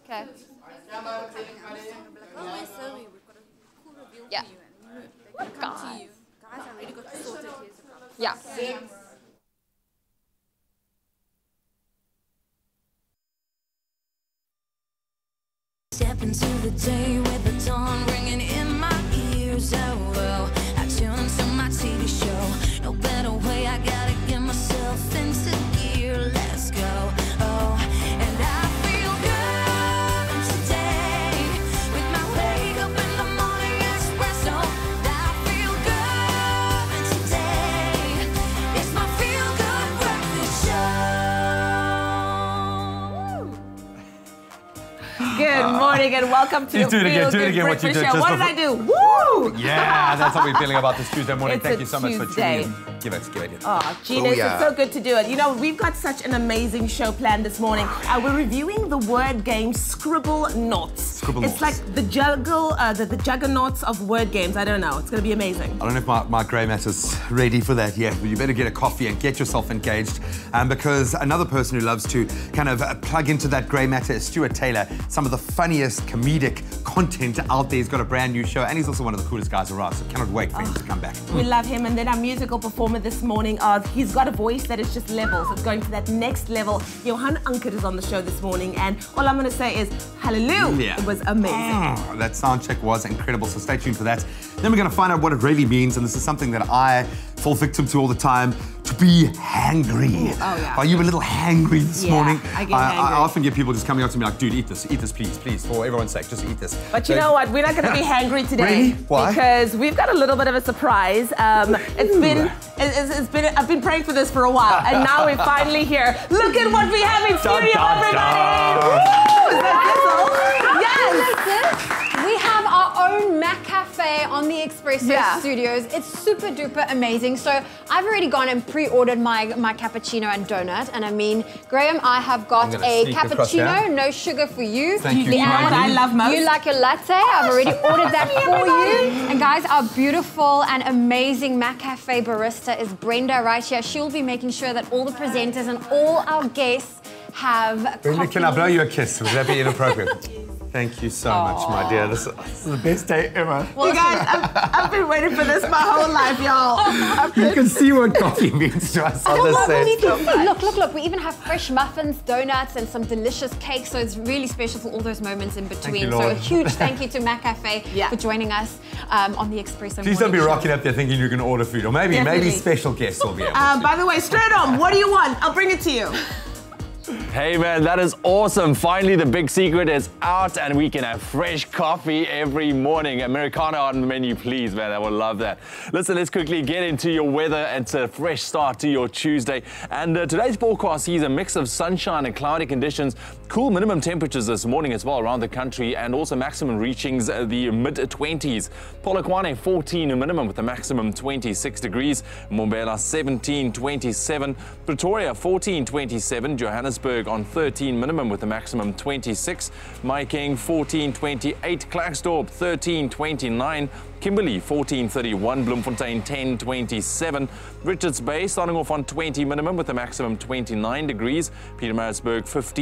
Okay. Yeah. God. Guys, I really got sorted. Yeah. Step into the day with the dawn ringing in my ears. Oh, well, I tune into my TV show. No better way, I gotta get myself into gear. Let's go. Oh, and I feel good today with my wake up in the morning espresso. I feel good today. It's my feel good breakfast show. Good morning and welcome to the Feel Good Breakfast Show. What did I do? Woo! Yeah, that's how we're feeling about this Tuesday morning. It's Thank you so much for Tuesday. tuning in. Give it. Oh, Genius, it's so good to do it. You know, we've got such an amazing show planned this morning. We're reviewing the word game Scribble Knots. It's like the the juggernauts of word games. I don't know. It's going to be amazing. I don't know if my grey matter's ready for that yet, but you better get a coffee and get yourself engaged. Because another person who loves to kind of plug into that grey matter is Stuart Taylor. Some of the funniest comedic content out there. He's got a brand new show and he's also one of the coolest guys around, so cannot wait for him to come back. We love him. And then our musical performer this morning, he's got a voice that is just levels. It's going to that next level. Johan Anker is on the show this morning and all I'm going to say is hallelujah. It was amazing. That sound check was incredible, so stay tuned for that. Then we're going to find out what it really means, and this is something that I fall victim to all the time, to be hangry. Oh, yeah. Are you a little hangry this morning? I get hangry. I often get people just coming up to me like, dude, eat this please, for everyone's sake, just eat this. But you know what, we're not going to be hangry today. Really? Why? Because we've got a little bit of a surprise. I've been praying for this for a while, and now we're finally here. Look at what we have in studio, everybody! Woo! Is that yes! We have our own McCafé on the Expresso studios. It's super duper amazing. So I've already gone and pre-ordered my cappuccino and donut. And I mean, Graham, I have got a cappuccino, no sugar for you. Thank you. What I love most. You like your latte? I've already ordered that for you. And guys, our beautiful and amazing McCafé barista is Brenda right here. She'll be making sure that all the presenters and all our guests have Brenda, can I blow you a kiss? Would that be inappropriate? Thank you so much, my dear. This is the best day ever. Well, you guys, I've been waiting for this my whole life, y'all. You can see what coffee means to us on this set. Look, we even have fresh muffins, donuts, and some delicious cakes, so it's really special for all those moments in between. So a huge thank you to McCafé for joining us on the Expresso. Please don't be rocking up there thinking you're going to order food, or maybe special guests will be able to. By the way, straight on, what do you want? I'll bring it to you. Hey man, that is awesome. Finally, the big secret is out and we can have fresh coffee every morning. Americano on the menu, please, man. I would love that. Listen, let's quickly get into your weather. It's a fresh start to your Tuesday. And today's forecast sees a mix of sunshine and cloudy conditions. Cool minimum temperatures this morning as well around the country, and also maximum reachings the mid-20s. Polokwane 14 minimum with a maximum 26 degrees. Mbombela 17-27. Pretoria 14-27. Johannesburg on 13 minimum with a maximum 26. Mahikeng 14-28. Klerksdorp 13-29. Kimberley 14-31, Bloemfontein 10-27, Richards Bay starting off on 20 minimum with a maximum 29 degrees, Pietermaritzburg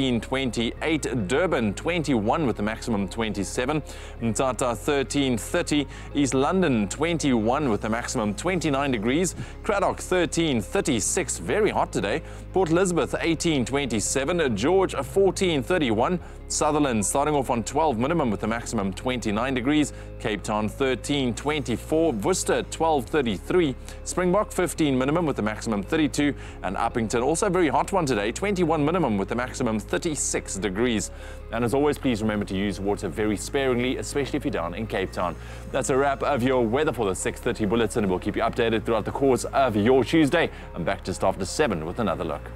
15-28, Durban 21 with a maximum 27, Mthatha 13-30, East London 21 with a maximum 29 degrees, Cradock 13-36, very hot today, Port Elizabeth 18-27, George 14-31, Sutherland starting off on 12 minimum with a maximum 29 degrees, Cape Town 13-24, Worcester 12-33, Springbok 15 minimum with a maximum 32, and Uppington also a very hot one today, 21 minimum with a maximum 36 degrees. And as always, please remember to use water very sparingly, especially if you're down in Cape Town. That's a wrap of your weather for the 6:30 bulletin. We'll keep you updated throughout the course of your Tuesday. I'm back just after 7 with another look.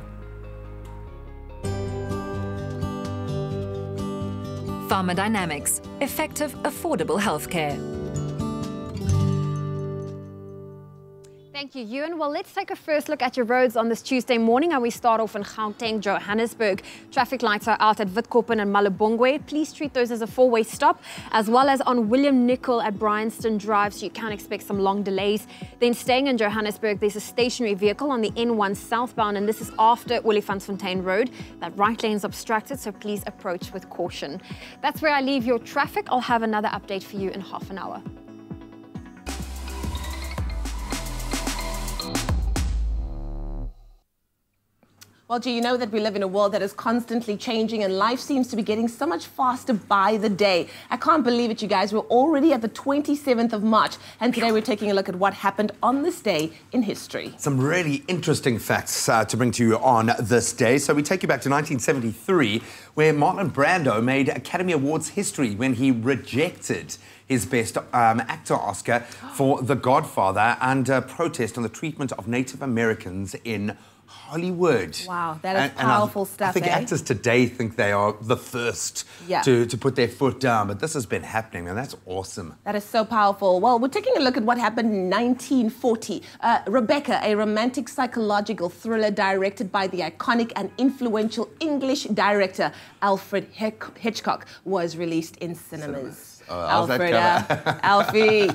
Pharmadynamics, effective, affordable healthcare. Thank Thank you, Ewan. Well, let's take a first look at your roads on this Tuesday morning, and we start off in Gauteng, Johannesburg. Traffic lights are out at Witkoppen and Malabongwe. Please treat those as a four-way stop, as well as on William Nicol at Bryanston Drive, so you can expect some long delays. Then staying in Johannesburg, there's a stationary vehicle on the N1 southbound, and this is after Olifantsfontein Road. That right lane's obstructed, so please approach with caution. That's where I leave your traffic. I'll have another update for you in half an hour. Well, do you know that we live in a world that is constantly changing and life seems to be getting so much faster by the day? I can't believe it, you guys. We're already at the 27th of March, and today we're taking a look at what happened on this day in history. Some really interesting facts to bring to you on this day. So we take you back to 1973, where Marlon Brando made Academy Awards history when he rejected his Best Actor Oscar for The Godfather under protest on the treatment of Native Americans in Hollywood. Wow, that is powerful stuff. I think actors today think they are the first to put their foot down, but this has been happening, and that's awesome. That is so powerful. Well, we're taking a look at what happened in 1940. Rebecca, a romantic psychological thriller directed by the iconic and influential English director Alfred Hitchcock, was released in cinemas. Alfred, Alfie.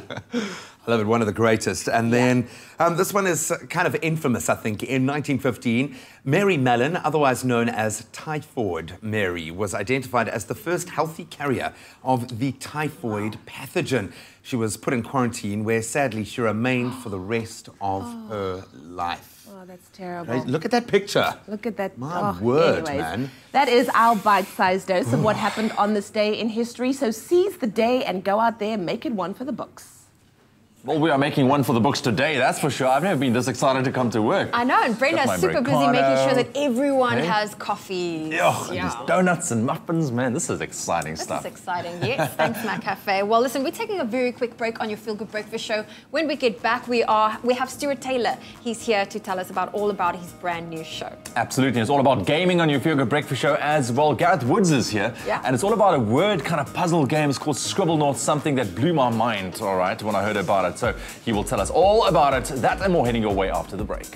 I love it, one of the greatest. And then this one is kind of infamous, I think. In 1915, Mary Mellon, otherwise known as Typhoid Mary, was identified as the first healthy carrier of the typhoid pathogen. She was put in quarantine, where sadly she remained for the rest of her life. Oh, that's terrible. Hey, look at that picture. Look at that. My word, man. That is our bite-sized dose of what happened on this day in history. So seize the day and go out there and make it one for the books. Well, we are making one for the books today, that's for sure. I've never been this excited to come to work. I know, and Brenda's super busy making sure that everyone has coffee. There's donuts and muffins, man. This is exciting stuff. This is exciting, yes. Thanks, McCafé. Well, listen, we're taking a very quick break on your Feel Good Breakfast show. When we get back, we have Stuart Taylor. He's here to tell us all about his brand new show. Absolutely. It's all about gaming on your Feel Good Breakfast show as well. Gareth Woods is here. Yeah. And it's all about a word kind of puzzle game. It's called Scribble North, something that blew my mind, all right, when I heard about it. So he will tell us all about it. That and more heading your way after the break.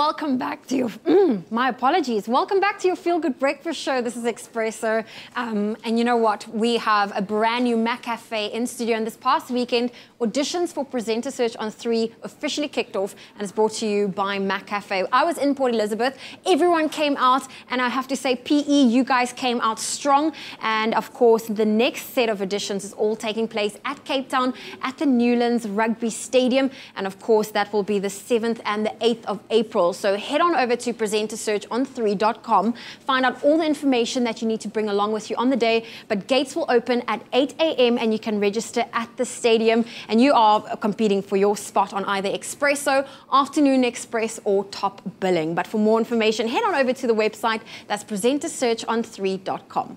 welcome back to your, my apologies. Welcome back to your Feel Good Breakfast show. This is Expresso. And you know what? We have a brand new McCafé in studio. And this past weekend, auditions for Presenter Search on 3 officially kicked off. And it's brought to you by McCafé. I was in Port Elizabeth. Everyone came out. And I have to say, PE, you guys came out strong. And of course, the next set of auditions is all taking place at Cape Town at the Newlands Rugby Stadium. And of course, that will be the 7th and the 8th of April. So head on over to presentersearchon3.com, find out all the information that you need to bring along with you on the day. But gates will open at 8 a.m. and you can register at the stadium. And you are competing for your spot on either Expresso, Afternoon Express, or Top Billing. But for more information, head on over to the website. That's presentersearchon3.com.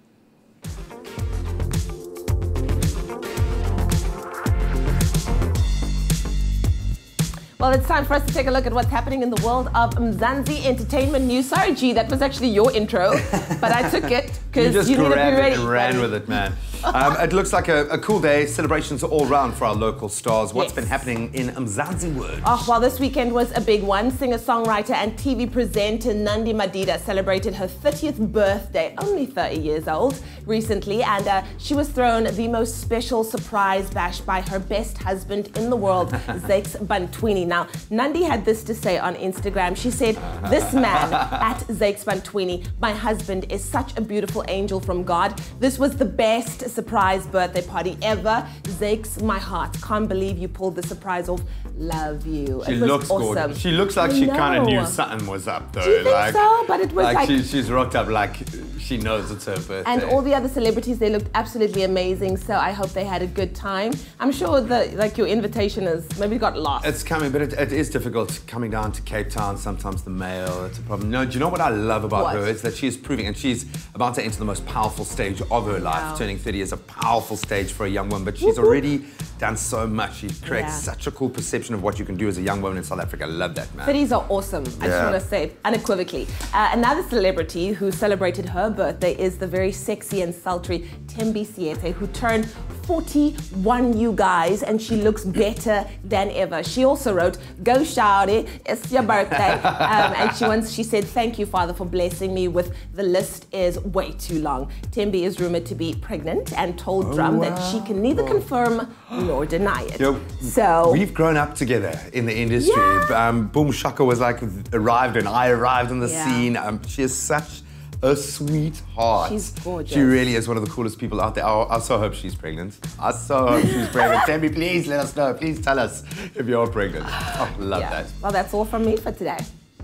Well, it's time for us to take a look at what's happening in the world of Mzansi entertainment news. Sorry, G, that was actually your intro, but I took it because you need to be ready. You ran with it, man. It looks like a cool day. Celebrations all round for our local stars. What's been happening in Mzansi world? Oh, well, this weekend was a big one. Singer-songwriter and TV presenter Nandi Madida celebrated her 30th birthday, only 30 years old, recently, and she was thrown the most special surprise bash by her best husband in the world, Zakes Bantwini. Now, Nandi had this to say on Instagram. She said, "This man, at Zakes Bantwini, my husband, is such a beautiful angel from God. This was the best surprise birthday party ever. Zakes, my heart, can't believe you pulled the surprise off. Love you." She looks awesome. Gorgeous. She looks like she kind of knew something was up, though. Do you think so? But it was like she's rocked up like she knows it's her birthday. And all the other celebrities, they looked absolutely amazing. So I hope they had a good time. I'm sure that your invitation is maybe got lost. It's coming, but it is difficult coming down to Cape Town. Sometimes the mail, it's a problem. No, do you know what I love about her? It's that she is proving, and she's about to enter the most powerful stage of her life. Wow. Turning 30 is a powerful stage for a young woman, but she's already done so much. She creates such a cool perception of what you can do as a young woman in South Africa. I love that, man. 30s are awesome. I just want to say it unequivocally. Another celebrity who celebrated her birthday is the very sexy and sultry Thembi Siete, who turned 41, you guys, and she looks better than ever. She also wrote, "Go shawty, it's your birthday." And she said, "Thank you, Father, for blessing me with the list is way too long." Thembi is rumored to be pregnant and told Drum that she can neither confirm nor deny it. So we've grown up together in the industry. Boom Shaka was like arrived and I arrived on the scene. She is such a sweetheart. She's gorgeous. She really is one of the coolest people out there. I so hope she's pregnant. I so hope she's pregnant. Thembi, please let us know. Please tell us if you're pregnant. Oh, love that. Well, that's all from me for today.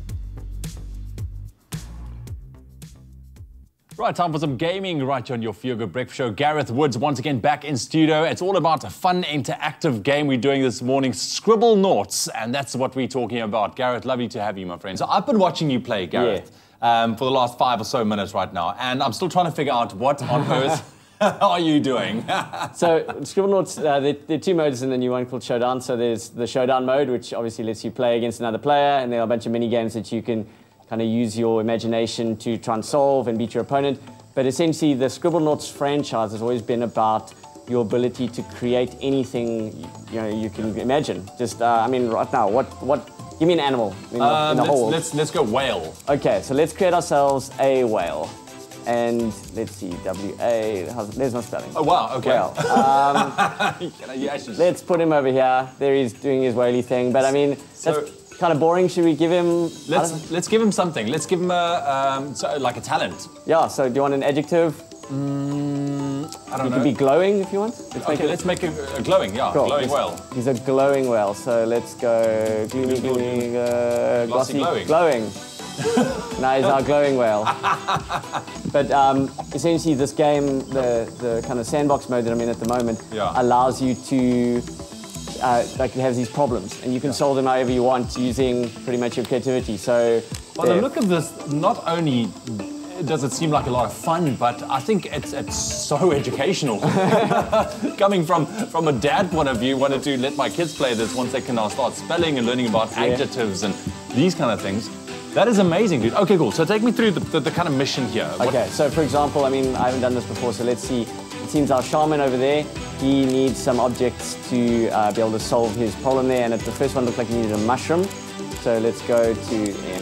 Right, time for some gaming right here on your Feel Good Breakfast show. Gareth Woods once again back in studio. It's all about a fun, interactive game we're doing this morning, Scribble Noughts, and that's what we're talking about. Gareth, lovely to have you, my friend. So I've been watching you play, Gareth, for the last 5 or so minutes right now, and I'm still trying to figure out what on earth are you doing? So Scribble Noughts, there are 2 modes in the new one called Showdown. So there's the Showdown mode, which obviously lets you play against another player, and there are a bunch of mini games that you can kind of use your imagination to try and solve and beat your opponent. But essentially, the Scribble Noughts franchise has always been about your ability to create anything you can imagine. Just, I mean, right now, give me an animal in the hole. Let's go whale. Okay, so let's create ourselves a whale. And let's see, W-A, there's no spelling. Oh, wow, okay. Whale. Let's put him over here. There he's doing his whaley thing. But I mean, that's kind of boring. Should we give him... Let's give him something. Let's give him like a talent. Yeah, so do you want an adjective? I don't know. It could be glowing if you want. Let's make a glowing, cool. Glowing whale. He's a glowing whale, so let's go gloomy, glossy, glowing. No, he's our glowing whale. But essentially this game, the kind of sandbox mode that I'm in at the moment, allows you to like have these problems, and you can solve them however you want using pretty much your creativity. So, by the look of this, not only does it seem like a lot of fun, but I think it's so educational. Coming from a dad point of view, wanted to let my kids play this once they can now start spelling and learning about adjectives and these kind of things. That is amazing, dude. Okay, cool. So take me through the kind of mission here. Okay, so for example, I mean, I haven't done this before, so let's see. It seems our shaman over there, he needs some objects to be able to solve his problem there, and the first one looked like he needed a mushroom. So let's go to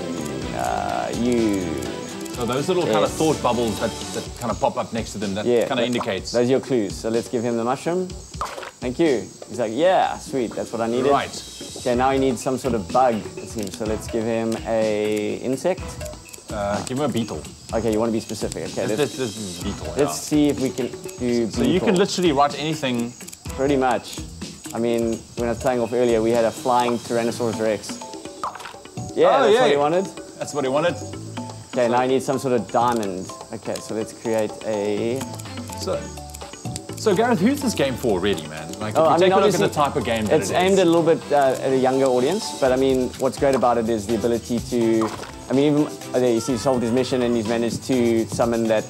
U. So those little kind of thought bubbles that kind of pop up next to them, that kind of indicates. Those are your clues. So let's give him the mushroom. Thank you. He's like, yeah, sweet, that's what I needed. Right. Okay, now he needs some sort of bug, it seems. So let's give him a insect. Give him a beetle. Okay, you want to be specific. Okay, this is beetle. Let's see if we can do beetle. So you can literally write anything. Pretty much. I mean, when I was playing off earlier, we had a flying Tyrannosaurus Rex. Yeah, that's what he wanted. That's what he wanted. Okay, now I need some sort of diamond. Okay, so let's create a... So Gareth, who's this game for really, man? Like, if you take a look at the type of game that it's aimed at a little bit at a younger audience, but I mean, what's great about it is the ability to... I mean, even you see, he solved his mission and he's managed to summon that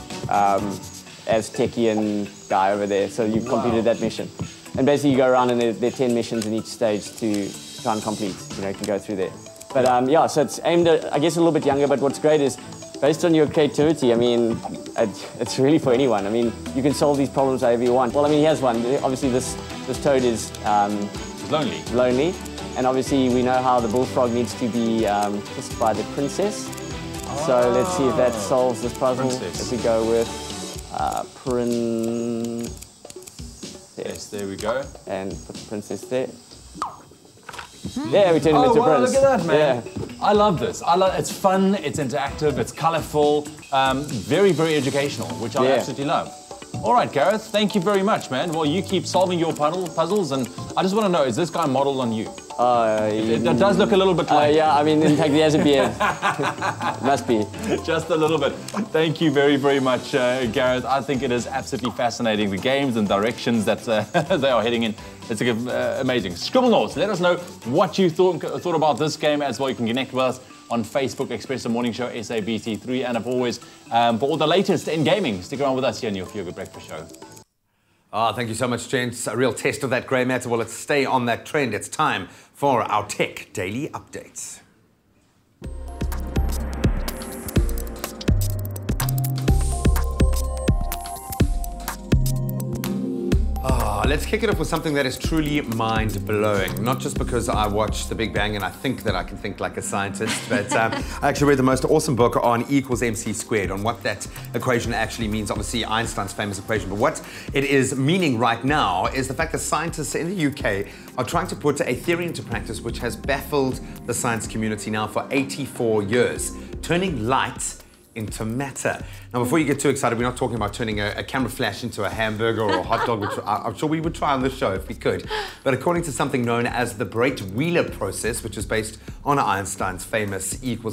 Aztecian guy over there. So you've completed that mission. And basically you go around and there are 10 missions in each stage to try and complete. You know, you can go through there. But yeah, so it's aimed at, I guess, a little bit younger, but what's great is, based on your creativity, I mean, it's really for anyone. I mean, you can solve these problems however you want. Well, I mean, he has one. Obviously, this toad is lonely. And obviously, we know how the bullfrog needs to be kissed by the princess. So let's see if that solves this puzzle. If we go with princess. Yes, there we go. And put the princess there. Yeah, we turned him into a prince. Look at that, man. Yeah. I love this. It's fun, it's interactive, it's colourful, very, very educational, which I absolutely love. All right, Gareth, thank you very much, man. Well, you keep solving your puzzles, and I just want to know, is this guy modelled on you? It does look a little bit like... yeah, I mean, in fact, he has a beard. Must be. Just a little bit. Thank you very, very much, Gareth. I think it is absolutely fascinating, the games and directions that they are heading in. It's amazing. Scribble notes. Let us know what you thought about this game as well. You can connect with us on Facebook, Expresso Morning Show, SABC3. And as always, for all the latest in gaming, stick around with us here on your Feel Good Breakfast Show. Thank you so much, gents. A real test of that grey matter. Well, let's stay on that trend. It's time for our Tech Daily Updates. Let's kick it off with something that is truly mind-blowing. Not just because I watched The Big Bang and I think that I can think like a scientist, but I actually read the most awesome book on E=mc², on what that equation actually means. Obviously, Einstein's famous equation, but what it is meaning right now is the fact that scientists in the UK are trying to put a theory into practice which has baffled the science community now for 84 years, turning light into matter. Now, before you get too excited, we're not talking about turning a camera flash into a hamburger or a hot dog, which I'm sure we would try on this show if we could. But according to something known as the Breit-Wheeler process, which is based on Einstein's famous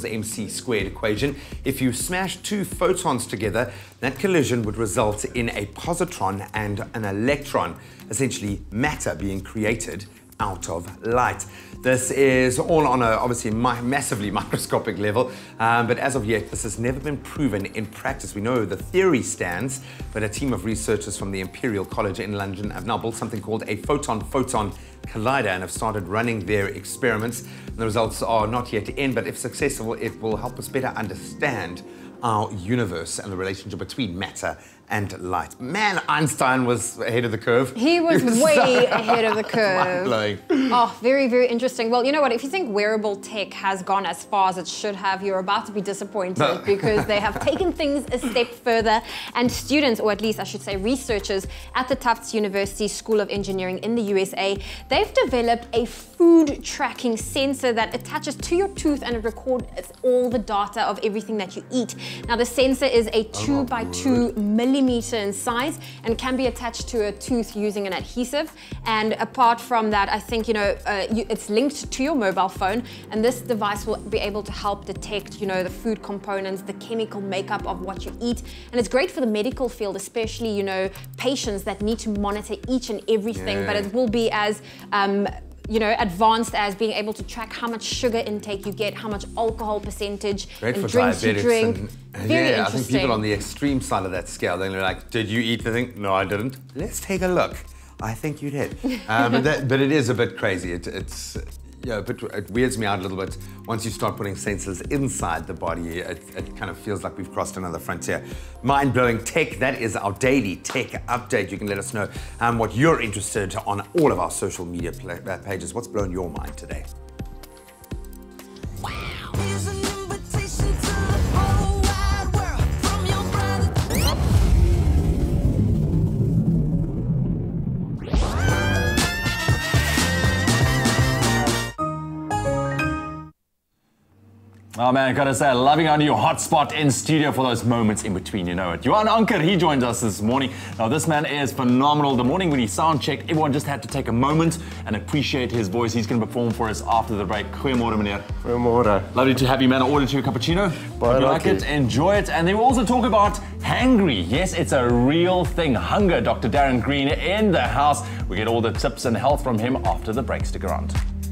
E=mc² equation, if you smash two photons together, that collision would result in a positron and an electron, essentially matter being created out of light. This is all on a obviously massively microscopic level, but as of yet, this has never been proven in practice. We know the theory stands, but a team of researchers from the Imperial College in London have now built something called a photon-photon collider and have started running their experiments. And the results are not yet in, but if successful, it will help us better understand our universe and the relationship between matter and light. Man, Einstein was ahead of the curve. He was way ahead of the curve. Mind-blowing. Oh, very, very interesting. Well, you know what? If you think wearable tech has gone as far as it should have, you're about to be disappointed because they have taken things a step further. And students, or at least I should say researchers at the Tufts University School of Engineering in the USA, they've developed a food tracking sensor that attaches to your tooth and it records all the data of everything that you eat. Now, the sensor is a 2 by 2 millimeter in size and can be attached to a tooth using an adhesive. And apart from that, I think, it's linked to your mobile phone, and this device will be able to help detect, the food components, the chemical makeup of what you eat. And it's great for the medical field, especially, patients that need to monitor each and everything, but it will be as advanced as being able to track how much sugar intake you get, how much alcohol percentage, great and for drinks you drink. Very interesting. I think people on the extreme side of that scale, they're like, did you eat the thing? No, I didn't. Let's take a look. I think you did. But it is a bit crazy. It weirds me out a little bit. Once you start putting sensors inside the body, it kind of feels like we've crossed another frontier. Mind-blowing tech, that is our daily tech update. You can let us know what you're interested on all of our social media pages. What's blown your mind today? Oh man, I gotta say, loving our new hotspot in studio for those moments in between, you know it. Johan Anker, he joins us this morning. Now this man is phenomenal. The morning when he sound checked, everyone just had to take a moment and appreciate his voice. He's gonna perform for us after the break. Goeiemorgen, meneer. Goeiemorgen. Lovely to have you, man. I ordered you a cappuccino. Hope you like it, enjoy it. And then we'll also talk about hangry. Yes, it's a real thing. Hunger. Dr. DARREN GREEN in the house. We get all the tips and health from him after the break. Stick around.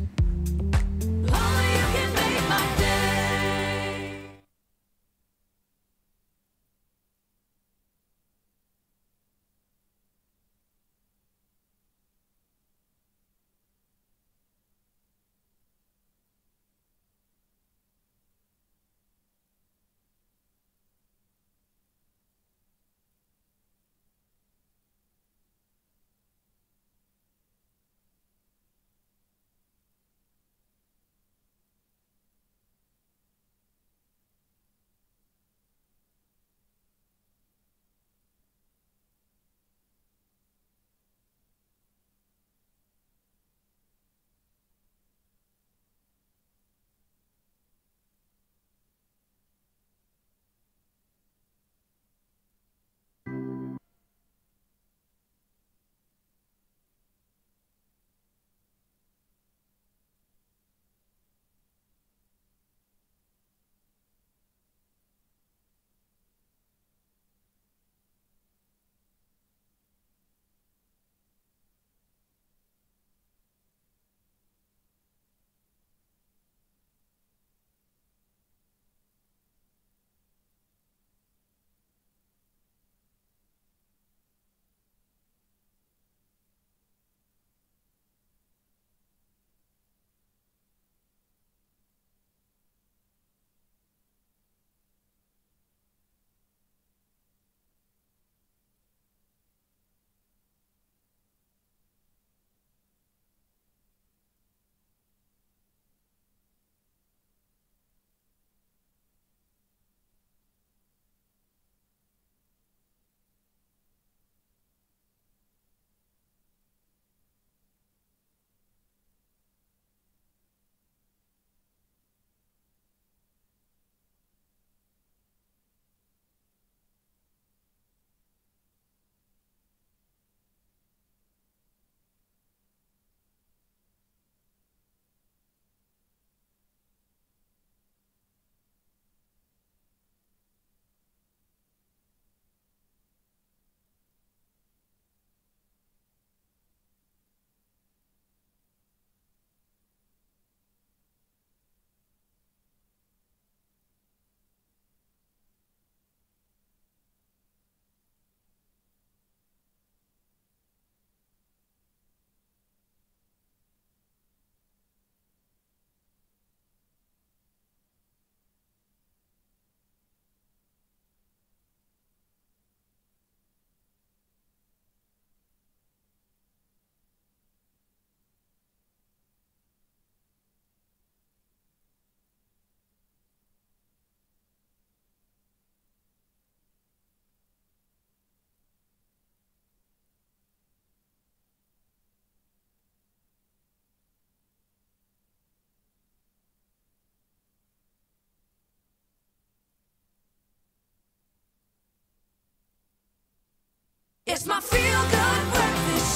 It's my feel-good breakfast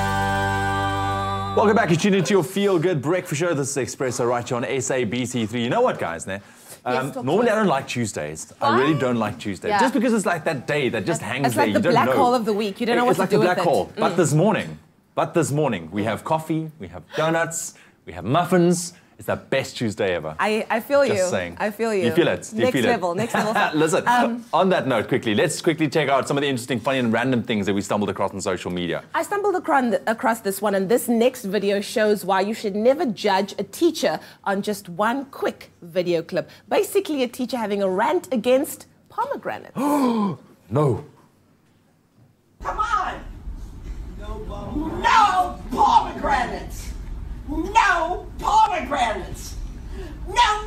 show. Welcome back. You're tuned into your feel-good breakfast show. This is Expresso right here on SABC3. You know what, guys? Normally I don't like Tuesdays. I really don't like Tuesdays. Yeah. Just because it's like that day that just hangs It's there. like You the don't black know. hole of the week. You don't know what to do with it. It's like the black hole. But this morning, we have coffee, we have donuts, we have muffins. It's the best Tuesday ever. I feel you. Just saying. I feel you. You feel it? Next level. Listen, on that note, let's quickly check out some of the interesting, funny, and random things that we stumbled across on social media. I stumbled across this one, and this next video shows why you should never judge a teacher on just one quick video clip. Basically, a teacher having a rant against pomegranates. No. Come on! No pomegranates! No pomegranates! No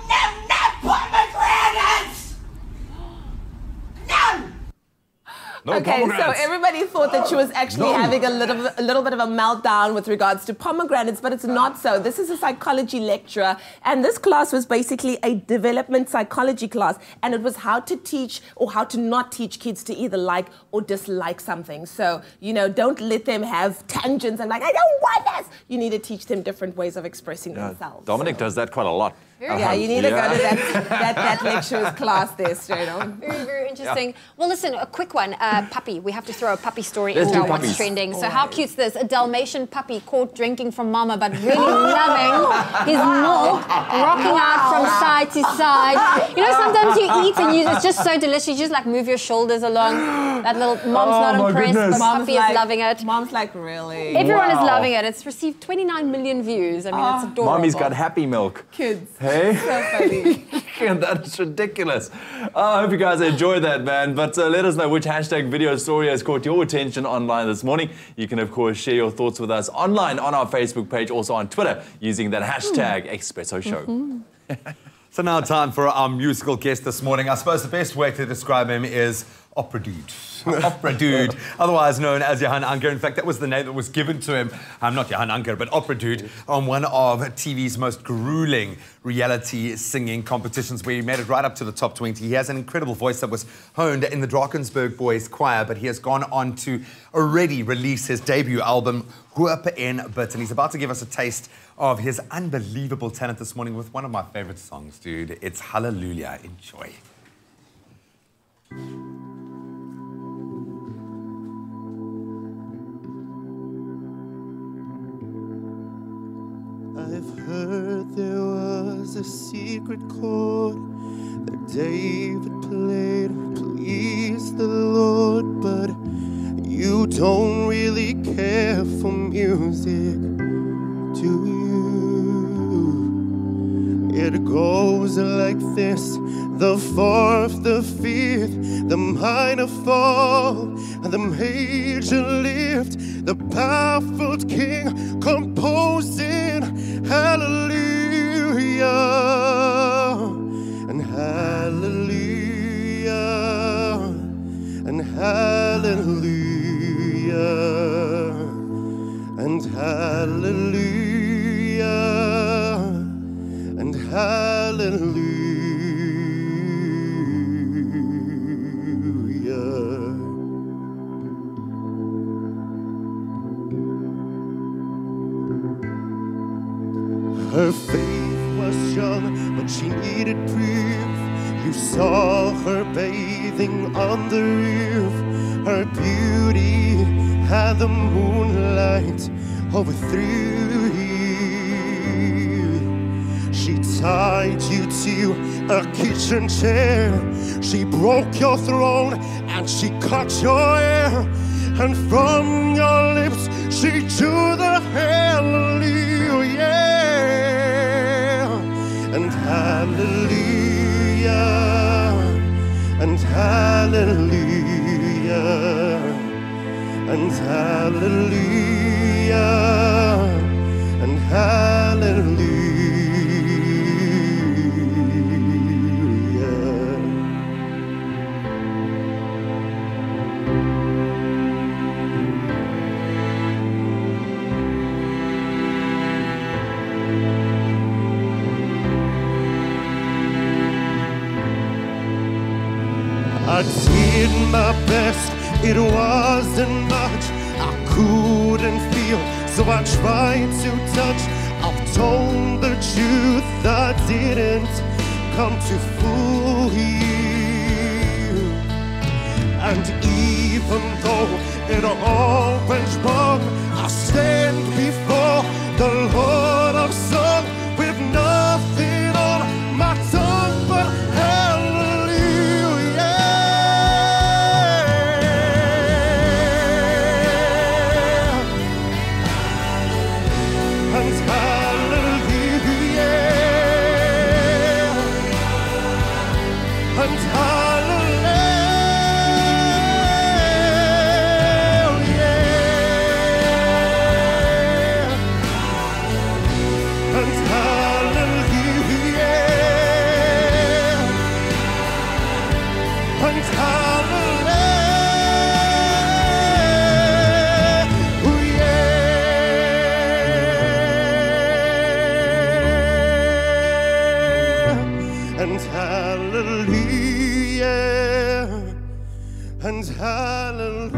pomegranates! None! No Okay, so everybody thought that she was actually having a little bit of a meltdown with regards to pomegranates, but it's not so. This is a psychology lecturer, and this class was basically a development psychology class, and it was how to teach or how to not teach kids to either like or dislike something. So, you know, don't let them have tangents and like, I don't want this. You need to teach them different ways of expressing themselves. Dominic does that quite a lot. Yeah, you need to go to that lecturer's class there, straight on. Very, very interesting. Well, listen, a quick one. Puppy. We have to throw a puppy story into what's trending. So how cute's this? A Dalmatian puppy caught drinking from mama, but really loving his milk, rocking out from side to side. You know, sometimes you eat and it's just so delicious. You just like move your shoulders along. That little mom's not impressed, but puppy is loving it. Mom's like, really? Everyone is loving it. It's received 29 million views. I mean, it's adorable. Mommy's got happy milk. Kids. Hey? So funny. That's ridiculous. I hope you guys enjoyed that, man. But let us know which hashtag video story has caught your attention online this morning. You can, of course, share your thoughts with us online on our Facebook page, also on Twitter, using that hashtag Expresso Show. So now time for our musical guest this morning. I suppose the best way to describe him is opera dude. Opera dude, otherwise known as Johan Anker. In fact, that was the name that was given to him. Not Johan Anker, but opera dude, on one of TV's most grueling reality singing competitions where he made it right up to the top 20. He has an incredible voice that was honed in the Drakensberg Boys Choir, but he has gone on to already release his debut album, Hoop en Bid, and he's about to give us a taste of his unbelievable talent this morning with one of my favorite songs, dude. It's Hallelujah. Enjoy. I've heard there was a secret chord that David played to please the Lord, but you don't really care for music, do you? It goes like this: the fourth, the fifth, the minor fall, and the major lift. The baffled king composing hallelujah and hallelujah and hallelujah and hallelujah and hallelujah. Her faith was young, but she needed proof. You saw her bathing on the roof. Her beauty had the moonlight overthrew you. She tied you to a kitchen chair. She broke your throne and she cut your hair. And from your lips she drew the hallelujah. And hallelujah, and hallelujah, and hallelujah, and hallelujah. I did my best, it wasn't much. I couldn't feel, so I tried to touch. I've told the truth, I didn't come to fool you. And even though it all went wrong, I stand before the Lord of song with nothing on my tongue but and hallelujah.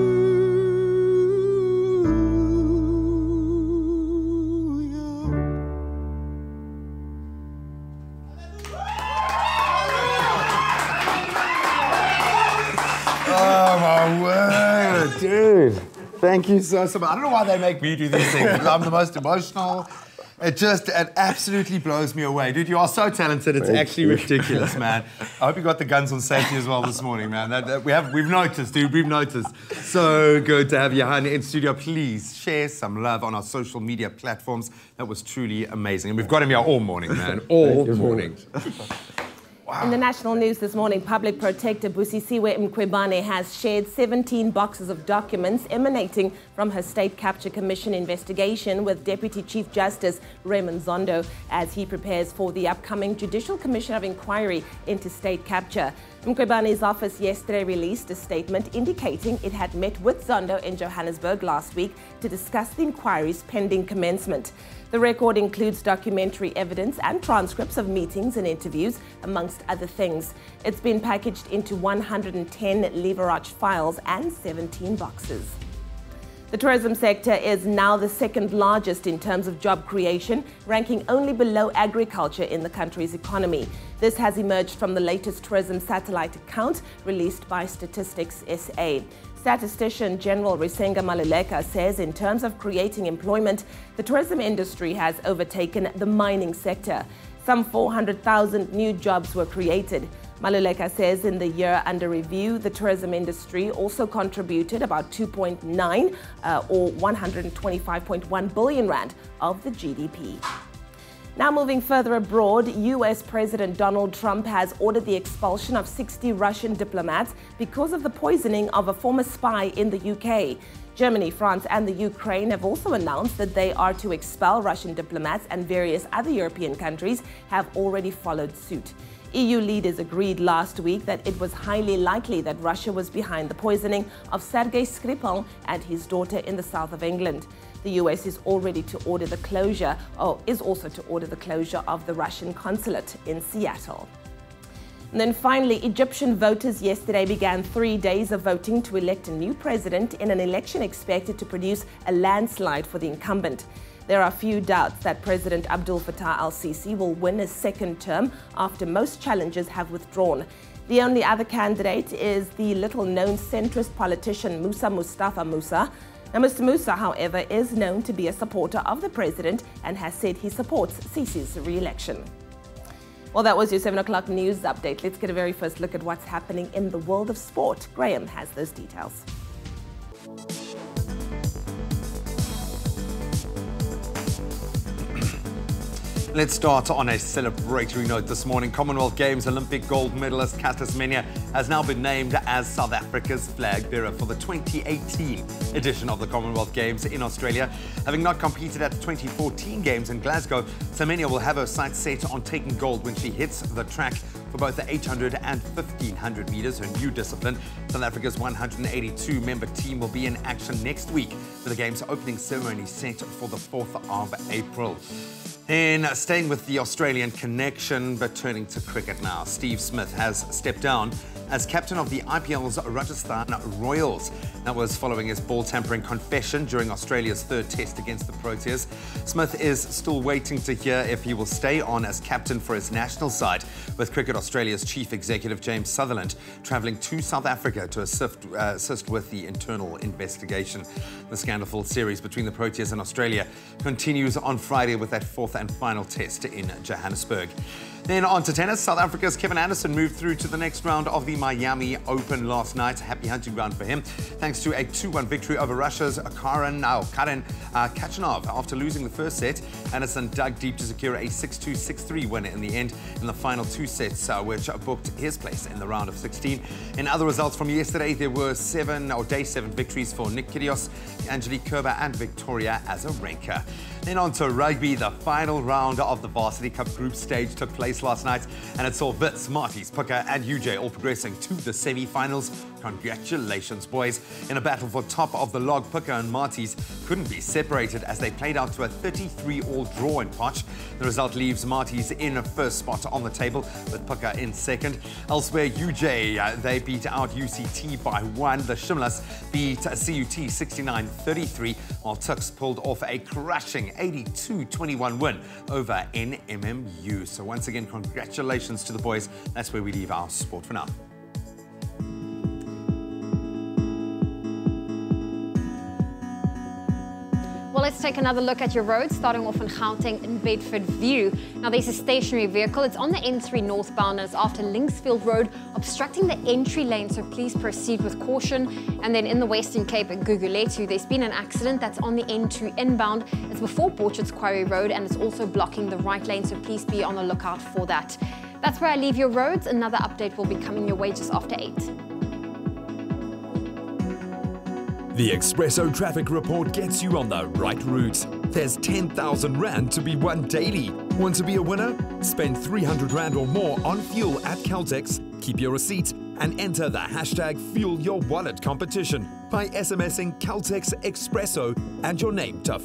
Oh my word, dude. Thank you so much. I don't know why they make me do these things, because I'm the most emotional. It absolutely blows me away. Dude, you are so talented. It's actually ridiculous, man. I hope you got the guns on safety as well this morning, man. We've noticed, dude. We've noticed. So good to have Johan in studio. Please share some love on our social media platforms. That was truly amazing. And we've got him here all morning, man. All morning. Wow. In the national news this morning, Public Protector Busisiwe Mkhwebane has shared 17 boxes of documents emanating from her State Capture Commission investigation with Deputy Chief Justice Raymond Zondo as he prepares for the upcoming Judicial Commission of Inquiry into state capture. Mkhwebane's office yesterday released a statement indicating it had met with Zondo in Johannesburg last week to discuss the inquiry's pending commencement. The record includes documentary evidence and transcripts of meetings and interviews, amongst other things. It's been packaged into 110 lever-arch files and 17 boxes. The tourism sector is now the second largest in terms of job creation, ranking only below agriculture in the country's economy. This has emerged from the latest tourism satellite account released by Statistics SA. Statistician General Risenga Maluleka says in terms of creating employment, the tourism industry has overtaken the mining sector. Some 400,000 new jobs were created. Maluleka says in the year under review, the tourism industry also contributed about 2.9 or 125.1 billion rand of the GDP. Now moving further abroad, US President Donald Trump has ordered the expulsion of 60 Russian diplomats because of the poisoning of a former spy in the UK. Germany, France and the Ukraine have also announced that they are to expel Russian diplomats, and various other European countries have already followed suit. EU leaders agreed last week that it was highly likely that Russia was behind the poisoning of Sergei Skripal and his daughter in the south of England. The US is already to order the closure, or is also to order the closure of the Russian consulate in Seattle. And then finally, Egyptian voters yesterday began 3 days of voting to elect a new president in an election expected to produce a landslide for the incumbent. There are few doubts that President Abdel Fattah al-Sisi will win a second term after most challengers have withdrawn. The only other candidate is the little-known centrist politician Mustafa Musa. Now, Mr. Musa, however, is known to be a supporter of the president and has said he supports Sisi's re-election. Well, that was your 7 o'clock news update. Let's get a very first look at what's happening in the world of sport. Graham has those details. Let's start on a celebratory note this morning. Commonwealth Games Olympic gold medalist Caster Semenya has now been named as South Africa's flag bearer for the 2018 edition of the Commonwealth Games in Australia. Having not competed at the 2014 Games in Glasgow, Semenya will have her sights set on taking gold when she hits the track for both the 800 and 1500 meters, her new discipline. South Africa's 182-member team will be in action next week for the Games opening ceremony set for the 4th of April. And staying with the Australian connection, but turning to cricket now. Steve Smith has stepped down as captain of the IPL's Rajasthan Royals. That was following his ball tampering confession during Australia's third test against the Proteas. Smith is still waiting to hear if he will stay on as captain for his national side, with Cricket Australia's chief executive James Sutherland travelling to South Africa to assist with the internal investigation. The scandal-filled series between the Proteas and Australia continues on Friday with that fourth and final test in Johannesburg. Then on to tennis. South Africa's Kevin Anderson moved through to the next round of the Miami Open last night. Happy hunting ground for him, thanks to a 2-1 victory over Russia's Karen Khachanov. After losing the first set, Anderson dug deep to secure a 6-2, 6-3 win in the end in the final two sets, which booked his place in the round of 16. In other results from yesterday, there were day 7 victories for Nick Kyrgios, Angelique Kerber and Victoria Azarenka. Then on to rugby. The final round of the Varsity Cup group stage took place last night, and it saw Wits, Marties, Puka and UJ all progressing to the semi-finals Congratulations, boys. In a battle for top of the log, Puka and Marty's couldn't be separated as they played out to a 33-all draw in Potch. The result leaves Marty's in a first spot on the table, with Puka in second. Elsewhere, UJ, they beat out UCT by 1. The Shimlas beat CUT 69-33, while Tux pulled off a crushing 82-21 win over NMMU. So once again, congratulations to the boys. That's where we leave our sport for now. Well, let's take another look at your roads, starting off in Gauteng in Bedford View. Now, there's a stationary vehicle. It's on the N3 northbound and it's after Linksfield Road, obstructing the entry lane, so please proceed with caution. And then in the Western Cape at Gugulethu, there's been an accident that's on the N2 inbound. It's before Borchards Quarry Road and it's also blocking the right lane, so please be on the lookout for that. That's where I leave your roads. Another update will be coming your way just after 8. The Expresso traffic report gets you on the right route. There's 10,000 Rand to be won daily. Want to be a winner? Spend 300 Rand or more on fuel at Caltex. Keep your receipt and enter the hashtag Fuel Your Wallet competition by SMSing Caltex Expresso and your name to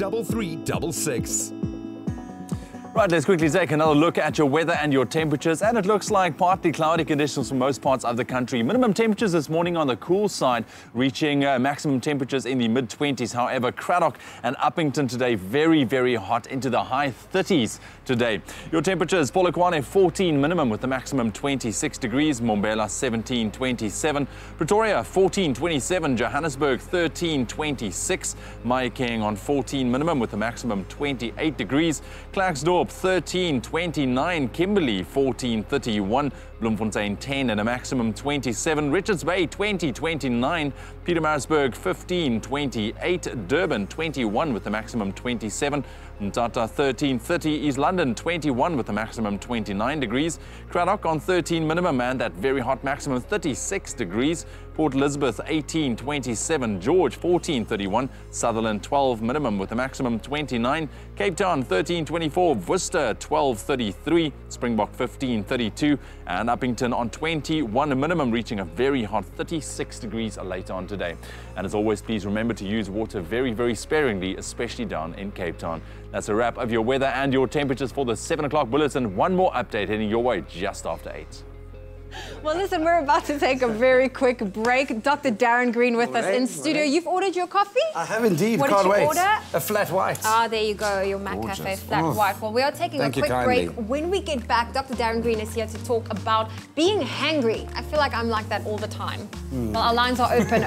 43366. Right, let's quickly take another look at your weather and your temperatures. And it looks like partly cloudy conditions for most parts of the country. Minimum temperatures this morning on the cool side, reaching maximum temperatures in the mid-20s. However, Cradock and Uppington today very, very hot, into the high 30s today. Your temperatures, Polokwane 14 minimum with the maximum 26 degrees. Mbombela 17-27. Pretoria 14-27. Johannesburg 13-26. Mahikeng on 14 minimum with the maximum 28 degrees. Klerksdorp 13-29, Kimberley 14-31, Bloemfontein 10 and a maximum 27, Richards Bay 20-29, Pietermaritzburg 15-28, Durban 21 with the maximum 27, Mthatha 13-30, East London 21 with the maximum 29 degrees, Cradock on 13 minimum and that very hot maximum 36 degrees, Port Elizabeth 18-27, George 14-31, Sutherland 12 minimum with a maximum 29, Cape Town 13-24, Worcester 12-33, Springbok 15-32, and Uppington on 21 minimum, reaching a very hot 36 degrees later on today. And as always, please remember to use water very, very sparingly, especially down in Cape Town. That's a wrap of your weather and your temperatures for the 7 o'clock bulletin. One more update heading your way just after 8. Well, listen, we're about to take a very quick break. Dr. Darren Green with us in studio. You've ordered your coffee? I have indeed. What Can't did you wait. order? A flat white. Ah, there you go, your McCafé flat white. Well, we are taking a quick break. When we get back, Dr. Darren Green is here to talk about being hangry. I feel like I'm like that all the time. Well, our lines are open,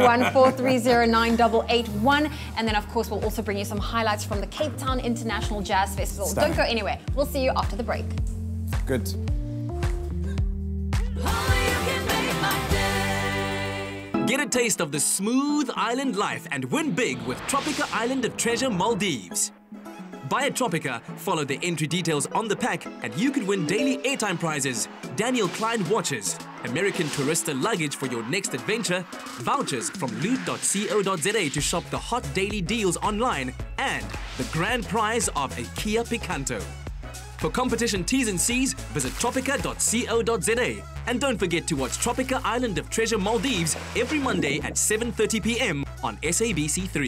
021-430-9881. And then, of course, we'll also bring you some highlights from the Cape Town International Jazz Festival. Don't go anywhere. We'll see you after the break. Good. Get a taste of the smooth island life and win big with Tropica Island of Treasure Maldives. Buy a Tropica, follow the entry details on the pack, and you could win daily airtime prizes, Daniel Klein watches, American Tourista luggage for your next adventure, vouchers from loot.co.za to shop the hot daily deals online, and the grand prize of a Kia Picanto. For competition T's and C's, visit tropica.co.za. And don't forget to watch Tropica Island of Treasure Maldives every Monday at 7:30 p.m. on SABC3.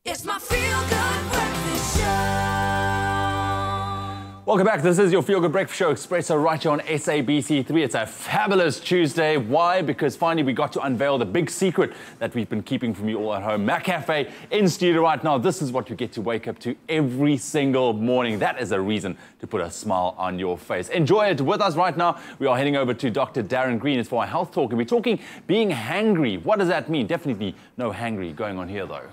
It's my feel-good breakfast show. Welcome back. This is your Feel Good Breakfast Show, Expresso, right here on SABC3. It's a fabulous Tuesday. Why? Because finally we got to unveil the big secret that we've been keeping from you all at home. McCafé in studio right now. This is what you get to wake up to every single morning. That is a reason to put a smile on your face. Enjoy it with us right now. We are heading over to Dr. Darren Green. It's for our health talk, and we're talking being hangry. What does that mean? Definitely no hangry going on here, though.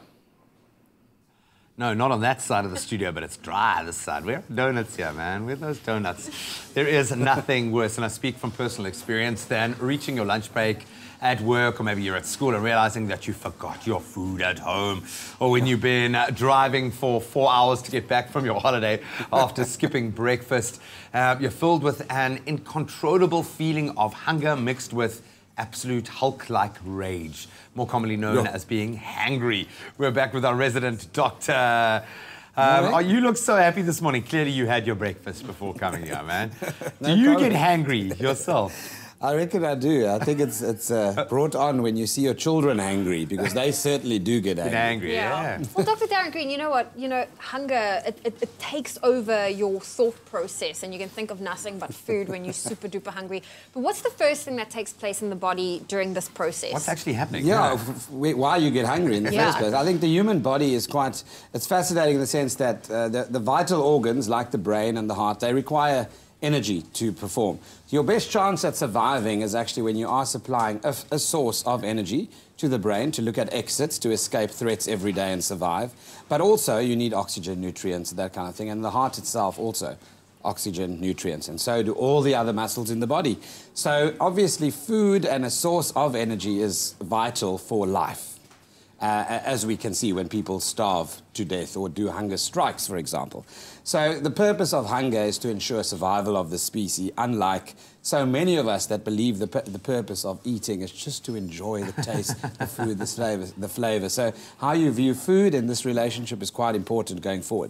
No, not on that side of the studio, but it's dry this side. We have donuts here, man. We have those donuts. There is nothing worse, and I speak from personal experience, than reaching your lunch break at work, or maybe you're at school and realizing that you forgot your food at home, or when you've been driving for 4 hours to get back from your holiday after skipping breakfast. You're filled with an uncontrollable feeling of hunger mixed with absolute Hulk-like rage, more commonly known as being hangry. We're back with our resident doctor. You look so happy this morning. Clearly you had your breakfast before coming here, man. Do you get hangry yourself? I reckon I do. I think it's brought on when you see your children hangry, because they certainly do get angry. Yeah. Well, Dr. Darren Green, you know what? You know, hunger, it takes over your thought process, and you can think of nothing but food when you're super duper hungry. But what's the first thing that takes place in the body during this process? What's actually happening? Yeah, why you get hungry in the first place. I think the human body is it's fascinating in the sense that the vital organs, like the brain and the heart, they require energy to perform. Your best chance at surviving is actually when you are supplying a source of energy to the brain to look at exits, to escape threats every day and survive. But also you need oxygen, nutrients, that kind of thing. And the heart itself also, oxygen, nutrients. And so do all the other muscles in the body. So obviously food and a source of energy is vital for life. As we can see when people starve to death or do hunger strikes, for example. So the purpose of hunger is to ensure survival of the species, unlike so many of us that believe the purpose of eating is just to enjoy the taste, the food, the flavor. So how you view food in this relationship is quite important going forward.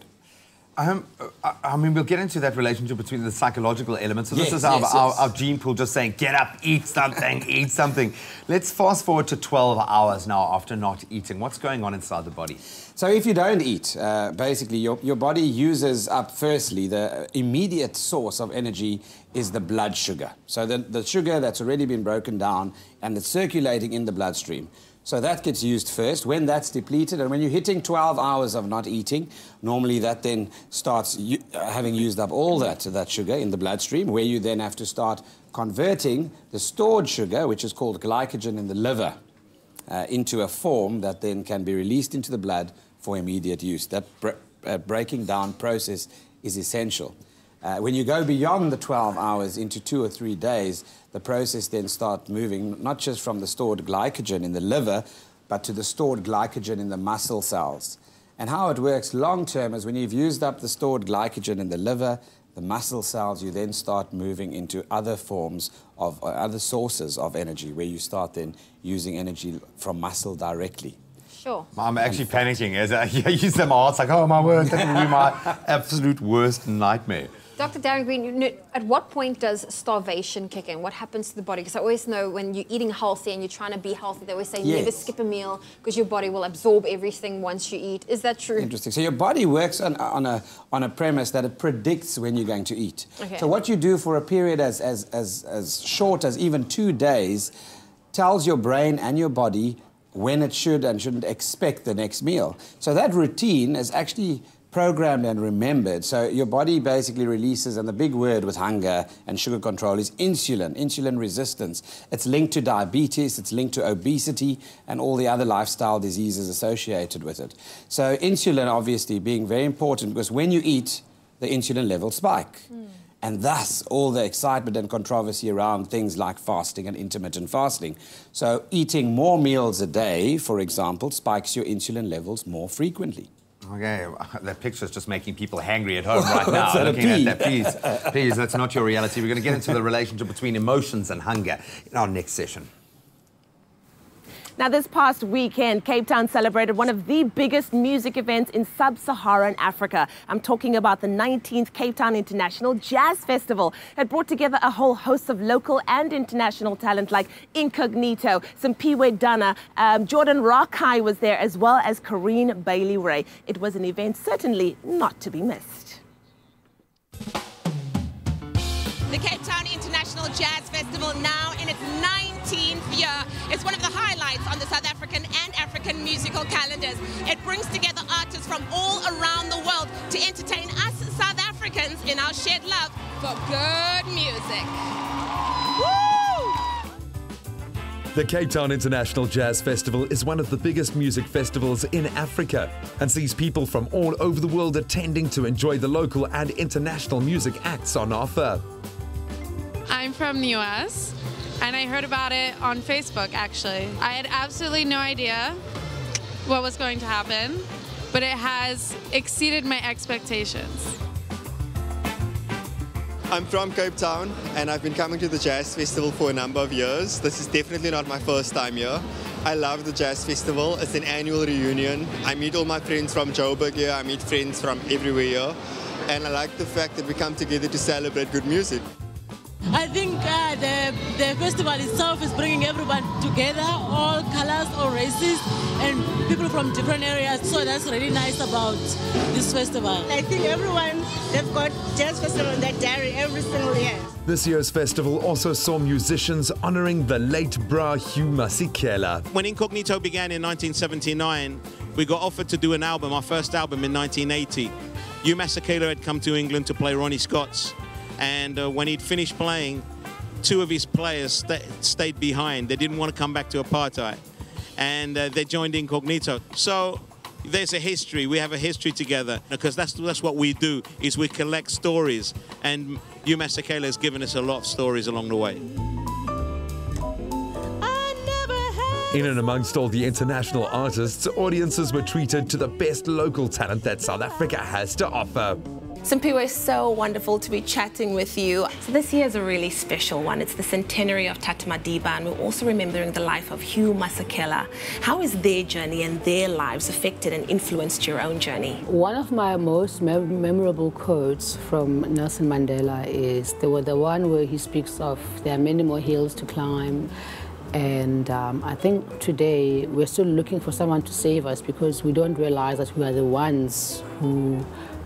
I mean, we'll get into that relationship between the psychological elements. So this is our gene pool just saying, get up, eat something, eat something. Let's fast forward to 12 hours now after not eating. What's going on inside the body? So if you don't eat, basically your body uses up, firstly, the immediate source of energy is the blood sugar. So the sugar that's already been broken down and it's circulating in the bloodstream. So that gets used first. When that's depleted, and when you're hitting 12 hours of not eating, normally that then starts having used up all that sugar in the bloodstream, where you then have to start converting the stored sugar, which is called glycogen in the liver, into a form that then can be released into the blood for immediate use. That breaking down process is essential. When you go beyond the 12 hours into 2 or 3 days, the process then starts moving not just from the stored glycogen in the liver, but to the stored glycogen in the muscle cells. And how it works long term is when you've used up the stored glycogen in the liver, the muscle cells, you then start moving into other forms of other sources of energy, where you start then using energy from muscle directly. Sure. I'm actually panicking as I use them all. It's like, oh my word, that would be my absolute worst nightmare. Dr. Darren Green, at what point does starvation kick in? What happens to the body? Because I always know when you're eating healthy and you're trying to be healthy, they always say never skip a meal because your body will absorb everything once you eat. Is that true? Interesting. So your body works on a premise that it predicts when you're going to eat. Okay. So what you do for a period as short as even 2 days tells your brain and your body when it should and shouldn't expect the next meal. So that routine is actually programmed and remembered. So your body basically releases, and the big word with hunger and sugar control is insulin resistance. It's linked to diabetes, it's linked to obesity and all the other lifestyle diseases associated with it. So insulin obviously being very important, because when you eat, the insulin levels spike. And thus all the excitement and controversy around things like fasting and intermittent fasting. So eating more meals a day, for example, spikes your insulin levels more frequently. Okay, that picture's just making people hangry at home right now. Looking at that, please, that's not your reality. We're going to get into the relationship between emotions and hunger in our next session. Now, this past weekend, Cape Town celebrated one of the biggest music events in sub-Saharan Africa. I'm talking about the 19th Cape Town International Jazz Festival. It brought together a whole host of local and international talent like Incognito, Simpiwe Dana, Jordan Rakai was there, as well as Corrine Bailey-Ray. It was an event certainly not to be missed. The Cape Town International Jazz Festival, now in its 19th year, is one of the highlights on the South African and African musical calendars. It brings together artists from all around the world to entertain us South Africans in our shared love for good music. Woo! The Cape Town International Jazz Festival is one of the biggest music festivals in Africa and sees people from all over the world attending to enjoy the local and international music acts on offer. I'm from the US, and I heard about it on Facebook, actually. I had absolutely no idea what was going to happen, but it has exceeded my expectations. I'm from Cape Town, and I've been coming to the Jazz Festival for a number of years. This is definitely not my first time here. I love the Jazz Festival. It's an annual reunion. I meet all my friends from Joburg here. I meet friends from everywhere here. And I like the fact that we come together to celebrate good music. I think the festival itself is bringing everyone together, all colors, all races, and people from different areas. So that's really nice about this festival. I think everyone, they've got jazz festival in that diary every single year. This year's festival also saw musicians honoring the late Bra Hume. When Incognito began in 1979, we got offered to do an album, our first album in 1980. Hume had come to England to play Ronnie Scott's. And when he'd finished playing, two of his players stayed behind. They didn't want to come back to apartheid. And they joined Incognito. So there's a history. We have a history together. Because that's what we do, is we collect stories. And Hume has given us a lot of stories along the way. In and amongst all the international artists, audiences were treated to the best local talent that South Africa has to offer. Simpiwe, it's so wonderful to be chatting with you. So this year is a really special one. It's the centenary of Tata Madiba, and we're also remembering the life of Hume Masekela. How has their journey and their lives affected and influenced your own journey? One of my most memorable quotes from Nelson Mandela is the one where he speaks of there are many more hills to climb. And I think today we're still looking for someone to save us because we don't realize that we are the ones who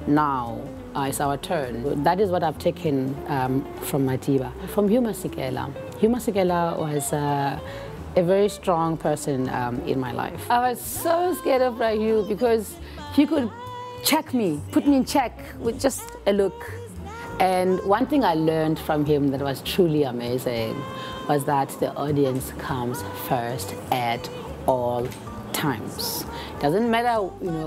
now it's our turn. That is what I've taken from Madiba. From Hume Masekela. Hume Masekela was a very strong person in my life. I was so scared of Rahu because he could check me, put me in check with just a look. And one thing I learned from him that was truly amazing was that the audience comes first at all times. Doesn't matter,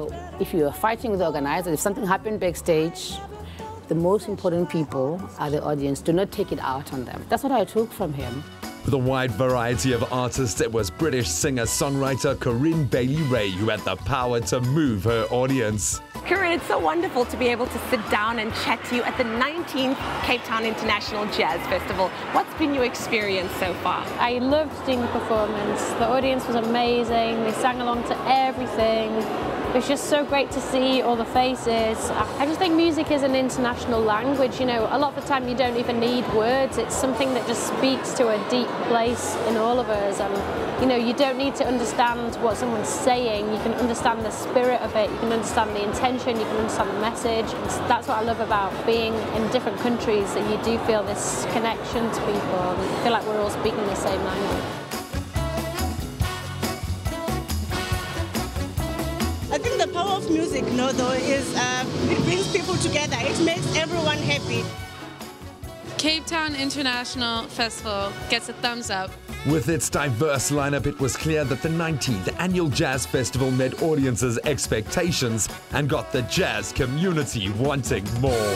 if you're fighting with the organizers, if something happened backstage, the most important people are the audience. Do not take it out on them. That's what I took from him. With a wide variety of artists, it was British singer-songwriter Corrine Bailey-Ray who had the power to move her audience. Corrine, it's so wonderful to be able to sit down and chat to you at the 19th Cape Town International Jazz Festival. What's been your experience so far? I loved seeing the performance. The audience was amazing. They sang along to everything. It was just so great to see all the faces. I just think music is an international language. A lot of the time you don't even need words. It's something that just speaks to a deep place in all of us. And, you don't need to understand what someone's saying. You can understand the spirit of it. You can understand the intention. You can understand the message. That's what I love about being in different countries, that you do feel this connection to people. And you feel like we're all speaking the same language. I think the power of music, though, is it brings people together. It makes everyone happy. Cape Town International Festival gets a thumbs up. With its diverse lineup, it was clear that the 19th Annual Jazz Festival met audiences' expectations and got the jazz community wanting more.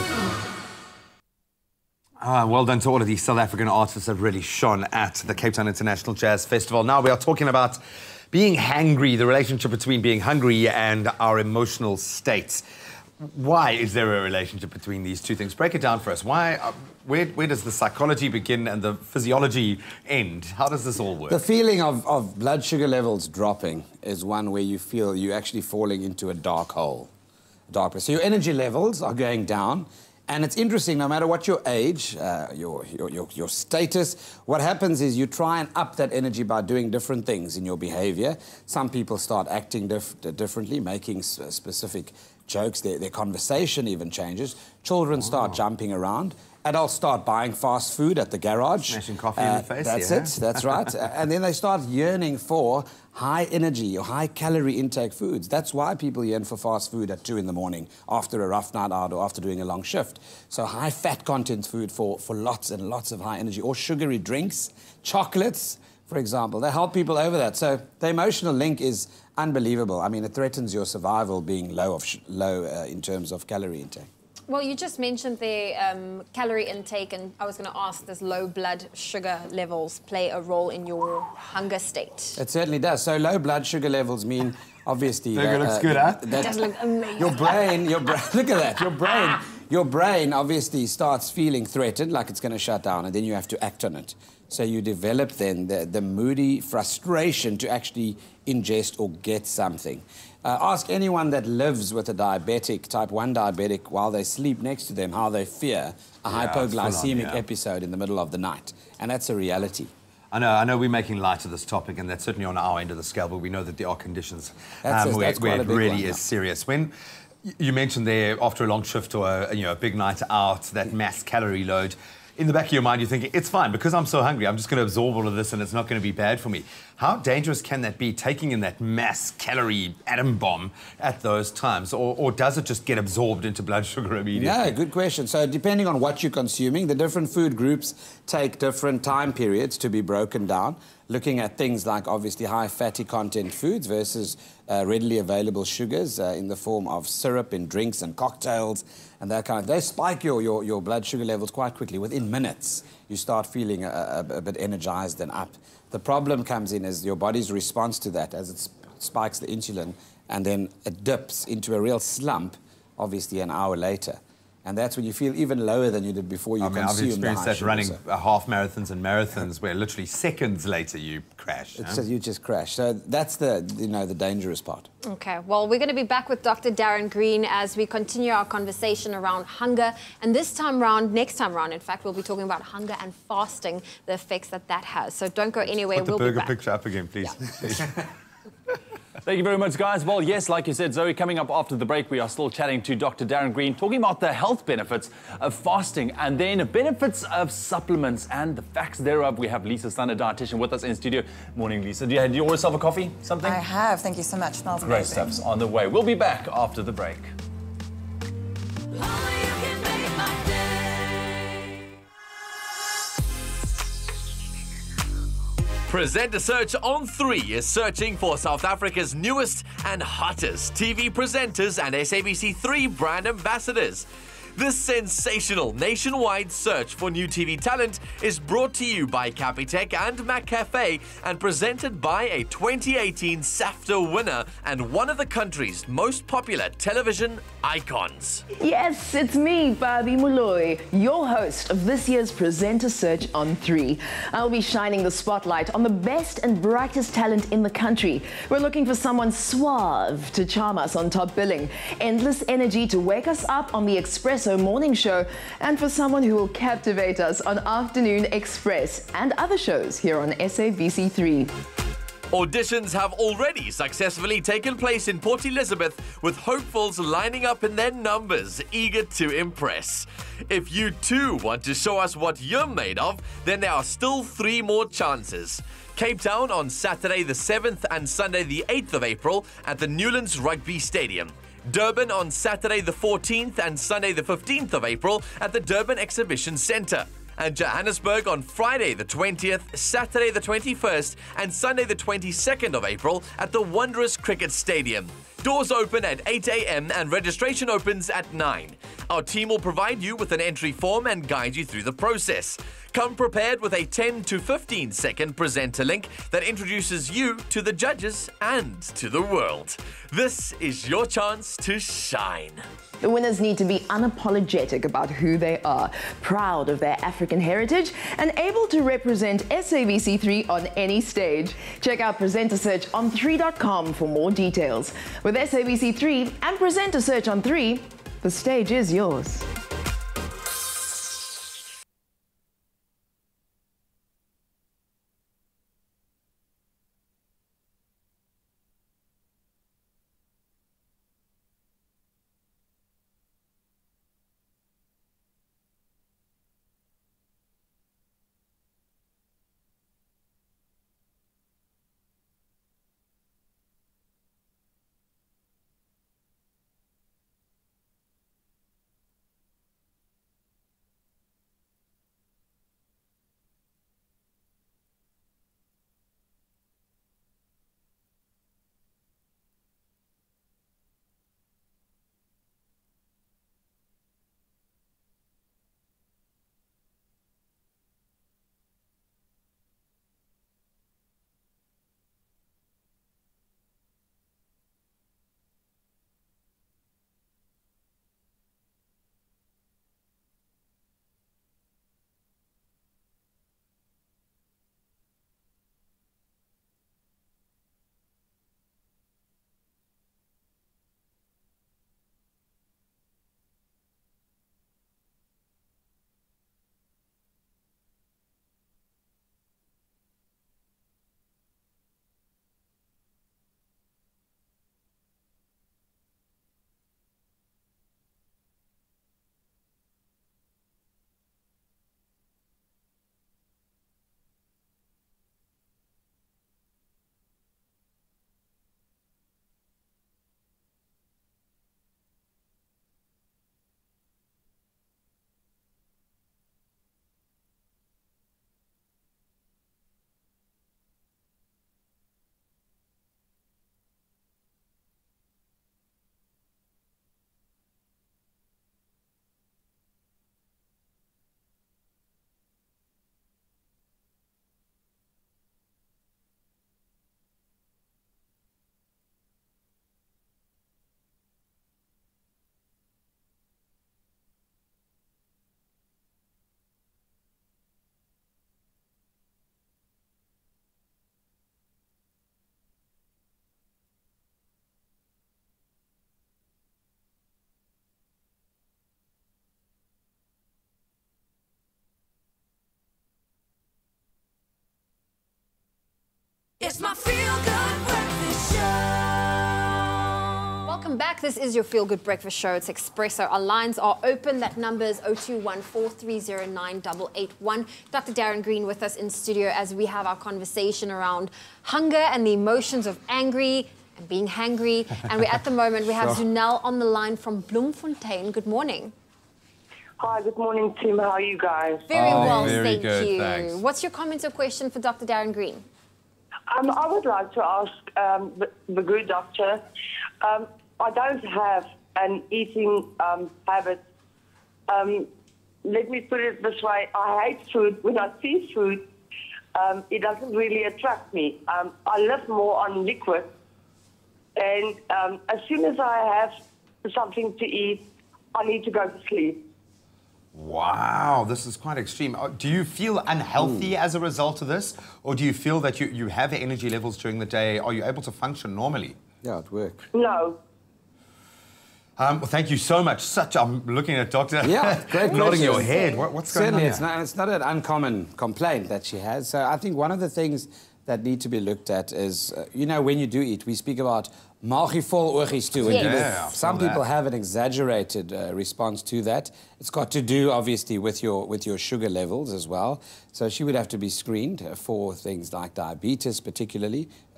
Well done to all of these South African artists that really shone at the Cape Town International Jazz Festival. Now we are talking about being hangry, the relationship between being hungry and our emotional states. Why is there a relationship between these two things? Break it down for us. Why? Where does the psychology begin and the physiology end? How does this all work? The feeling of blood sugar levels dropping is one where you feel you're actually falling into a dark hole. Darkness. So your energy levels are going down. And it's interesting, no matter what your age, your status, what happens is you try and up that energy by doing different things in your behavior. Some people start acting differently, making specific jokes. Their conversation even changes. Children start jumping around. Adults start buying fast food at the garage. Smashing coffee in the face. That's yeah. it, that's right. And then they start yearning for high energy or high calorie intake foods. That's why people yearn for fast food at 2 in the morning after a rough night out or after doing a long shift. So high fat content food for lots and lots of high energy, or sugary drinks, chocolates, for example. They help people over that. So the emotional link is unbelievable. I mean, it threatens your survival being low in terms of calorie intake. Well, you just mentioned the calorie intake, and I was going to ask, does low blood sugar levels play a role in your hunger state? It certainly does. So low blood sugar levels mean, obviously... Burger looks good, huh? It does look amazing. Your brain, look at that, your brain obviously starts feeling threatened, like it's going to shut down, and then you have to act on it. So you develop then the moody frustration to actually ingest or get something. Ask anyone that lives with a diabetic, type 1 diabetic, while they sleep next to them, how they fear a hypoglycemic episode in the middle of the night. And that's a reality. I know we're making light of this topic, and that's certainly on our end of the scale, but we know that there are conditions that's where it really one, is serious. When you mentioned there, after a long shift or a big night out, that mass calorie load, in the back of your mind, you're thinking, it's fine, because I'm so hungry, I'm just going to absorb all of this and it's not going to be bad for me. How dangerous can that be, taking in that mass calorie atom bomb at those times? Or does it just get absorbed into blood sugar immediately? Yeah, good question. So depending on what you're consuming, the different food groups take different time periods to be broken down, looking at things like, obviously, high fatty content foods versus readily available sugars in the form of syrup in drinks and cocktails and that kind of... They spike your blood sugar levels quite quickly. Within minutes, you start feeling a bit energized and up. The problem comes in as your body's response to that, as it spikes the insulin, and then it dips into a real slump, obviously, an hour later. And that's when you feel even lower than you did before you consumed the high sugar. I've experienced that running half marathons and marathons where literally seconds later you crash. You just crash. So that's the dangerous part. Okay, well, we're going to be back with Dr. Darren Green as we continue our conversation around hunger. And next time round, in fact, we'll be talking about hunger and fasting, the effects that has. So don't go anywhere. Put the burger picture up again, please. Yeah. Thank you very much, guys. Well, yes, like you said, Zoe, coming up after the break, we are still chatting to Dr. Darren Green, talking about the health benefits of fasting and then benefits of supplements and the facts thereof. We have Lize Stander, dietitian, with us in studio. Morning, Lize. Do you order yourself a coffee, something? I have. Thank you so much. Smells Great amazing. stuff's on the way. We'll be back after the break. Presenter Search on 3 is searching for South Africa's newest and hottest TV presenters and SABC3 brand ambassadors. This sensational nationwide search for new TV talent is brought to you by Capitec and McCafé and presented by a 2018 SAFTA winner and one of the country's most popular television icons. Yes, it's me, Barbie Molloy, your host of this year's Presenter Search on 3. I'll be shining the spotlight on the best and brightest talent in the country. We're looking for someone suave to charm us on top billing, endless energy to wake us up on the Expresso morning show, and for someone who will captivate us on Afternoon Express and other shows here on SABC3. Auditions have already successfully taken place in Port Elizabeth, with hopefuls lining up in their numbers, eager to impress. If you too want to show us what you're made of, then there are still 3 more chances. Cape Town on Saturday the 7th and Sunday the 8th of April at the Newlands Rugby Stadium. Durban on Saturday the 14th and Sunday the 15th of April at the Durban Exhibition Centre. And Johannesburg on Friday the 20th, Saturday the 21st and Sunday the 22nd of April at the Wanderers Cricket Stadium. Doors open at 8 a.m. and registration opens at 9. Our team will provide you with an entry form and guide you through the process. Come prepared with a 10 to 15 second presenter link that introduces you to the judges and to the world. This is your chance to shine. The winners need to be unapologetic about who they are, proud of their African heritage, and able to represent SABC3 on any stage. Check out Presenter Search on 3.com for more details. With SABC3 and Presenter Search on 3, the stage is yours. It's my feel-good breakfast show. Welcome back. This is your Feel Good Breakfast Show. It's Expresso. Our lines are open. That number is 0214309881. Dr. Darren Green with us in studio as we have our conversation around hunger and the emotions of angry and being hangry. And at the moment, we have Zunel on the line from Bloemfontein. Good morning. Hi, good morning, Tim. How are you guys? Very well, very thank you. Thanks. What's your comment or question for Dr. Darren Green? I would like to ask the good doctor, I don't have an eating habit. Let me put it this way. I hate food. When I see food, it doesn't really attract me. I live more on liquid. And as soon as I have something to eat, I need to go to sleep. Wow, this is quite extreme. Do you feel unhealthy as a result of this? Or do you feel that you have energy levels during the day? Are you able to function normally? Yeah, it works. No. Well, thank you so much. I'm looking at Dr. Yeah, great nodding your question. head. What's going on Certainly, here? it's not an uncommon complaint that she has. So I think one of the things that need to be looked at is, when you do eat, we speak about magie vol oortjies toe. Yeah, Some people have an exaggerated response to that. It's got to do, obviously, with your sugar levels as well. So she would have to be screened for things like diabetes, particularly,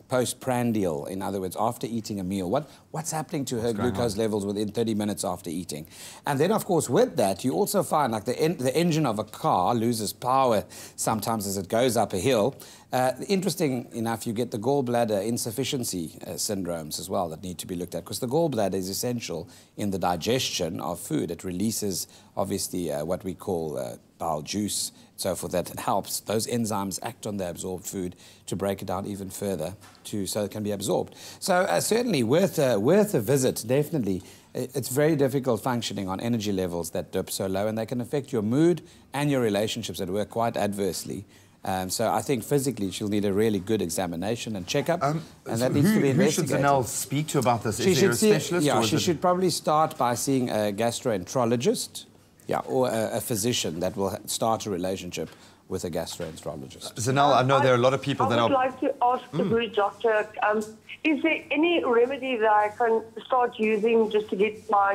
postprandial, in other words, after eating a meal. What's happening to her glucose levels within 30 minutes after eating? And then, of course, with that, you also find like the engine of a car loses power sometimes as it goes up a hill. Interesting enough, you get the gallbladder insufficiency syndromes as well that need to be looked at, because the gallbladder is essential in the digestion of food. It releases, obviously, what we call bowel juice, so forth, that helps those enzymes act on the absorbed food to break it down even further so it can be absorbed. So certainly worth a visit, definitely. It's very difficult functioning on energy levels that dip so low, and they can affect your mood and your relationships at work quite adversely. So I think physically she'll need a really good examination and checkup, and that needs to be investigated. Who should Zanelle speak to about this? Is there a specialist? Yeah, she should probably start by seeing a gastroenterologist, or a physician that will start a relationship with a gastroenterologist. Zanelle, I know there are a lot of people that are... I would like to ask the good doctor, is there any remedy that I can start using just to get my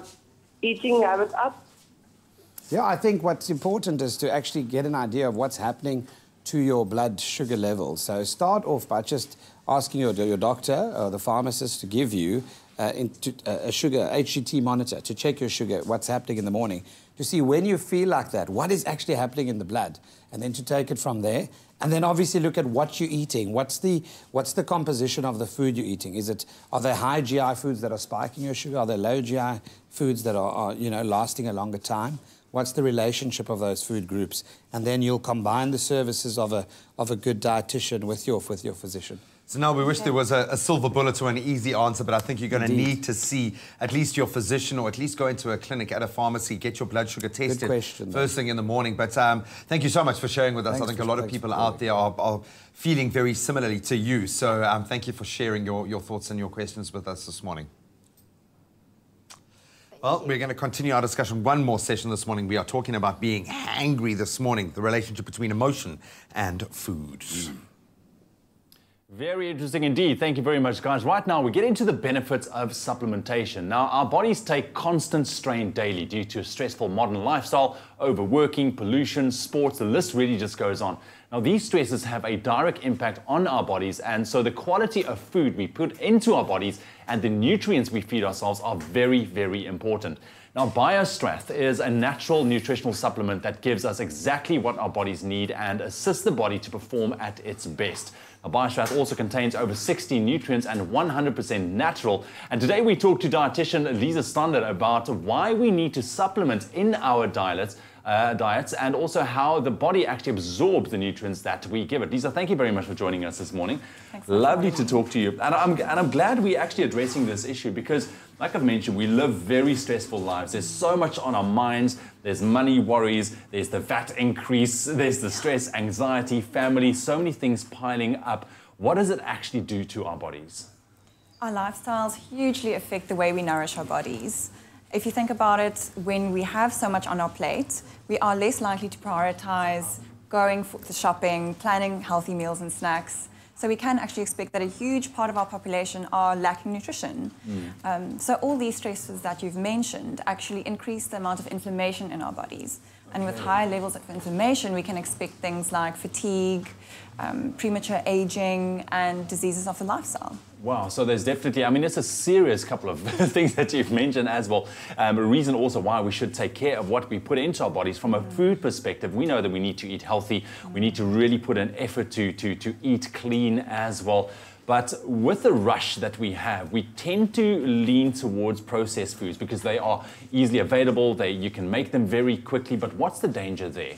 eating habits up? Yeah, I think what's important is to actually get an idea of what's happening to your blood sugar levels. So start off by just asking your doctor or the pharmacist to give you a sugar HGT monitor to check your sugar, what's happening in the morning, to see when you feel like that, what is actually happening in the blood, and then to take it from there. And then obviously look at what you're eating. What's the composition of the food you're eating? Are there high GI foods that are spiking your sugar? Are there low GI foods that are lasting a longer time? What's the relationship of those food groups? And then you'll combine the services of a good dietitian with your physician. So now we wish there was a silver bullet or an easy answer, but I think you're going to need to see at least your physician, or at least go into a clinic at a pharmacy, get your blood sugar tested first thing in the morning. But thank you so much for sharing with us. I think a lot of people out there are feeling very similarly to you. So thank you for sharing your thoughts and your questions with us this morning. Well, we're going to continue our discussion. One more session this morning. We are talking about being hangry this morning, the relationship between emotion and food. Very interesting indeed. Thank you very much, guys. Right now, we get into the benefits of supplementation. Now, our bodies take constant strain daily due to a stressful modern lifestyle, overworking, pollution, sports, the list really just goes on. Now, these stresses have a direct impact on our bodies, and so the quality of food we put into our bodies and the nutrients we feed ourselves are very, very important. Now, Bio-Strath is a natural nutritional supplement that gives us exactly what our bodies need and assists the body to perform at its best. Now, Bio-Strath also contains over 60 nutrients and 100% natural. And today we talk to Dietician Lize Stander about why we need to supplement in our diets and also how the body actually absorbs the nutrients that we give it. Lize, thank you very much for joining us this morning. Thanks. Lovely to talk to you. And I'm glad we're actually addressing this issue because, like I've mentioned, we live very stressful lives. There's so much on our minds. There's money worries, there's the VAT increase, there's the stress, anxiety, family, so many things piling up. What does it actually do to our bodies? Our lifestyles hugely affect the way we nourish our bodies. If you think about it, when we have so much on our plate, we are less likely to prioritize going for the shopping, planning healthy meals and snacks. So we can actually expect that a huge part of our population are lacking nutrition. So all these stresses that you've mentioned actually increase the amount of inflammation in our bodies. And with high levels of inflammation, we can expect things like fatigue, premature aging, and diseases of the lifestyle. Wow, so there's definitely, I mean, it's a serious couple of things that you've mentioned as well. A reason also why we should take care of what we put into our bodies from a food perspective. We know that we need to eat healthy. We need to really put an effort to eat clean as well. But with the rush that we have, we tend to lean towards processed foods because they are easily available. You can make them very quickly. But what's the danger there?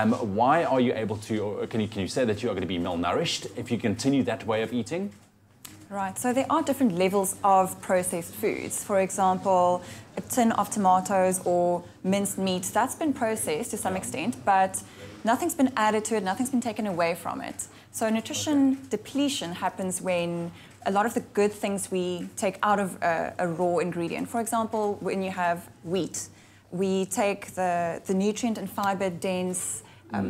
Why are you able to, or can you say that you are going to be malnourished if you continue that way of eating? Right, so there are different levels of processed foods. For example, a tin of tomatoes or minced meat, that's been processed to some extent, but nothing's been added to it, nothing's been taken away from it. So nutrition depletion happens when a lot of the good things we take out of a raw ingredient. For example, when you have wheat, we take the nutrient and fiber-dense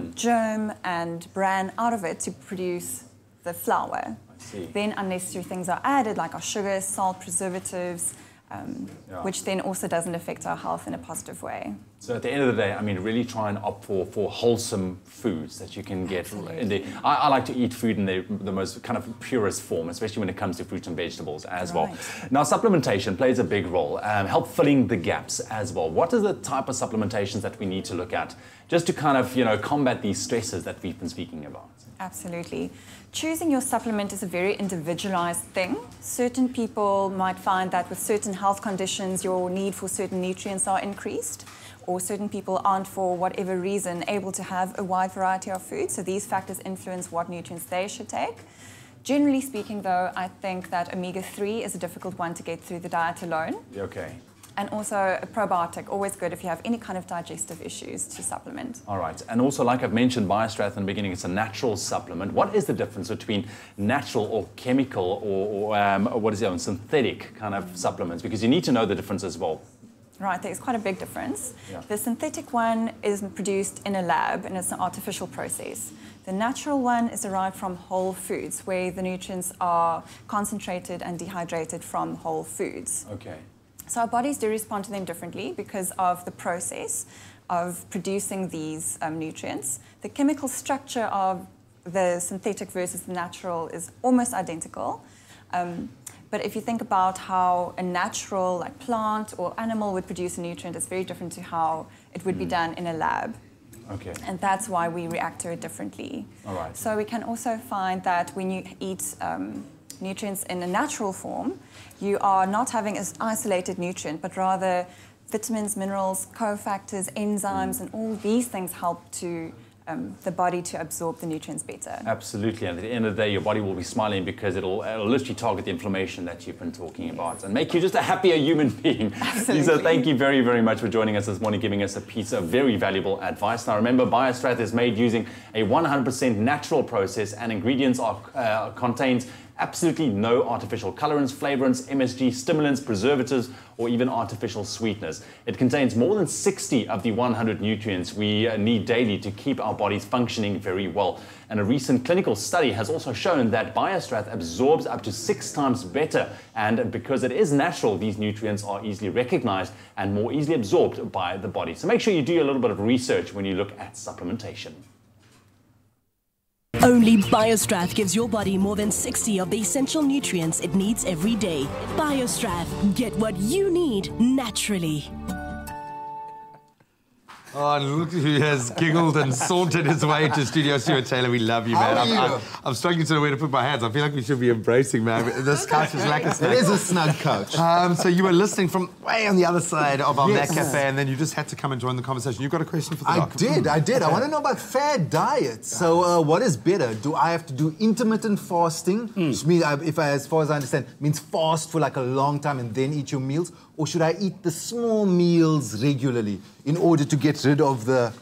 germ and bran out of it to produce the flour. Then unnecessary things are added, like our sugars, salt, preservatives, which then also doesn't affect our health in a positive way. So at the end of the day, I mean, really try and opt for wholesome foods that you can get. I like to eat food in the most kind of purest form, especially when it comes to fruits and vegetables as well. Now, supplementation plays a big role, help filling the gaps as well. What are the type of supplementations that we need to look at just to kind of, you know, combat these stresses that we've been speaking about? Absolutely. Choosing your supplement is a very individualized thing. Certain people might find that with certain health conditions, your need for certain nutrients are increased, or certain people aren't, for whatever reason, able to have a wide variety of foods. So these factors influence what nutrients they should take. Generally speaking, though, I think that omega-3 is a difficult one to get through the diet alone. Okay. And also a probiotic, always good if you have any kind of digestive issues to supplement. All right. And also, like I've mentioned, Bio-Strath in the beginning, it's a natural supplement. What is the difference between natural or chemical or what is it, synthetic kind of supplements? Because you need to know the difference as well. Right, there's quite a big difference. Yeah. The synthetic one is produced in a lab and it's an artificial process. The natural one is derived from whole foods, where the nutrients are concentrated and dehydrated from whole foods. Okay. So our bodies do respond to them differently because of the process of producing these nutrients. The chemical structure of the synthetic versus the natural is almost identical. But if you think about how a natural, like plant or animal, would produce a nutrient, it's very different to how it would be done in a lab. Okay. And that's why we react to it differently. All right. So we can also find that when you eat nutrients in a natural form, you are not having an isolated nutrient, but rather vitamins, minerals, cofactors, enzymes, and all these things help to the body to absorb the nutrients better. Absolutely, and at the end of the day, your body will be smiling because it'll literally target the inflammation that you've been talking about and make you just a happier human being. Absolutely. Lisa, thank you very, very much for joining us this morning, giving us a piece of very valuable advice. Now remember, Bio-Strath is made using a 100% natural process, and ingredients are contains absolutely no artificial colorants, flavorants, MSG, stimulants, preservatives, or even artificial sweeteners. It contains more than 60 of the 100 nutrients we need daily to keep our bodies functioning very well. And a recent clinical study has also shown that Bio-Strath absorbs up to 6 times better. And because it is natural, these nutrients are easily recognized and more easily absorbed by the body. So make sure you do a little bit of research when you look at supplementation. Only Bio-Strath gives your body more than 60 of the essential nutrients it needs every day. Bio-Strath, get what you need naturally. Oh, look who has giggled and sauntered his way to studio. Stuart Taylor, we love you, man. I'm struggling to know where to put my hands. I feel like we should be embracing, man. This couch is like a snug. It is a snug couch. So you were listening from way on the other side of our McCafé, and then you just had to come and join the conversation. You've got a question for the doc? I did. I want to know about fair diet. So what is better? Do I have to do intermittent fasting, which means, as far as I understand, means fast for like a long time and then eat your meals? Or should I eat the small meals regularly in order to get rid of the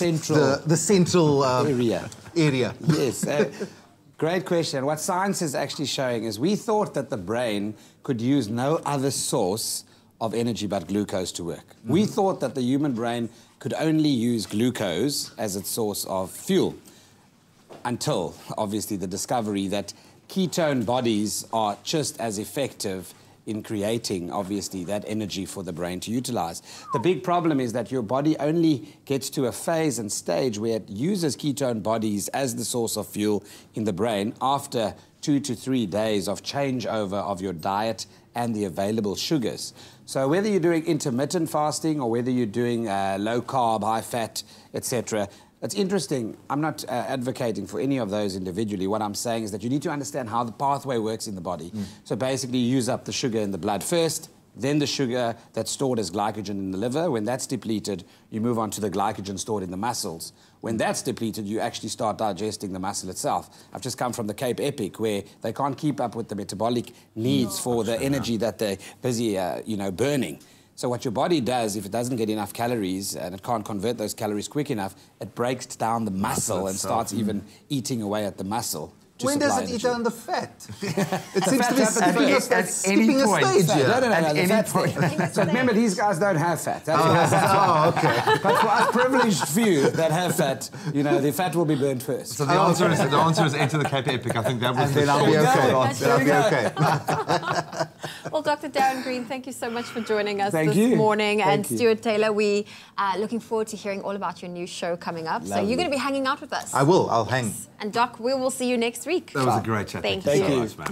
central area? Yes, great question. What science is actually showing is we thought that the brain could use no other source of energy but glucose to work. We thought that the human brain could only use glucose as its source of fuel until, obviously, the discovery that ketone bodies are just as effective in creating, obviously, that energy for the brain to utilize. The big problem is that your body only gets to a phase and stage where it uses ketone bodies as the source of fuel in the brain after 2 to 3 days of changeover of your diet and the available sugars. So whether you're doing intermittent fasting or whether you're doing low carb, high fat, etc., it's interesting. I'm not advocating for any of those individually. What I'm saying is that you need to understand how the pathway works in the body. So basically, you use up the sugar in the blood first, then the sugar that's stored as glycogen in the liver. When that's depleted, you move on to the glycogen stored in the muscles. When that's depleted, you actually start digesting the muscle itself. I've just come from the Cape Epic, where they can't keep up with the metabolic needs for the energy that they're busy, burning. So what your body does, if it doesn't get enough calories and it can't convert those calories quick enough, it breaks down the muscle and starts even eating away at the muscle. When does it eat down the fat? It seems to be skipping a stage here. No. So remember, these guys don't have fat. Okay. But for us privileged few that have fat, the fat will be burnt first. So the answer is enter the Cape Epic. I think that was and then I'll be okay. Well, Dr. Dr. Darren Green, thank you so much for joining us this morning. Thank and you. Stuart Taylor, we are looking forward to hearing all about your new show coming up. So Lovely. you're going to be hanging out with us. I will. I'll hang. And Doc, we will see you next week. That was a great chat. Thank you you. so much,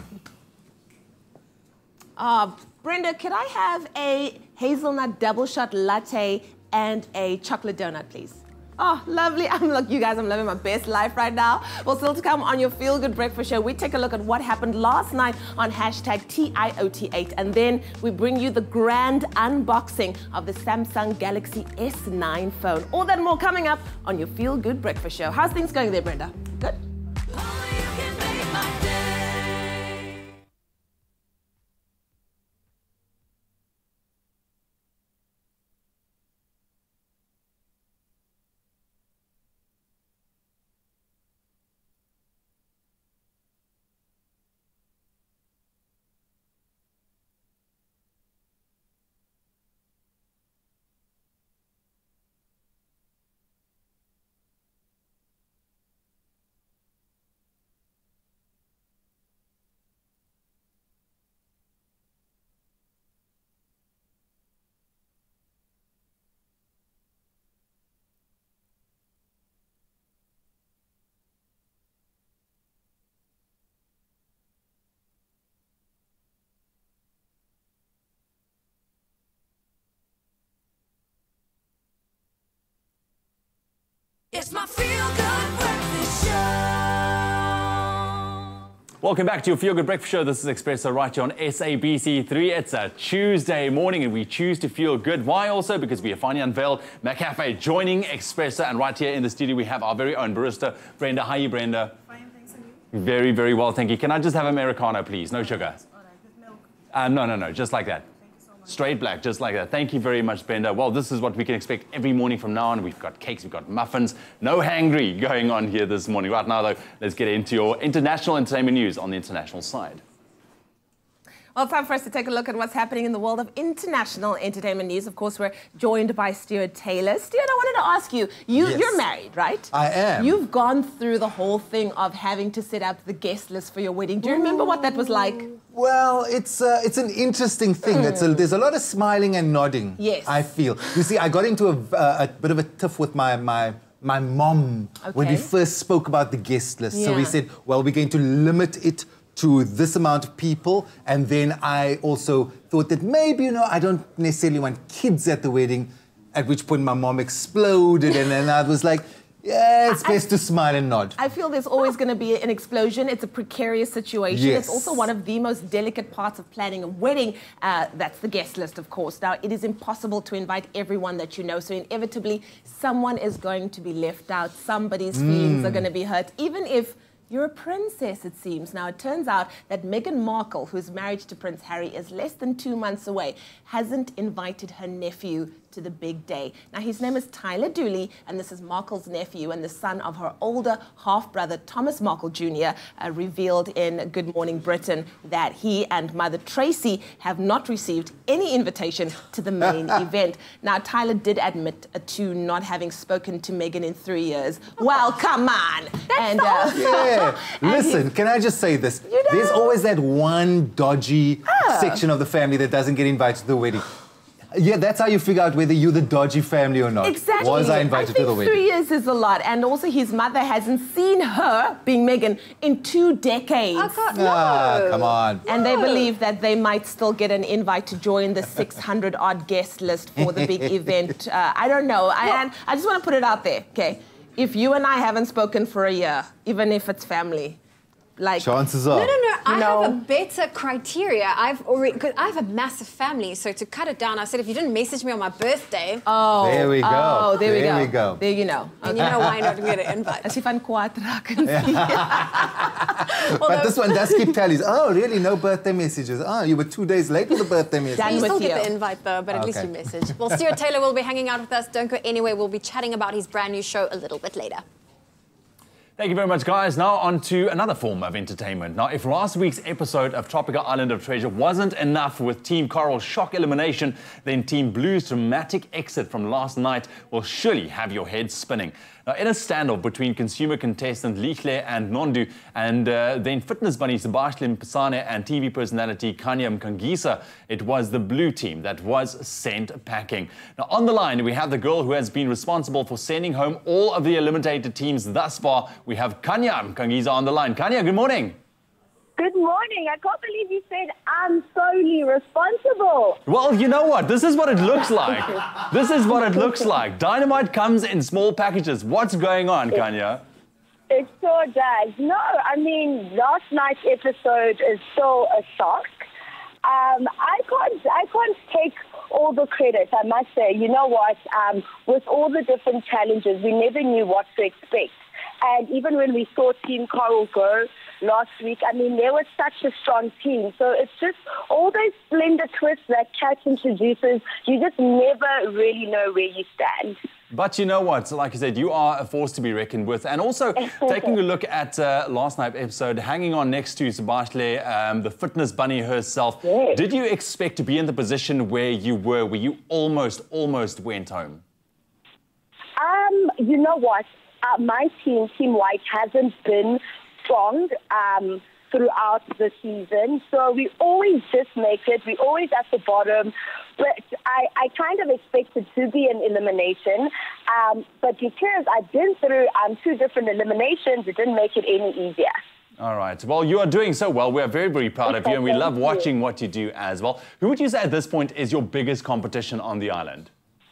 man. Brenda, could I have a hazelnut double shot latte and a chocolate donut, please? Oh, lovely. Look, you guys, I'm living my best life right now. Well, still to come on your Feel Good Breakfast Show, we take a look at what happened last night on hashtag TIOT8. And then we bring you the grand unboxing of the Samsung Galaxy S9 phone. All that and more coming up on your Feel Good Breakfast Show. How's things going there, Brenda? Good? It's my Feel Good Breakfast Show. Welcome back to your Feel Good Breakfast Show. This is Expresso right here on SABC3. It's a Tuesday morning and we choose to feel good. Why also? Because we have finally unveiled McCafé joining Expresso. And right here in the studio we have our very own barista, Brenda. How are you, Brenda? Fine, thanks, and you? Very, very well, thank you. Can I just have Americano, please? No sugar. All right, with milk. No, just like that. Straight black, just like that. Thank you very much, Brenda. Well, this is what we can expect every morning from now on. We've got cakes, we've got muffins. No hangry going on here this morning. Right now, though, let's get into your international entertainment news on the international side. Well, time for us to take a look at what's happening in the world of international entertainment news. Of course, we're joined by Stuart Taylor. Stuart, I wanted to ask you, you're married, right? I am. You've gone through the whole thing of having to set up the guest list for your wedding. Do you remember what that was like? Well, it's an interesting thing. There's a lot of smiling and nodding. Yes. I feel. You see, I got into a bit of a tiff with my mom when we first spoke about the guest list. So we said, well, we're going to limit it to this amount of people. And then I also thought that maybe, I don't necessarily want kids at the wedding, at which point my mom exploded. And then I was like, yeah, it's best to smile and nod. I feel there's always going to be an explosion. It's a precarious situation. Yes. It's also one of the most delicate parts of planning a wedding. That's the guest list, of course. Now, it is impossible to invite everyone that you know. So inevitably, someone is going to be left out. Somebody's feelings are going to be hurt, even if you're a princess, it seems. Now, it turns out that Meghan Markle, who's married to Prince Harry, is less than 2 months away, hasn't invited her nephew to the big day. Now, his name is Tyler Dooley, and this is Markle's nephew and the son of her older half-brother, Thomas Markle Jr., revealed in Good Morning Britain that he and mother Tracy have not received any invitation to the main event. Now, Tyler did admit to not having spoken to Meghan in 3 years. Well, come on! That's awesome. Yeah. Listen, can I just say this? There's always that one dodgy section of the family that doesn't get invited to the wedding. Yeah, that's how you figure out whether you're the dodgy family or not. Exactly. Was I invited to the wedding? 3 years is a lot. And also his mother hasn't seen her, being Meghan, in 2 decades. Oh, God, no. Come on. And they believe that they might still get an invite to join the 600-odd guest list for the big event. I don't know. And I just want to put it out there, okay? If you and I haven't spoken for a year, even if it's family, like... Chances are. No. I have a better criteria. Because I have a massive family, so to cut it down, I said if you didn't message me on my birthday... Oh. There we go. Oh, there we go. There you know. And you know why not get an invite. As if I'm quite But this one does keep tallies. Oh, really? No birthday messages. Oh, you were 2 days late with the birthday message. You still get the invite, though, but at least you message. Well, Stuart Taylor will be hanging out with us. Don't go anywhere. We'll be chatting about his brand new show a little bit later. Thank you very much, guys. Now on to another form of entertainment. Now, if last week's episode of Tropica Island of Treasure wasn't enough with Team Coral's shock elimination, then Team Blue's dramatic exit from last night will surely have your head spinning. Now, in a standoff between consumer contestant Lichle and Nondu, and then fitness bunny Sebastian Pisane and TV personality Kanya Mkangisa, it was the blue team that was sent packing. Now, on the line, we have the girl who has been responsible for sending home all of the eliminated teams thus far. We have Kanya Mkangisa on the line. Kanya, good morning. Good morning. I can't believe you said I'm solely responsible. Well, you know what? This is what it looks like. This is what it looks like. Dynamite comes in small packages. What's going on, Kanya? It sure does. No, I mean, last night's episode is still a shock. I can't take all the credit, I must say. You know what? With all the different challenges, we never knew what to expect. And even when we saw Team Coral go last week, I mean, they were such a strong team. So it's just all those splendid twists that Kat introduces, you just never really know where you stand. But you know what? Like I said, you are a force to be reckoned with. And also, taking a look at last night's episode, hanging on next to Sebastian, the fitness bunny herself, yes. Did you expect to be in the position where you were you almost went home? You know what? My team, Team White, hasn't been strong throughout the season. So we always just make it. We're always at the bottom. But I kind of expected to be an elimination. But because I've been through 2 different eliminations, it didn't make it any easier. All right. Well, you are doing so well. We are very, very proud of you, and we love watching what you do as well. Who would you say at this point is your biggest competition on the island?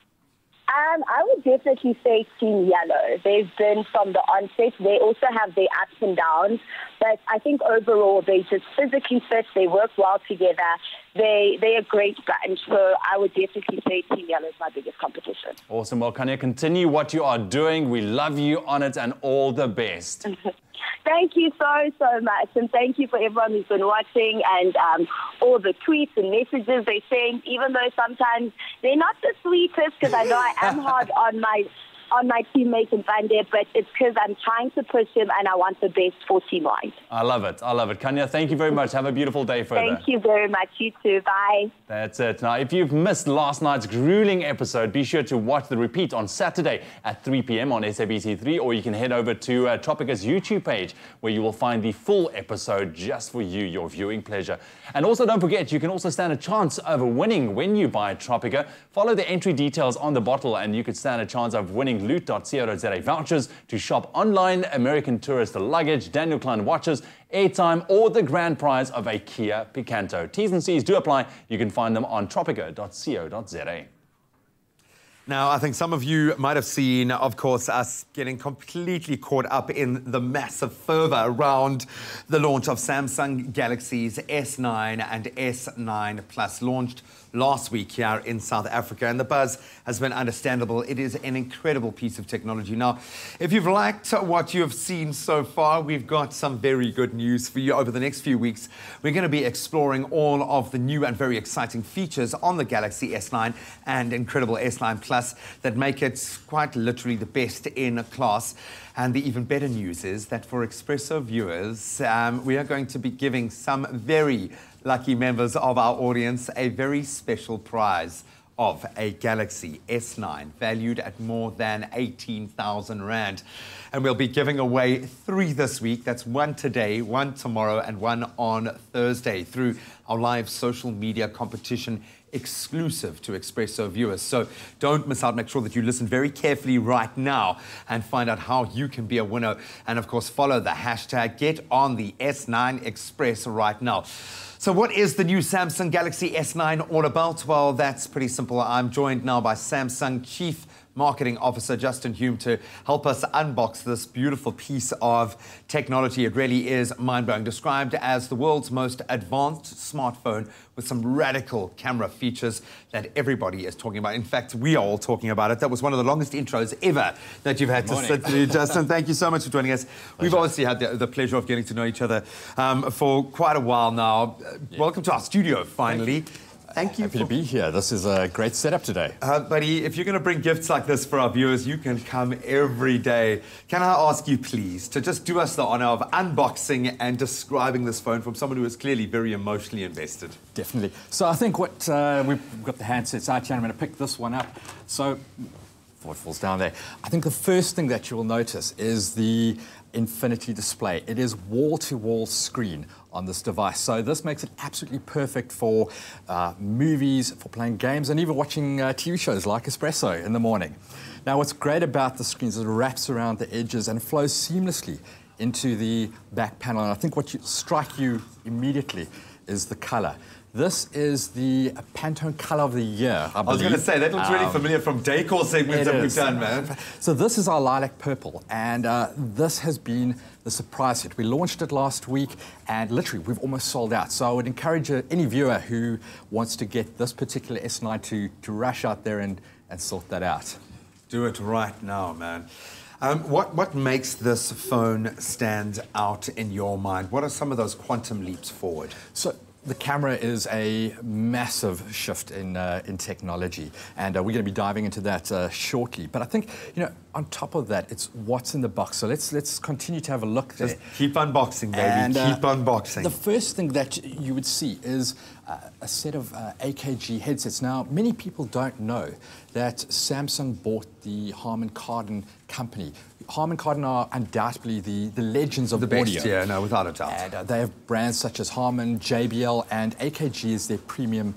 I would definitely say Team Yellow. They've been from the onset. They also have their ups and downs, but I think overall they just physically fit. They work well together. They're a great bunch. So I would definitely say Team Yellow is my biggest competition. Awesome. Well, Kanya, continue what you are doing. We love you on it, and all the best. Thank you so much, and thank you for everyone who's been watching and all the tweets and messages they send, even though sometimes they're not the sweetest, because I know I am hard on my teammates and Vander, but it's because I'm trying to push him and I want the best for Team White. I love it. I love it. Kanya, thank you very much. Have a beautiful day further. Thank you very much. You too. Bye. That's it. Now, if you've missed last night's grueling episode, be sure to watch the repeat on Saturday at 3 p.m. on SABC3, or you can head over to Tropica's YouTube page, where you will find the full episode just for you, your viewing pleasure. And also, don't forget, you can also stand a chance of winning when you buy Tropica. Follow the entry details on the bottle, and you could stand a chance of winning loot.co.za vouchers to shop online, American Tourister luggage, Daniel Klein watches, airtime, or the grand prize of a Kia Picanto. T's and C's do apply. You can find them on tropica.co.za. Now, I think some of you might have seen, of course, us getting completely caught up in the massive fervor around the launch of Samsung Galaxy's S9 and S9 Plus, launched last week here in South Africa, and the buzz has been understandable. It is an incredible piece of technology. Now, if you've liked what you've seen so far, we've got some very good news for you. Over the next few weeks, we're going to be exploring all of the new and very exciting features on the Galaxy S9 and incredible S9 Plus that make it quite literally the best in class. And the even better news is that for Expresso viewers, we are going to be giving some very lucky members of our audience a very special prize of a Galaxy S9 valued at more than 18,000 Rand. And we'll be giving away 3 this week. That's 1 today, 1 tomorrow, and 1 on Thursday through our live social media competition exclusive to Expresso viewers. So don't miss out. Make sure that you listen very carefully right now and find out how you can be a winner. And of course, follow the hashtag #GetOnTheS9 Express right now. So what is the new Samsung Galaxy S9 all about? Well, that's pretty simple. I'm joined now by Samsung Chief Marketing Officer Justin Hume to help us unbox this beautiful piece of technology. It really is mind-blowing. Described as the world's most advanced smartphone with some radical camera features that everybody is talking about. In fact, we are all talking about it. That was one of the longest intros ever that you've had to sit through. Justin, thank you so much for joining us. We've obviously had the pleasure of getting to know each other for quite a while now. Welcome to our studio, finally. Thank you. Happy to be here. This is a great setup today. Buddy, if you're going to bring gifts like this for our viewers, you can come every day. Can I ask you, please, to just do us the honor of unboxing and describing this phone from someone who is clearly very emotionally invested? Definitely. So I think what we've got the handsets out here. I'm going to pick this one up. So, before it falls down there, I think the first thing that you will notice is the infinity display. It is wall-to-wall screen on this device. So this makes it absolutely perfect for movies, for playing games, and even watching TV shows like Expresso in the morning. Now, what's great about the screen is it wraps around the edges and flows seamlessly into the back panel. And I think what strike you immediately is the color. This is the Pantone Color of the Year, I believe. I was going to say, that looks really familiar from decor segments that we've done, man. So this is our lilac purple, and this has been the surprise hit. We launched it last week, and literally we've almost sold out. So I would encourage any viewer who wants to get this particular S9 to rush out there and sort that out. Do it right now, man. What makes this phone stand out in your mind? What are some of those quantum leaps forward? So the camera is a massive shift in technology, and we're going to be diving into that shortly. But I think, you know, on top of that, it's what's in the box. So let's continue to have a look there. Just keep unboxing, baby. And, keep unboxing. The first thing that you would see is a set of AKG headsets. Now, many people don't know that Samsung bought the Harman Kardon company. Harman Kardon are undoubtedly the legends of the audio. Best, yeah, no, without a doubt. And they have brands such as Harman, JBL, and AKG is their premium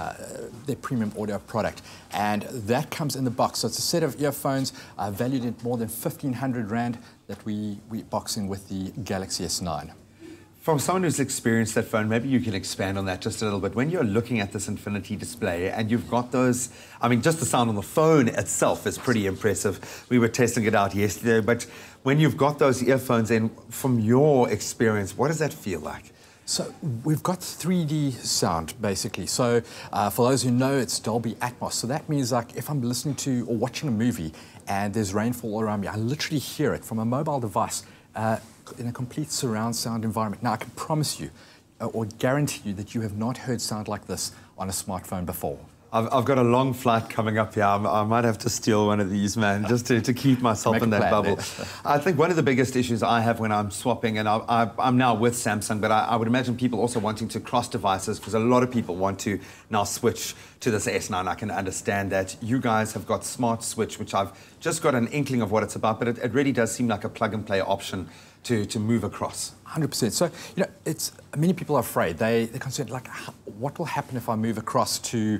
audio product. And that comes in the box. So it's a set of earphones valued at more than 1,500 Rand that we're boxing with the Galaxy S9. From someone who's experienced that phone, maybe you can expand on that just a little bit. When you're looking at this infinity display and you've got those, I mean, just the sound on the phone itself is pretty impressive. We were testing it out yesterday, but when you've got those earphones in, from your experience, what does that feel like? So we've got 3D sound, basically. So for those who know, it's Dolby Atmos. So that means, like, if I'm listening to or watching a movie and there's rainfall all around me, I literally hear it from a mobile device in a complete surround sound environment. Now, I can promise you or guarantee you that you have not heard sound like this on a smartphone before. I've got a long flight coming up here. I might have to steal one of these, man, just to keep myself in that bubble. I think one of the biggest issues I have when I'm swapping, and I'm now with Samsung, but I would imagine people also wanting to cross devices, because a lot of people want to now switch to this S9. I can understand that. You guys have got Smart Switch, which I've just got an inkling of what it's about, but it really does seem like a plug-and-play option to move across. 100%. So, you know, it's many people are afraid. They're concerned, like, what will happen if I move across to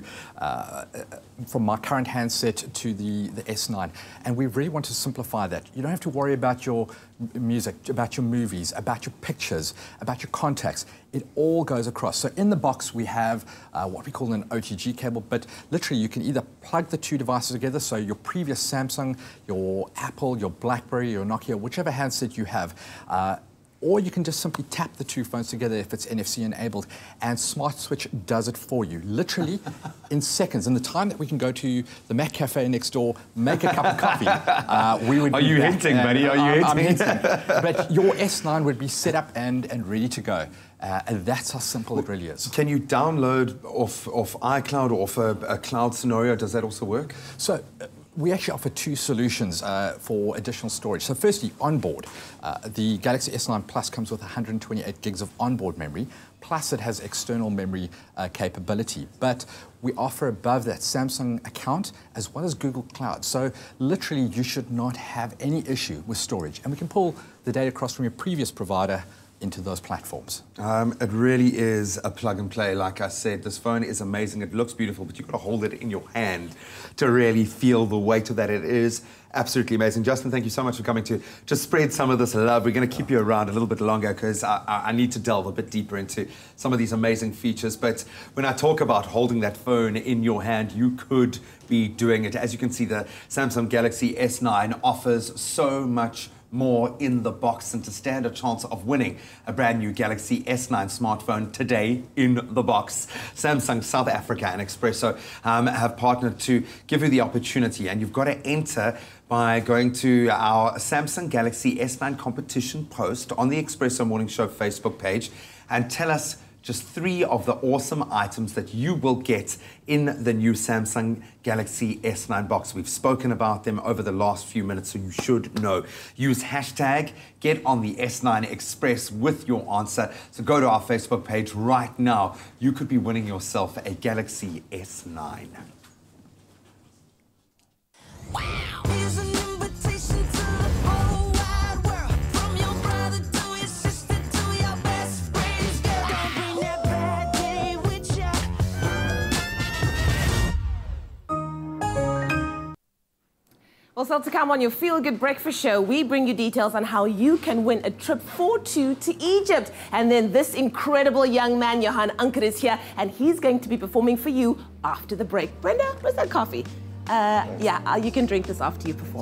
from my current handset to the S9? And we really want to simplify that. You don't have to worry about your music, about your movies, about your pictures, about your contacts. It all goes across. So in the box we have what we call an OTG cable, but literally you can either plug the two devices together, so your previous Samsung, your Apple, your BlackBerry, your Nokia, whichever handset you have, or you can just simply tap the two phones together if it's NFC enabled, and Smart Switch does it for you, literally in seconds. In the time that we can go to the McCafé next door, make a cup of coffee, we would. Are you hinting, buddy? Are you hinting? I'm hinting. But your S9 would be set up and ready to go. And that's how simple it really is. Can you download off iCloud or off a cloud scenario? Does that also work? So we actually offer two solutions for additional storage. So firstly, onboard. The Galaxy S9 Plus comes with 128 gigs of onboard memory, plus it has external memory capability. But we offer above that Samsung account as well as Google Cloud. So literally you should not have any issue with storage. And we can pull the data across from your previous provider into those platforms. It really is a plug and play. Like I said, this phone is amazing. It looks beautiful, but you've got to hold it in your hand to really feel the weight of that. It is absolutely amazing. Justin, thank you so much for coming to just spread some of this love. We're going to keep you around a little bit longer because I need to delve a bit deeper into some of these amazing features. But when I talk about holding that phone in your hand, you could be doing it. As you can see, the Samsung Galaxy S9 offers so much more in the box and to stand a chance of winning a brand new Galaxy S9 smartphone today in the box. Samsung South Africa and Expresso have partnered to give you the opportunity, and you've got to enter by going to our Samsung Galaxy S9 competition post on the Expresso Morning Show Facebook page and tell us just 3 of the awesome items that you will get in the new Samsung Galaxy S9 box. We've spoken about them over the last few minutes, so you should know. Use hashtag Get on the S9 Express with your answer. So go to our Facebook page right now. You could be winning yourself a Galaxy S9. Well, still to come on your Feel Good Breakfast Show, we bring you details on how you can win a trip for 2 to Egypt. And then this incredible young man, Johan Anker, is here, and he's going to be performing for you after the break. Brenda, where's that coffee? You can drink this after you perform.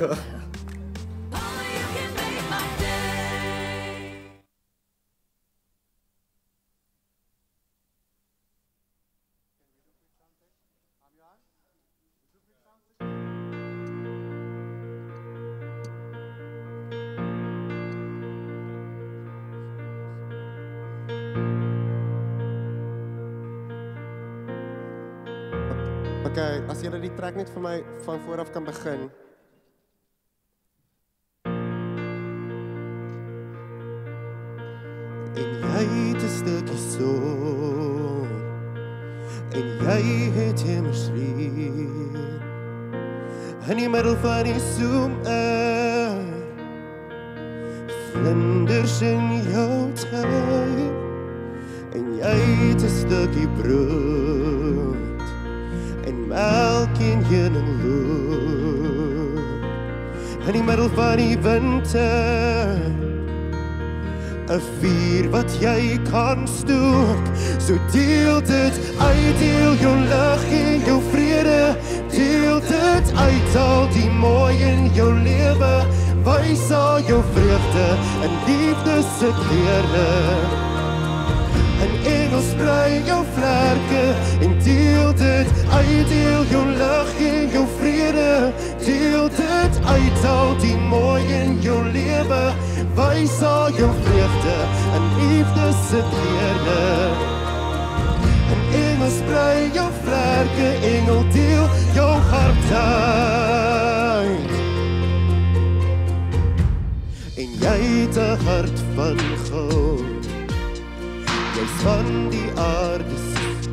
Okay, as julle die track net vir my van vooraf kan begin. En jy het 'n stukkie son. En jy het hemersvlieg. In die middel van die somer. Vlinders in jou tuin. En jy het 'n stukkie brood. En melk en heuningloop. In die middel van die winter. 'n vuur wat jy kan stook. So deel dit uit, deel jou lig en jou vrede. Deel dit uit, al die mooi in jou lewe. Wys al jou vreugde in liefde se kleure. En engel sprei jou vlerke en deel dit uit, deel jou lig en jou vrede. Deel dit uit, al die mooi in jou lewe. Wys al jou vreugde in liefde se kleure. En engel sprei jou vlerke, engel deel jou hart uit. En jy het 'n hart van goud. Jy's van die aarde se.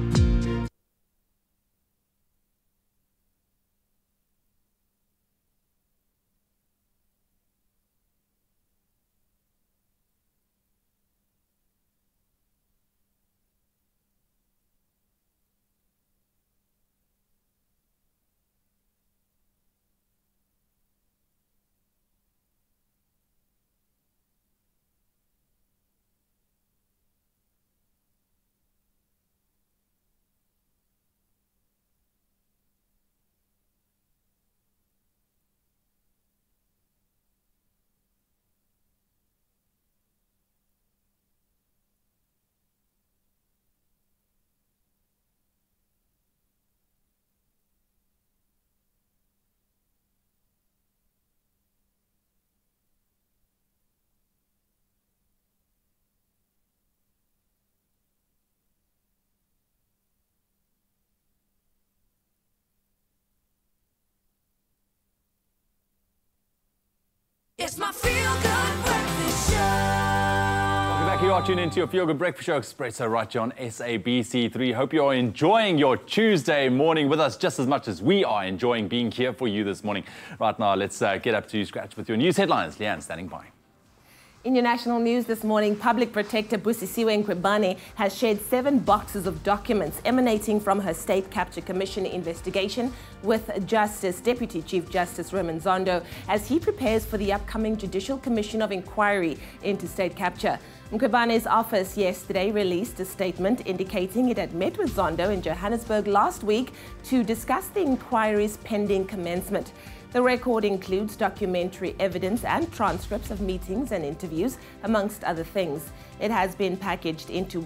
It's my Feel Good Breakfast Show. Welcome back. You are tuned into your Feel Good Breakfast Show, Expresso, right here on SABC3. Hope you are enjoying your Tuesday morning with us just as much as we are enjoying being here for you this morning. Right now, let's get up to scratch with your news headlines. Leanne standing by. In your national news this morning, Public Protector Busisiwe Nkwebane has shared 7 boxes of documents emanating from her State Capture Commission investigation with Deputy Chief Justice Raymond Zondo as he prepares for the upcoming Judicial Commission of Inquiry into state capture. Nkwebane's office yesterday released a statement indicating it had met with Zondo in Johannesburg last week to discuss the inquiry's pending commencement. The record includes documentary evidence and transcripts of meetings and interviews, amongst other things. It has been packaged into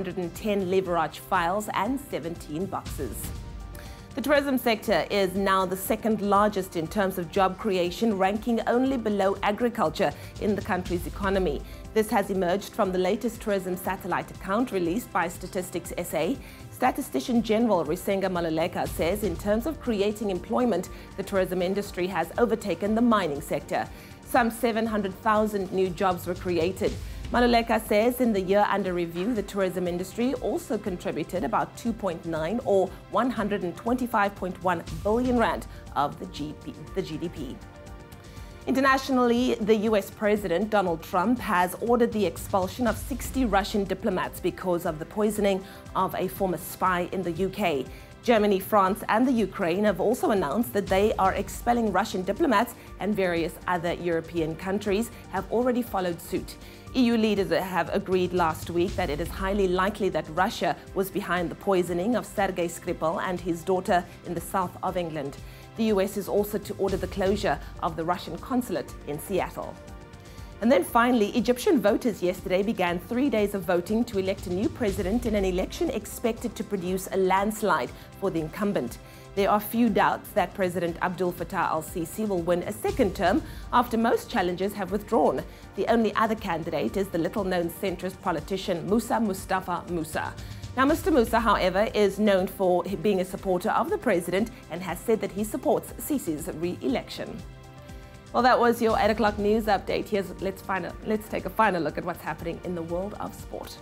110 leverage files and 17 boxes. The tourism sector is now the second largest in terms of job creation, ranking only below agriculture in the country's economy. This has emerged from the latest tourism satellite account released by Statistics SA. Statistician General Risenga Maluleka says in terms of creating employment, the tourism industry has overtaken the mining sector. Some 700,000 new jobs were created. Maluleka says in the year under review, the tourism industry also contributed about 2.9 or 125.1 billion rand of the GDP. Internationally, the US President Donald Trump has ordered the expulsion of 60 Russian diplomats because of the poisoning of a former spy in the UK. Germany, France and the Ukraine have also announced that they are expelling Russian diplomats, and various other European countries have already followed suit. EU leaders have agreed last week that it is highly likely that Russia was behind the poisoning of Sergei Skripal and his daughter in the south of England. The US is also to order the closure of the Russian consulate in Seattle. And then finally, Egyptian voters yesterday began 3 days of voting to elect a new president in an election expected to produce a landslide for the incumbent. There are few doubts that President Abdel Fattah al-Sisi will win a second term after most challengers have withdrawn. The only other candidate is the little-known centrist politician Musa Mustafa Musa. Now, Mr. Musa, however, is known for being a supporter of the president and has said that he supports Sisi's re-election. Well, that was your 8 o'clock news update. Let's take a final look at what's happening in the world of sport.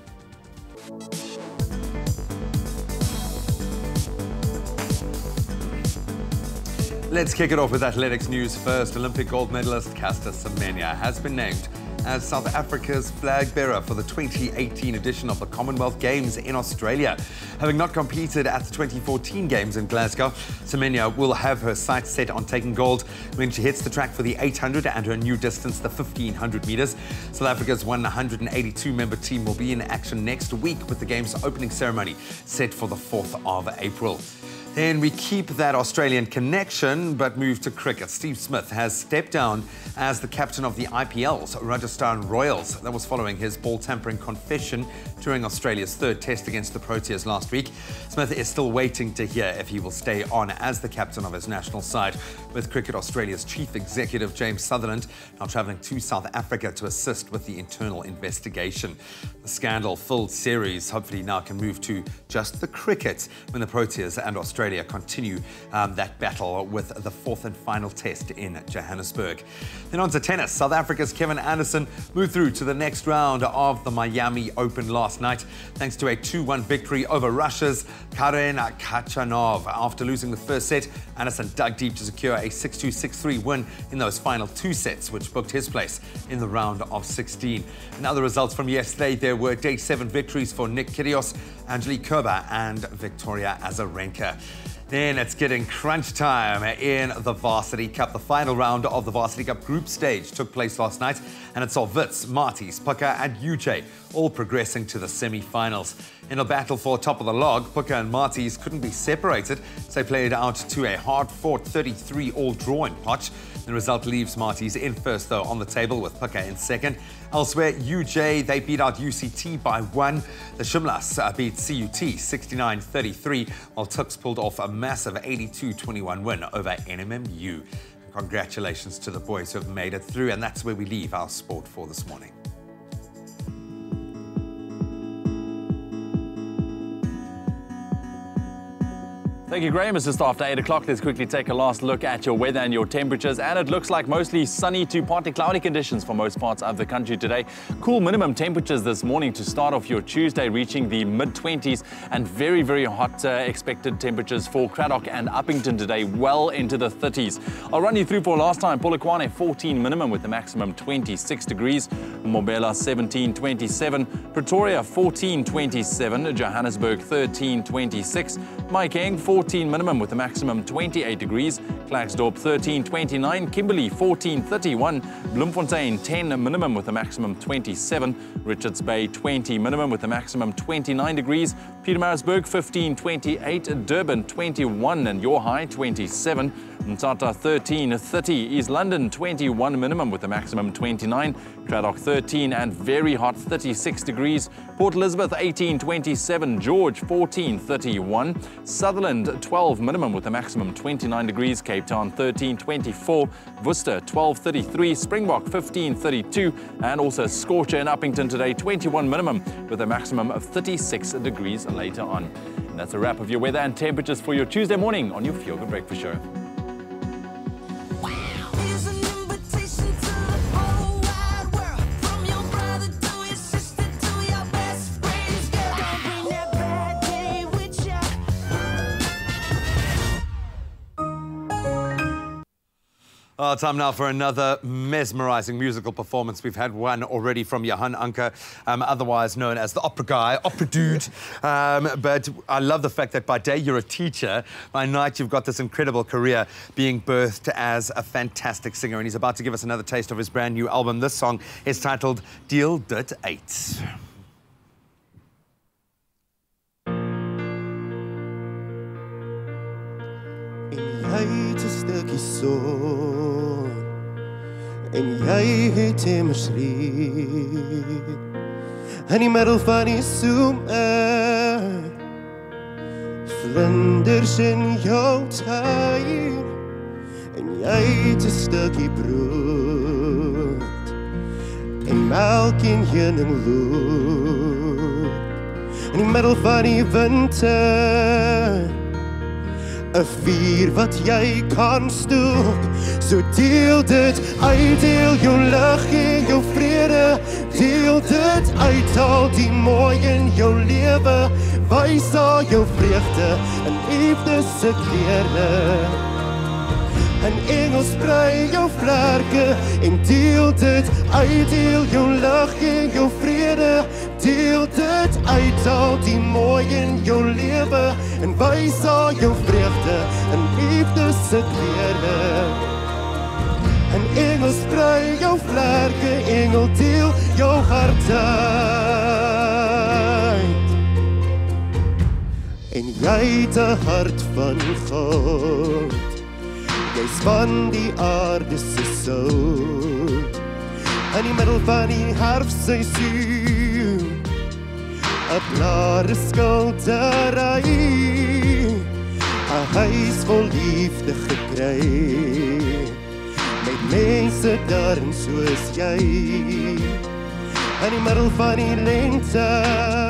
Let's kick it off with athletics news first. Olympic gold medalist Caster Semenya has been named as South Africa's flag bearer for the 2018 edition of the Commonwealth Games in Australia. Having not competed at the 2014 Games in Glasgow, Semenya will have her sights set on taking gold when she hits the track for the 800 and her new distance, the 1500 metres. South Africa's 182-member team will be in action next week with the Games opening ceremony set for the 4th of April. Then we keep that Australian connection, but move to cricket. Steve Smith has stepped down as the captain of the IPL's Rajasthan Royals. That was following his ball tampering confession during Australia's third test against the Proteas last week. Smith is still waiting to hear if he will stay on as the captain of his national side, with Cricket Australia's chief executive James Sutherland now travelling to South Africa to assist with the internal investigation. The scandal-filled series hopefully now can move to just the cricket when the Proteas and Australia continue that battle with the 4th and final test in Johannesburg. Then on to tennis. South Africa's Kevin Anderson moved through to the next round of the Miami Open last night thanks to a 2-1 victory over Russia's Karen Khachanov. After losing the first set, Anderson dug deep to secure a 6-2, 6-3 win in those final 2 sets, which booked his place in the round of 16. And other results from yesterday, there were day 7 victories for Nick Kyrgios, Angelique Kerber and Victoria Azarenka. Then it's getting crunch time in the Varsity Cup. The final round of the Varsity Cup group stage took place last night, and it saw Wits, Marties, Puka and UJ all progressing to the semi-finals. In a battle for top of the log, Puka and Marties couldn't be separated, so they played out to a hard-fought 33-all draw in Potch. The result leaves Marties in first, though, on the table, with Puka in second. Elsewhere, UJ, they beat out UCT by 1. The Shimlas beat CUT 69-33, while Tuks pulled off a massive 82-21 win over NMMU. Congratulations to the boys who have made it through, and that's where we leave our sport for this morning. Thank you, Graham. It's just after 8 o'clock. Let's quickly take a last look at your weather and your temperatures. And it looks like mostly sunny to partly cloudy conditions for most parts of the country today. Cool minimum temperatures this morning to start off your Tuesday, reaching the mid-20s, and very, very hot expected temperatures for Cradock and Uppington today, well into the 30s. I'll run you through for last time. Polokwane 14 minimum with the maximum 26 degrees. Mobela 17-27. Pretoria 14-27. Johannesburg 13-26. Maikeng 14 minimum with a maximum 28 degrees. Klerksdorp 13-29. Kimberley 14-31. Bloemfontein 10 minimum with a maximum 27. Richards Bay 20 minimum with a maximum 29 degrees. Pietermaritzburg 15-28. Durban 21 and your high 27. Mthatha 13, 30. East London 21 minimum with a maximum 29. Cradock 13 and very hot 36 degrees. Port Elizabeth 18, 27. George 14, 31. Sutherland 12 minimum with a maximum 29 degrees. Cape Town 13, 24. Worcester 12, 33. Springbok 15, 32. And also Scorcher in Uppington today 21 minimum with a maximum of 36 degrees later on. And that's a wrap of your weather and temperatures for your Tuesday morning on your Feel Good Breakfast Show. Time now for another mesmerizing musical performance. We've had one already from Johan Anker, otherwise known as the opera guy, opera dude. But I love the fact that by day you're a teacher, by night you've got this incredible career being birthed as a fantastic singer. And he's about to give us another taste of his brand new album. This song is titled Deel Dit Uit. Jy het 'n stukkie son en jy het immers lief in die middel van die somer vlinders in jou tuin en jy het 'n stukkie brood en melk en heuningloop in die middel van die winter 'n vuur wat jy kan stook, so deel dit uit, deel jou lig en jou vrede, deel dit uit, al die mooi in jou lewe, wys al jou vreugde in liefde se kleure. En engels sprei jou vlerke en deel dit uit, deel jou lig en jou vrede, deel dit uit, al die mooi in jou lewe en wys al jou vreugde in liefde se kleure. En engel sprei jou vlerke, engel deel jou hart uit. En jy het 'n hart van goud, jy span die aarde se sout in die middel van die herfstseisoen, 'n blare skildery, 'n huis vol liefde gekry, met mense daarin soos jy, in die middel van die lente,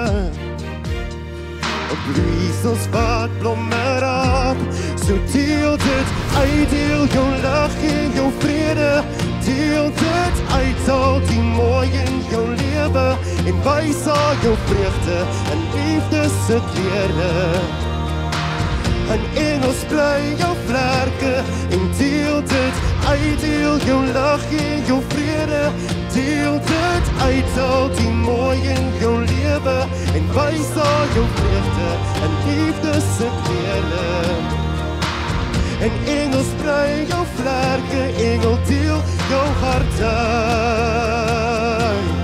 bloeisels wat blomme raak, so deel dit uit, deel jou lig en jou vrede, deel dit uit, al die mooi in jou lewe en wys al jou vreugde in liefde se kleure. En engel sprei jou vlerke en deel dit uit, deel jou lig en jou vrede, deel dit uit, al die mooi in jou lewe en wys al jou vreugde in liefde se kleure. En engel sprei jou vlerke, engel deel jou hart uit.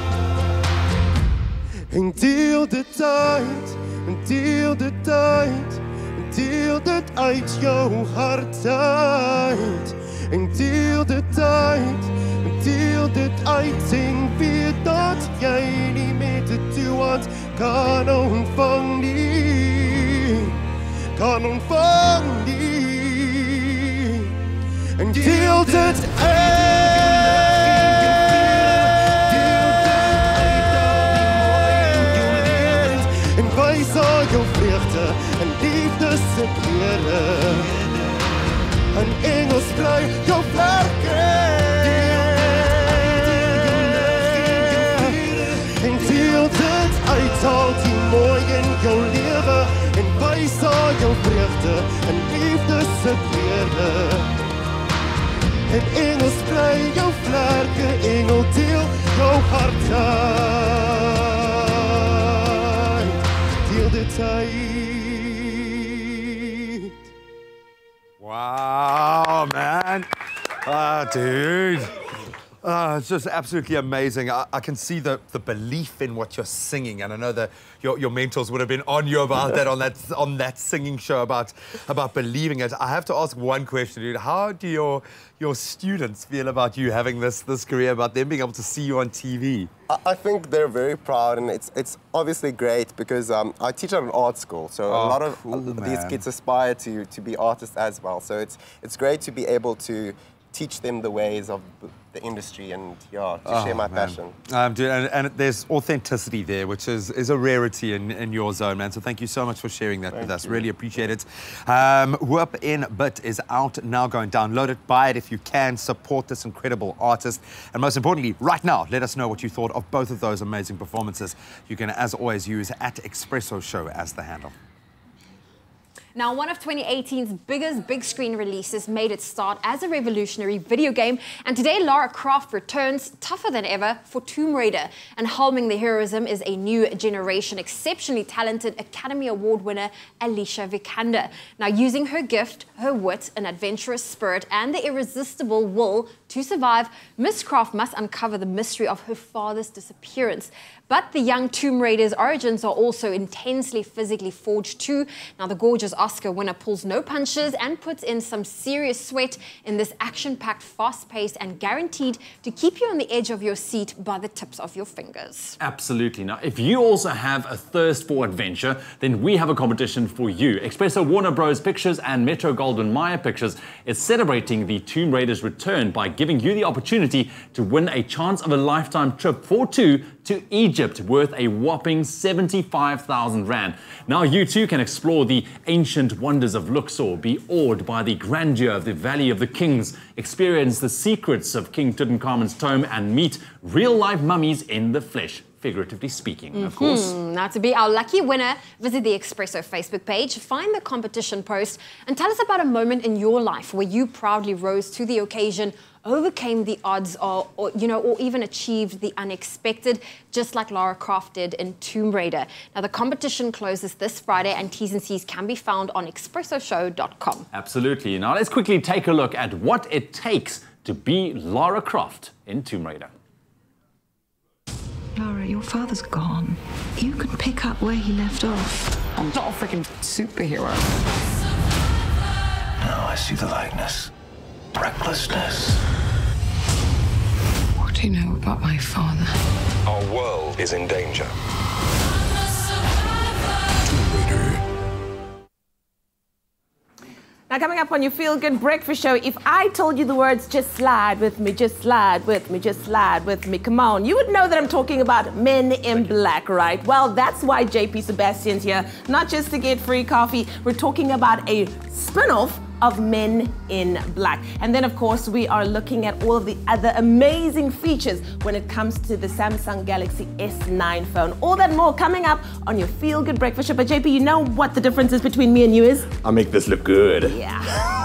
En deel dit uit, en deel dit uit, en deel dit uit jou hart uit. En deel dit uit, en deel dit uit, en weet dat jy nie met dit toe wat kan ontvang nie, kan ontvang nie. En deel dit uit, en wys al jou vreugde en liefde se kleure. En engel sprei jou vlerke en deel dit uit, al die mooi in jou lewe en wys al jou vreugde en liefde se kleure. En engel sprei jou vlerke, engel deel jou hart uit, deel dit uit. Wow, man. Ah, dude. It's just absolutely amazing. I can see the belief in what you're singing, and I know that your mentors would have been on you about that on that singing show about believing it. I have to ask one question, dude. How do your students feel about you having this career, about them being able to see you on TV? I think they're very proud, and it's obviously great because I teach at an art school, so a lot of these kids aspire to be artists as well. So it's great to be able to teach them the ways of the industry and to share my passion. Dude, and there's authenticity there, which is a rarity in your zone, man. So thank you so much for sharing that with us. Really appreciate it. Whoop in Bit is out now. Go and download it, buy it if you can. Support this incredible artist. And most importantly, right now, let us know what you thought of both of those amazing performances. You can, as always, use @Expresso Show as the handle. Now, one of 2018's biggest big screen releases made its start as a revolutionary video game, and today Lara Croft returns tougher than ever for Tomb Raider. And helming the heroism is a new generation, exceptionally talented Academy Award winner Alicia Vikander. Now, using her gift, her wit, an adventurous spirit, and the irresistible will to survive, Miss Croft must uncover the mystery of her father's disappearance. But the young Tomb Raider's origins are also intensely physically forged too. Now, the gorgeous Oscar winner pulls no punches and puts in some serious sweat in this action-packed, fast-paced, and guaranteed to keep you on the edge of your seat by the tips of your fingers. Absolutely. Now, if you also have a thirst for adventure, then we have a competition for you. Expresso Warner Bros. Pictures and Metro Goldwyn Mayer Pictures is celebrating the Tomb Raider's return by giving you the opportunity to win a chance of a lifetime trip for two to Egypt, worth a whopping 75,000 Rand. Now you too can explore the ancient wonders of Luxor, be awed by the grandeur of the Valley of the Kings, experience the secrets of King Tutankhamun's tomb, and meet real-life mummies in the flesh, figuratively speaking, of course. Now, to be our lucky winner, visit the Expresso Facebook page, find the competition post, and tell us about a moment in your life where you proudly rose to the occasion, overcame the odds, or even achieved the unexpected, just like Lara Croft did in Tomb Raider. Now, the competition closes this Friday, and T's and C's can be found on expressoshow.com. Absolutely. Now, let's quickly take a look at what it takes to be Lara Croft in Tomb Raider. Lara, your father's gone. You can pick up where he left off. I'm not a freaking superhero. Now I see the likeness. Recklessness. What do you know about my father? Our world is in danger. Now, coming up on your Feel Good Breakfast Show, if I told you the words, just slide with me, just slide with me, just slide with me, come on, you would know that I'm talking about Men in Black, right? Well, that's why JP Sebastian's here, not just to get free coffee. We're talking about a spin-off of Men in Black. And then, of course, we are looking at all of the other amazing features when it comes to the Samsung Galaxy S9 phone. All that and more coming up on your Feel Good Breakfast Show. But JP, you know what the difference is between me and you is? I'll make this look good. Yeah.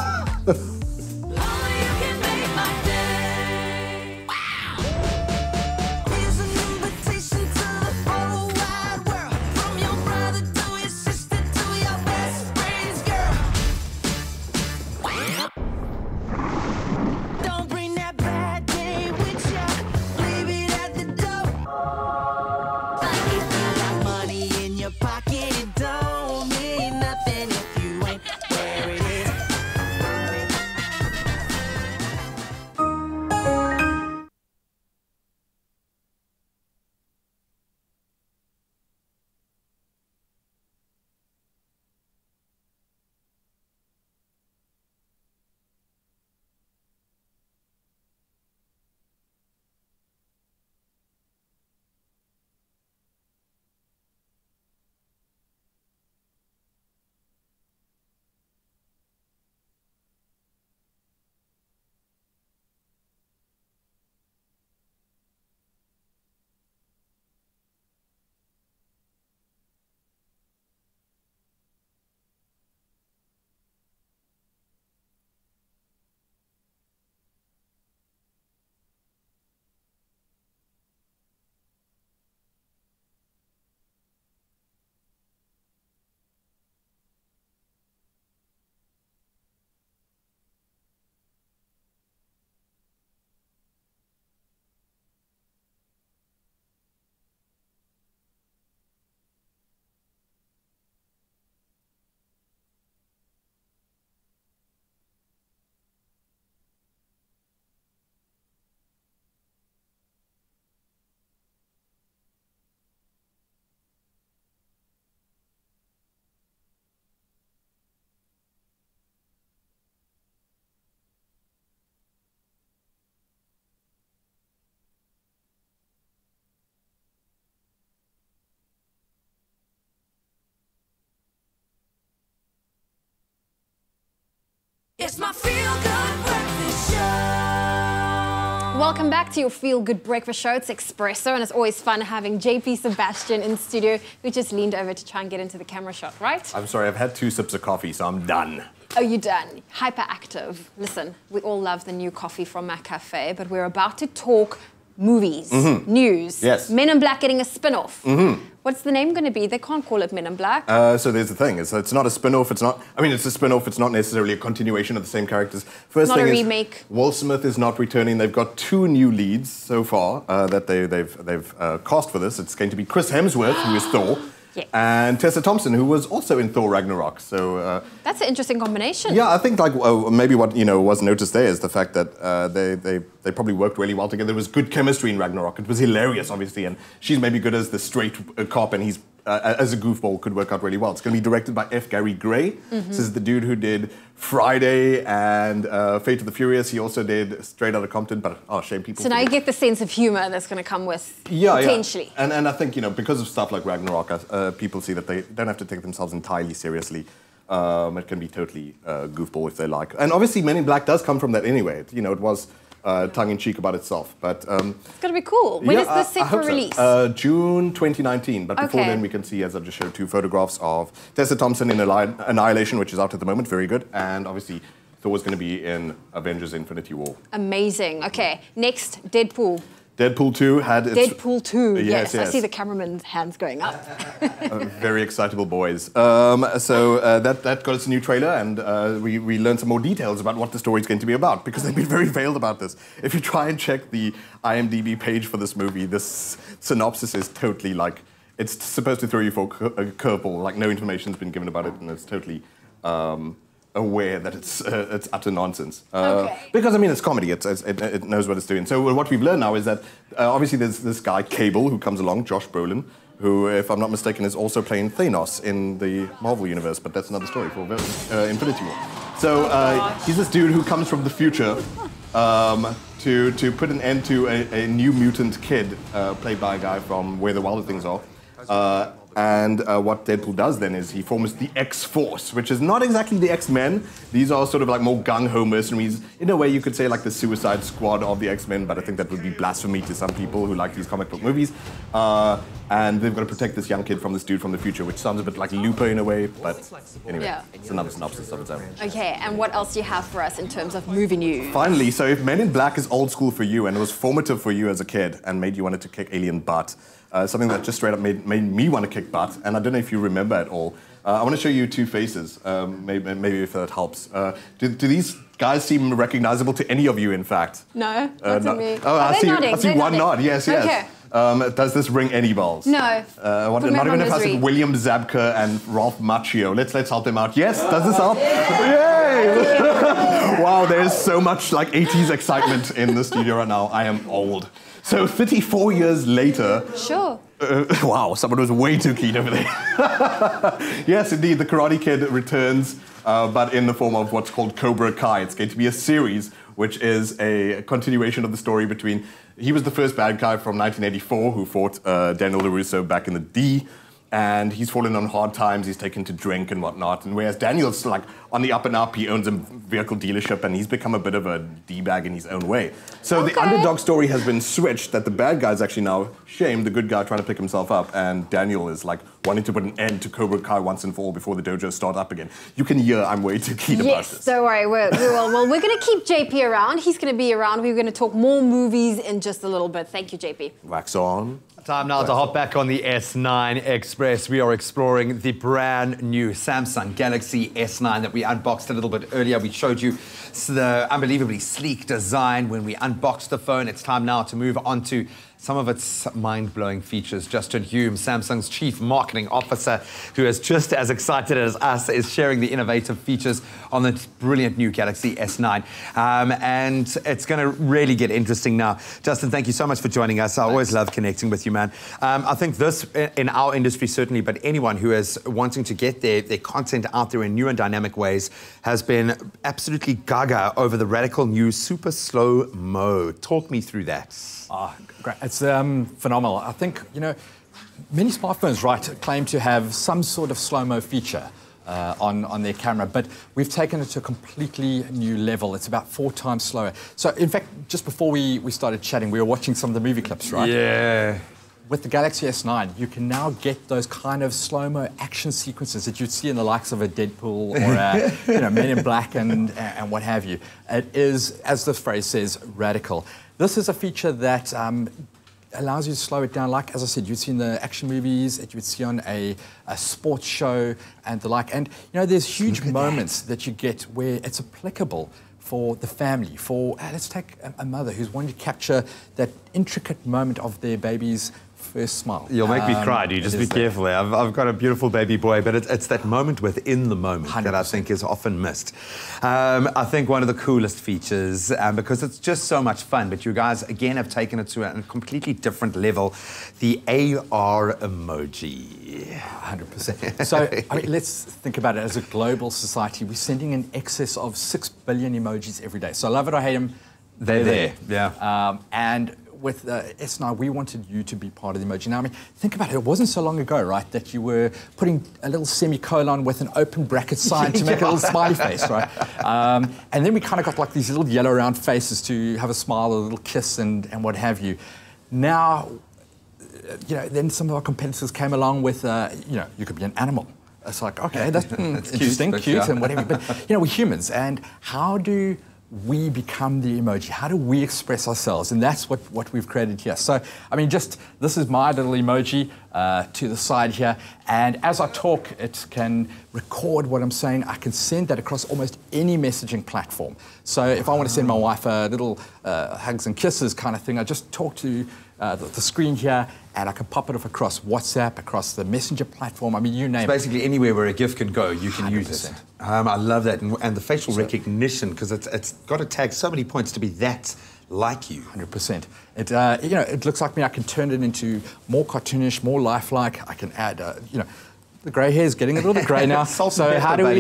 Welcome back to your Feel Good Breakfast Show. It's Expresso, and it's always fun having JP Sebastian in studio, who just leaned over to try and get into the camera shot, right? I'm sorry, I've had 2 sips of coffee, so I'm done. Oh, you're done. Hyperactive. Listen, we all love the new coffee from McCafé, but we're about to talk movies, news. Yes. Men in Black getting a spin-off. What's the name going to be? They can't call it Men in Black. So there's the thing, it's not a spin-off, it's a spin-off, it's not necessarily a continuation of the same characters. First Not thing a is, remake. Will Smith is not returning. They've got 2 new leads so far that they've cast for this. It's going to be Chris Hemsworth, who is Thor, and Tessa Thompson, who was also in Thor Ragnarok. So That's an interesting combination. yeah, I think maybe what was noticed there is the fact that they probably worked really well together. There was good chemistry in Ragnarok. It was hilarious, obviously, and she's maybe good as the straight cop, and he's as a goofball could work out really well. It's going to be directed by F. Gary Gray. This is the dude who did Friday and Fate of the Furious. He also did Straight Outta Compton, but shame people. So now you get the sense of humour that's going to come with potentially. Yeah. And I think because of stuff like Ragnarok, people see that they don't have to take themselves entirely seriously. It can be totally goofball if they like. And obviously, Men in Black does come from that anyway. It was tongue-in-cheek about itself, but it's going to be cool. When is this set for release? June 2019. But before then, we can see, as I've just showed, 2 photographs of Tessa Thompson in Annihilation, which is out at the moment, very good, and obviously Thor's going to be in Avengers: Infinity War. Amazing. Okay, next, Deadpool. Deadpool 2 had its... Deadpool 2, yes. I yes. see the cameraman's hands going up. Very excitable boys. That got us a new trailer, and we learned some more details about what the story is going to be about, because they've been very veiled about this. If you try and check the IMDb page for this movie, this synopsis is totally it's supposed to throw you for a curveball, no information's been given about it, and it's totally... aware that it's utter nonsense. Because, it's comedy, it knows what it's doing. So what we've learned now is that, obviously there's this guy, Cable, who comes along, Josh Brolin, who, if I'm not mistaken, is also playing Thanos in the Marvel Universe, but that's another story for Infinity War. So he's this dude who comes from the future to put an end to a new mutant kid, played by a guy from Where the Wilder Things Are. And what Deadpool does then is he forms the X-Force, which is not exactly the X-Men. These are sort of more gung-ho mercenaries. In a way, you could say the Suicide Squad of the X-Men, but I think that would be blasphemy to some people who like these comic book movies. And they've got to protect this young kid from this dude from the future, which sounds a bit like Looper in a way, but anyway, it's another synopsis of its own. Okay, and what else do you have for us in terms of movie news? Finally, so if Men in Black is old school for you and it was formative for you as a kid and made you want to kick alien butt, something that just straight up made me want to kick butt, and I don't know if you remember at all. I want to show you 2 faces, maybe if that helps. Do these guys seem recognizable to any of you, in fact? No, not to me. Oh, I see one nod, yes. Okay. Does this ring any bells? No. Not even if I said William Zabka and Ralph Macchio. Let's help them out. Yes, does this help? Yay! Wow, there's so much 80s excitement in the studio right now. I am old. So 34 years later... Sure. Wow, someone was way too keen over there. Yes, indeed, the Karate Kid returns, but in the form of what's called Cobra Kai. It's going to be a series, which is a continuation of the story between... He was the first bad guy from 1984 who fought Daniel LaRusso back in the D, and he's fallen on hard times, he's taken to drink and whatnot, and whereas Daniel's on the up and up, he owns a vehicle dealership and he's become a bit of a D-bag in his own way. So the underdog story has been switched, that the bad guy's actually now shamed the good guy trying to pick himself up, and Daniel is wanting to put an end to Cobra Kai once and for all before the dojo start up again. You can hear I'm way too keen about this. Yes, don't worry, we're going to keep JP around. He's going to be around. We're going to talk more movies in just a little bit. Thank you, JP. Wax on. Time now to hop back on the S9 Express. We are exploring the brand new Samsung Galaxy S9 that we unboxed a little bit earlier. We showed you the unbelievably sleek design when we unboxed the phone. It's time now to move on to some of its mind-blowing features. Justin Hume, Samsung's Chief Marketing Officer, who is just as excited as us, is sharing the innovative features on the brilliant new Galaxy S9. And it's going to really get interesting now. Justin, thank you so much for joining us. I always love connecting with you, man. I think this, in our industry certainly, but anyone who is wanting to get their content out there in new and dynamic ways, has been absolutely gaga over the radical new super slow mode. Talk me through that. Great. It's phenomenal. I think, many smartphones, claim to have some sort of slow-mo feature. on their camera, but we've taken it to a completely new level. It's about 4 times slower. So, in fact, just before we started chatting, we were watching some of the movie clips, right? Yeah. With the Galaxy S9, you can now get those kind of slow-mo action sequences that you'd see in the likes of a Deadpool or Men in Black and what have you. It is, as the phrase says, radical. This is a feature that allows you to slow it down, like, as I said, you'd see in the action movies, that you would see on a sports show and the like. And, there's huge moments that you get where it's applicable for the family, for, let's take a mother who's wanting to capture that intricate moment of their baby's first smile. You'll make me cry, dude. Just be careful. I've got a beautiful baby boy, but it's that moment within the moment 100%. That I think is often missed. I think one of the coolest features, because it's just so much fun, but you guys, again, have taken it to a completely different level, the AR emoji. 100%. So, let's think about it as a global society. We're sending in excess of 6 billion emojis every day. So, love it or hate them, they're there. Yeah. And with S9, we wanted you to be part of the emoji. Now, think about it. It wasn't so long ago, right, that you were putting a little semicolon with an open bracket sign to make a little smiley face, right? And then we kind of got like these little yellow round faces to have a smile, a little kiss, and what have you. Now, then some of our competitors came along with, you could be an animal. It's like, okay, that's interesting, cute, and whatever. But, we're humans, and how do we become the emoji? How do we express ourselves? And that's what we've created here. So, this is my little emoji to the side here. And as I talk, it can record what I'm saying. I can send that across almost any messaging platform. So if I want to send my wife a little hugs and kisses kind of thing, I just talk to the screen here, and I can pop it off across WhatsApp, across the Messenger platform. You name it. Basically, anywhere where a GIF can go, you can 100%. Use it. I love that. And the facial recognition, because it's got to tag so many points to be that like you. 100%. It looks like me. I can turn it into more cartoonish, more lifelike. I can add, the grey hair is getting a little bit grey now. So how do we,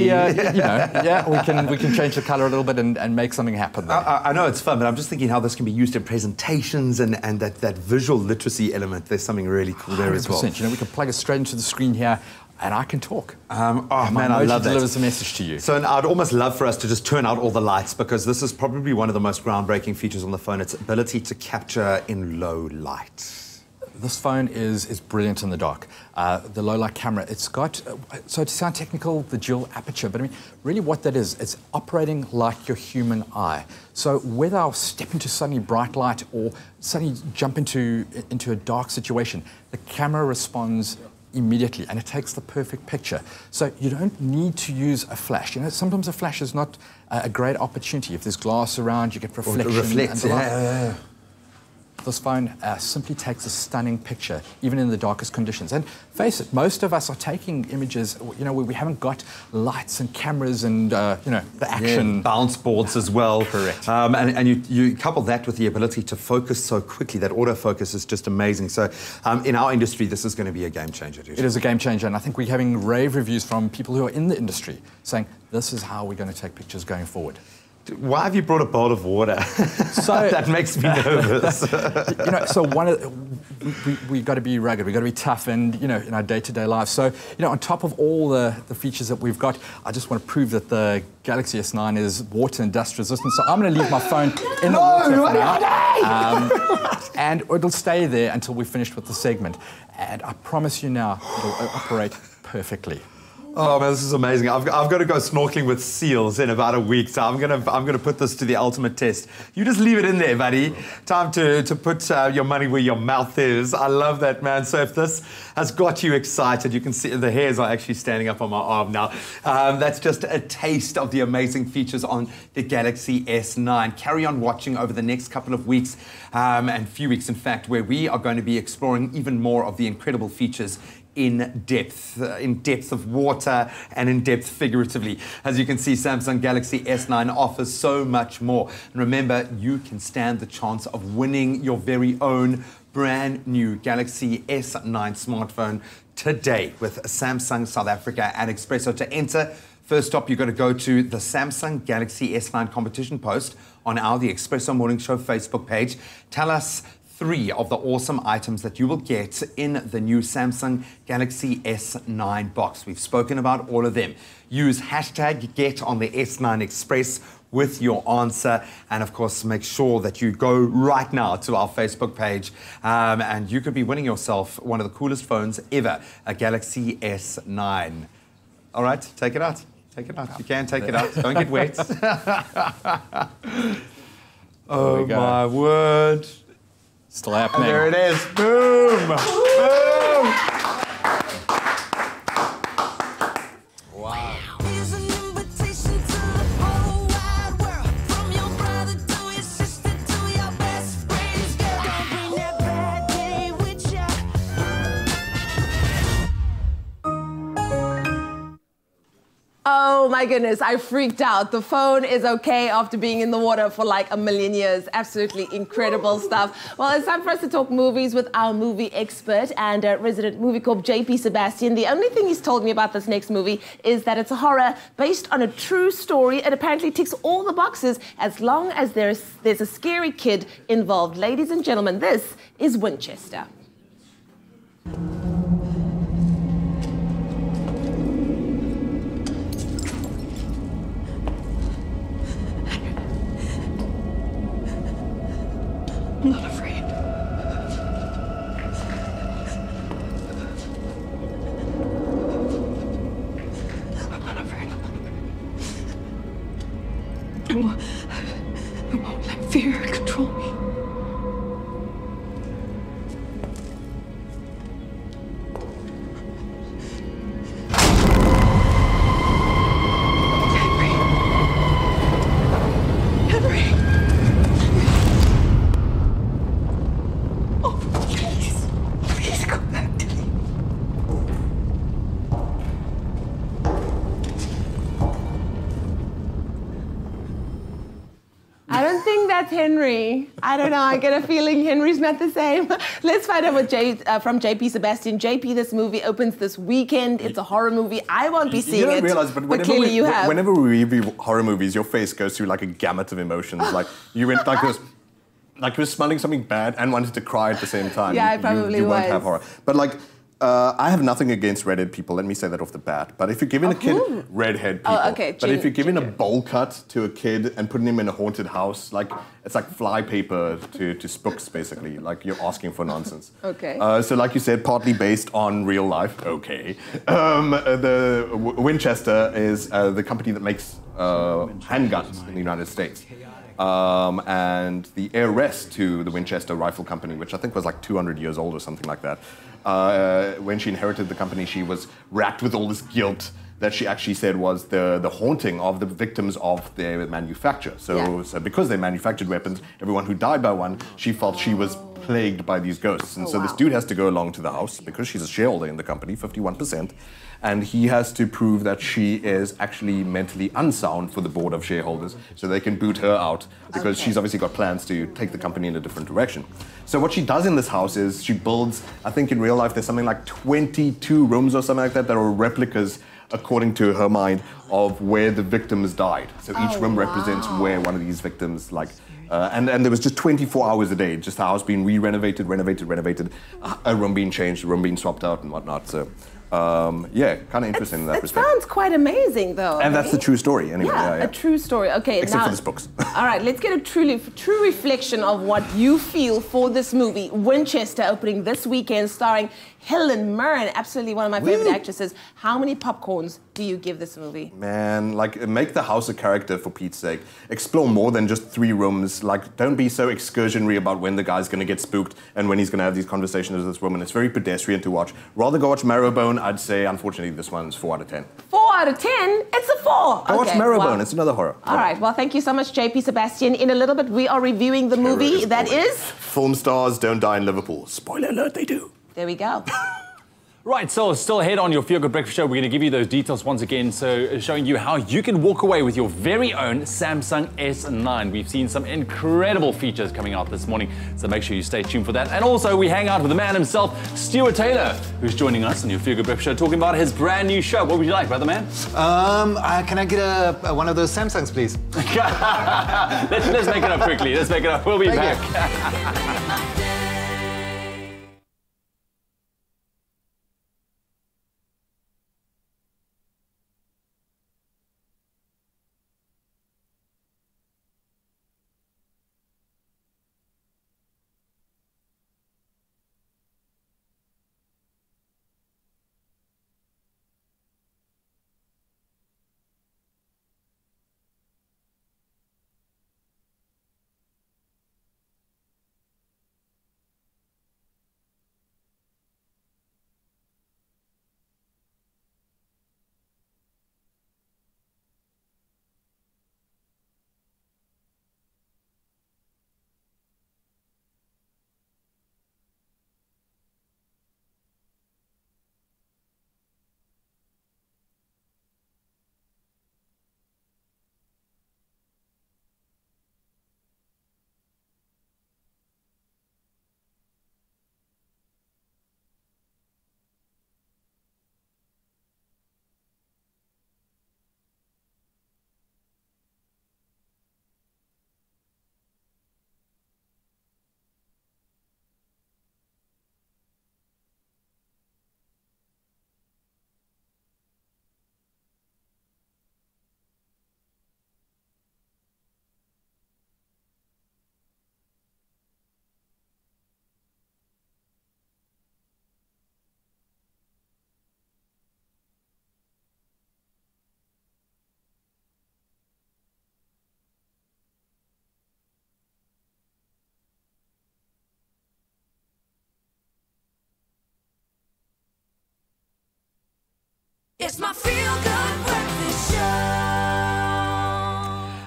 we can change the colour a little bit and make something happen there. I know it's fun, but I'm just thinking how this can be used in presentations and that visual literacy element. There's something really cool there as well. 100%. We can plug it straight into the screen here, and I can talk. I love that. Delivers a message to you. So I'd almost love for us to just turn out all the lights, because this is probably one of the most groundbreaking features on the phone. Its ability to capture in low light. This phone is brilliant in the dark. The low light camera, it's got, so to sound technical, the dual aperture, but really what that is, it's operating like your human eye. So whether I'll step into suddenly bright light or suddenly jump into a dark situation, the camera responds immediately, and it takes the perfect picture. So you don't need to use a flash. Sometimes a flash is not a great opportunity. If there's glass around, you get reflection. Yeah. This phone simply takes a stunning picture, even in the darkest conditions. And face it, most of us are taking images, where we haven't got lights and cameras and, the action. Yeah, bounce boards as well. Correct. And you couple that with the ability to focus so quickly. That autofocus is just amazing. So in our industry, this is going to be a game changer, dude. It is a game changer, and I think we're having rave reviews from people who are in the industry saying, this is how we're going to take pictures going forward. Why have you brought a bowl of water? So that makes me nervous. So we've got to be rugged, we've got to be tough, and in our day-to-day lives. So on top of all the features that we've got, I just want to prove that the Galaxy S9 is water and dust resistant. So I'm going to leave my phone in the water for now, and it'll stay there until we're finished with the segment. And I promise you now, it'll operate perfectly. Oh man, this is amazing. I've got to go snorkeling with seals in about a week, so I'm gonna put this to the ultimate test. You just leave it in there, buddy. Time to put your money where your mouth is. I love that, man. So if this has got you excited, you can see the hairs are actually standing up on my arm now. That's just a taste of the amazing features on the Galaxy S9. Carry on watching over the next couple of weeks, and few weeks in fact, where we are going to be exploring even more of the incredible features in depth of water and in depth figuratively. As you can see, Samsung Galaxy S9 offers so much more. And remember, you can stand the chance of winning your very own brand new Galaxy S9 smartphone today with Samsung South Africa and Expresso. To enter, first stop, you've got to go to the Samsung Galaxy S9 competition post on our The Expresso Morning Show Facebook page. Tell us 3 of the awesome items that you will get in the new Samsung Galaxy S9 box. We've spoken about all of them. Use hashtag #GetOnTheS9Express with your answer, and of course make sure that you go right now to our Facebook page, and you could be winning yourself one of the coolest phones ever, a Galaxy S9. All right, take it out. Take it out. You can take it out. Don't get wet. Oh my word. Still happening. And there it is. Boom. Boom. Wow. Here's an invitation to the whole wide world. From your brother to your sister to your best friends. Girl, don't bring that bad day with ya. Oh my goodness, I freaked out. The phone is okay after being in the water for like a million years. Absolutely incredible stuff. Well, it's time for us to talk movies with our movie expert and resident movie corp, JP Sebastian. The only thing he's told me about this next movie is that it's a horror based on a true story. It apparently ticks all the boxes as long as there's a scary kid involved. Ladies and gentlemen, this is Winchester. I'm not afraid. I'm not afraid. I won't let fear control me. Henry. I don't know. I get a feeling Henry's not the same. Let's find out what from JP Sebastian. JP, this movie opens this weekend. It's a horror movie. I won't be seeing it. You don't realize, but clearly you have. Whenever we review horror movies, your face goes through like a gamut of emotions. Like you went like this, like you were smelling something bad and wanted to cry at the same time. Yeah, I probably you was. won't have horror. But like, I have nothing against redhead people. Let me say that off the bat. But if you're giving a kid redhead people, but if you're giving a bowl cut to a kid and putting him in a haunted house, like it's like flypaper to spooks, basically. Like you're asking for nonsense. Okay. So like you said, partly based on real life. Okay. The Winchester is the company that makes handguns in the United States. And the heiress to the Winchester Rifle Company, which I think was like 200 years old or something like that, when she inherited the company, she was racked with all this guilt that she actually said was the haunting of the victims of their manufacture. So because they manufactured weapons, everyone who died by one, she felt she was plagued by these ghosts. And so this dude has to go along to the house, because she's a shareholder in the company, 51%, and he has to prove that she is actually mentally unsound for the board of shareholders, so they can boot her out, because she's obviously got plans to take the company in a different direction. So what she does in this house is she builds, I think in real life there's something like 22 rooms or something like that that are replicas, according to her mind, of where the victims died. So each room represents where one of these victims, like, and there was just 24 hours a day, just the house being renovated, renovated, a room being changed, a room being swapped out and whatnot. So yeah, kind of interesting in that respect. It sounds quite amazing, though. And that's the true story, anyway. Yeah, a true story. Okay, except for the spooks. All right, let's get a true reflection of what you feel for this movie, Winchester, opening this weekend, starring Helen Mirren, absolutely one of my favorite actresses. How many popcorns do you give this movie? Man, like, make the house a character, for Pete's sake. Explore more than just 3 rooms. Like, don't be so excursionary about when the guy's gonna get spooked and when he's gonna have these conversations with this woman. It's very pedestrian to watch. Rather go watch Marrowbone. I'd say, unfortunately, this one's 4 out of 10. 4 out of 10? It's a 4. Go watch Marrowbone. It's another horror. All right, well, thank you so much, JP Sebastian. In a little bit, we are reviewing the movie that is... Film stars don't die in Liverpool. Spoiler alert, they do. There we go. Right, so still ahead on your Feel Good Breakfast Show. We're going to give you those details once again, so showing you how you can walk away with your very own Samsung S9. We've seen some incredible features coming out this morning, so make sure you stay tuned for that. And also, we hang out with the man himself, Stuart Taylor, who's joining us on your Feel Good Breakfast Show, talking about his brand new show. What would you like, brother man? Can I get one of those Samsungs, please? Let's make it up quickly. Let's make it up. We'll be back.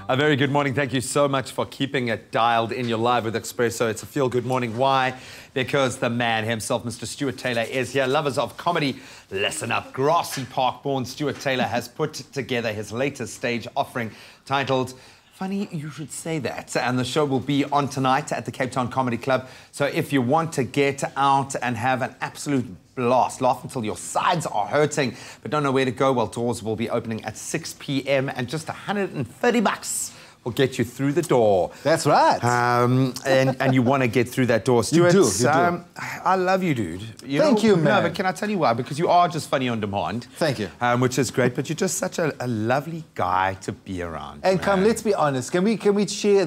A very good morning. Thank you so much for keeping it dialed in. You're live with Expresso. It's a feel-good morning. Why? Because the man himself, Mr. Stuart Taylor, is here. Lovers of comedy, listen up. Grassy Park-born Stuart Taylor has put together his latest stage offering titled Funny You Should Say That. And the show will be on tonight at the Cape Town Comedy Club. So if you want to get out and have an absolute blast, laugh until your sides are hurting, but don't know where to go, well, doors will be opening at 6 p.m. and just $130 will get you through the door. That's right. And you want to get through that door. Stuart, You do. I love you, dude. Thank you, man. No, but can I tell you why? Because you are just funny on demand. Thank you. Which is great, but you're just such a lovely guy to be around. And come, let's be honest. Can we share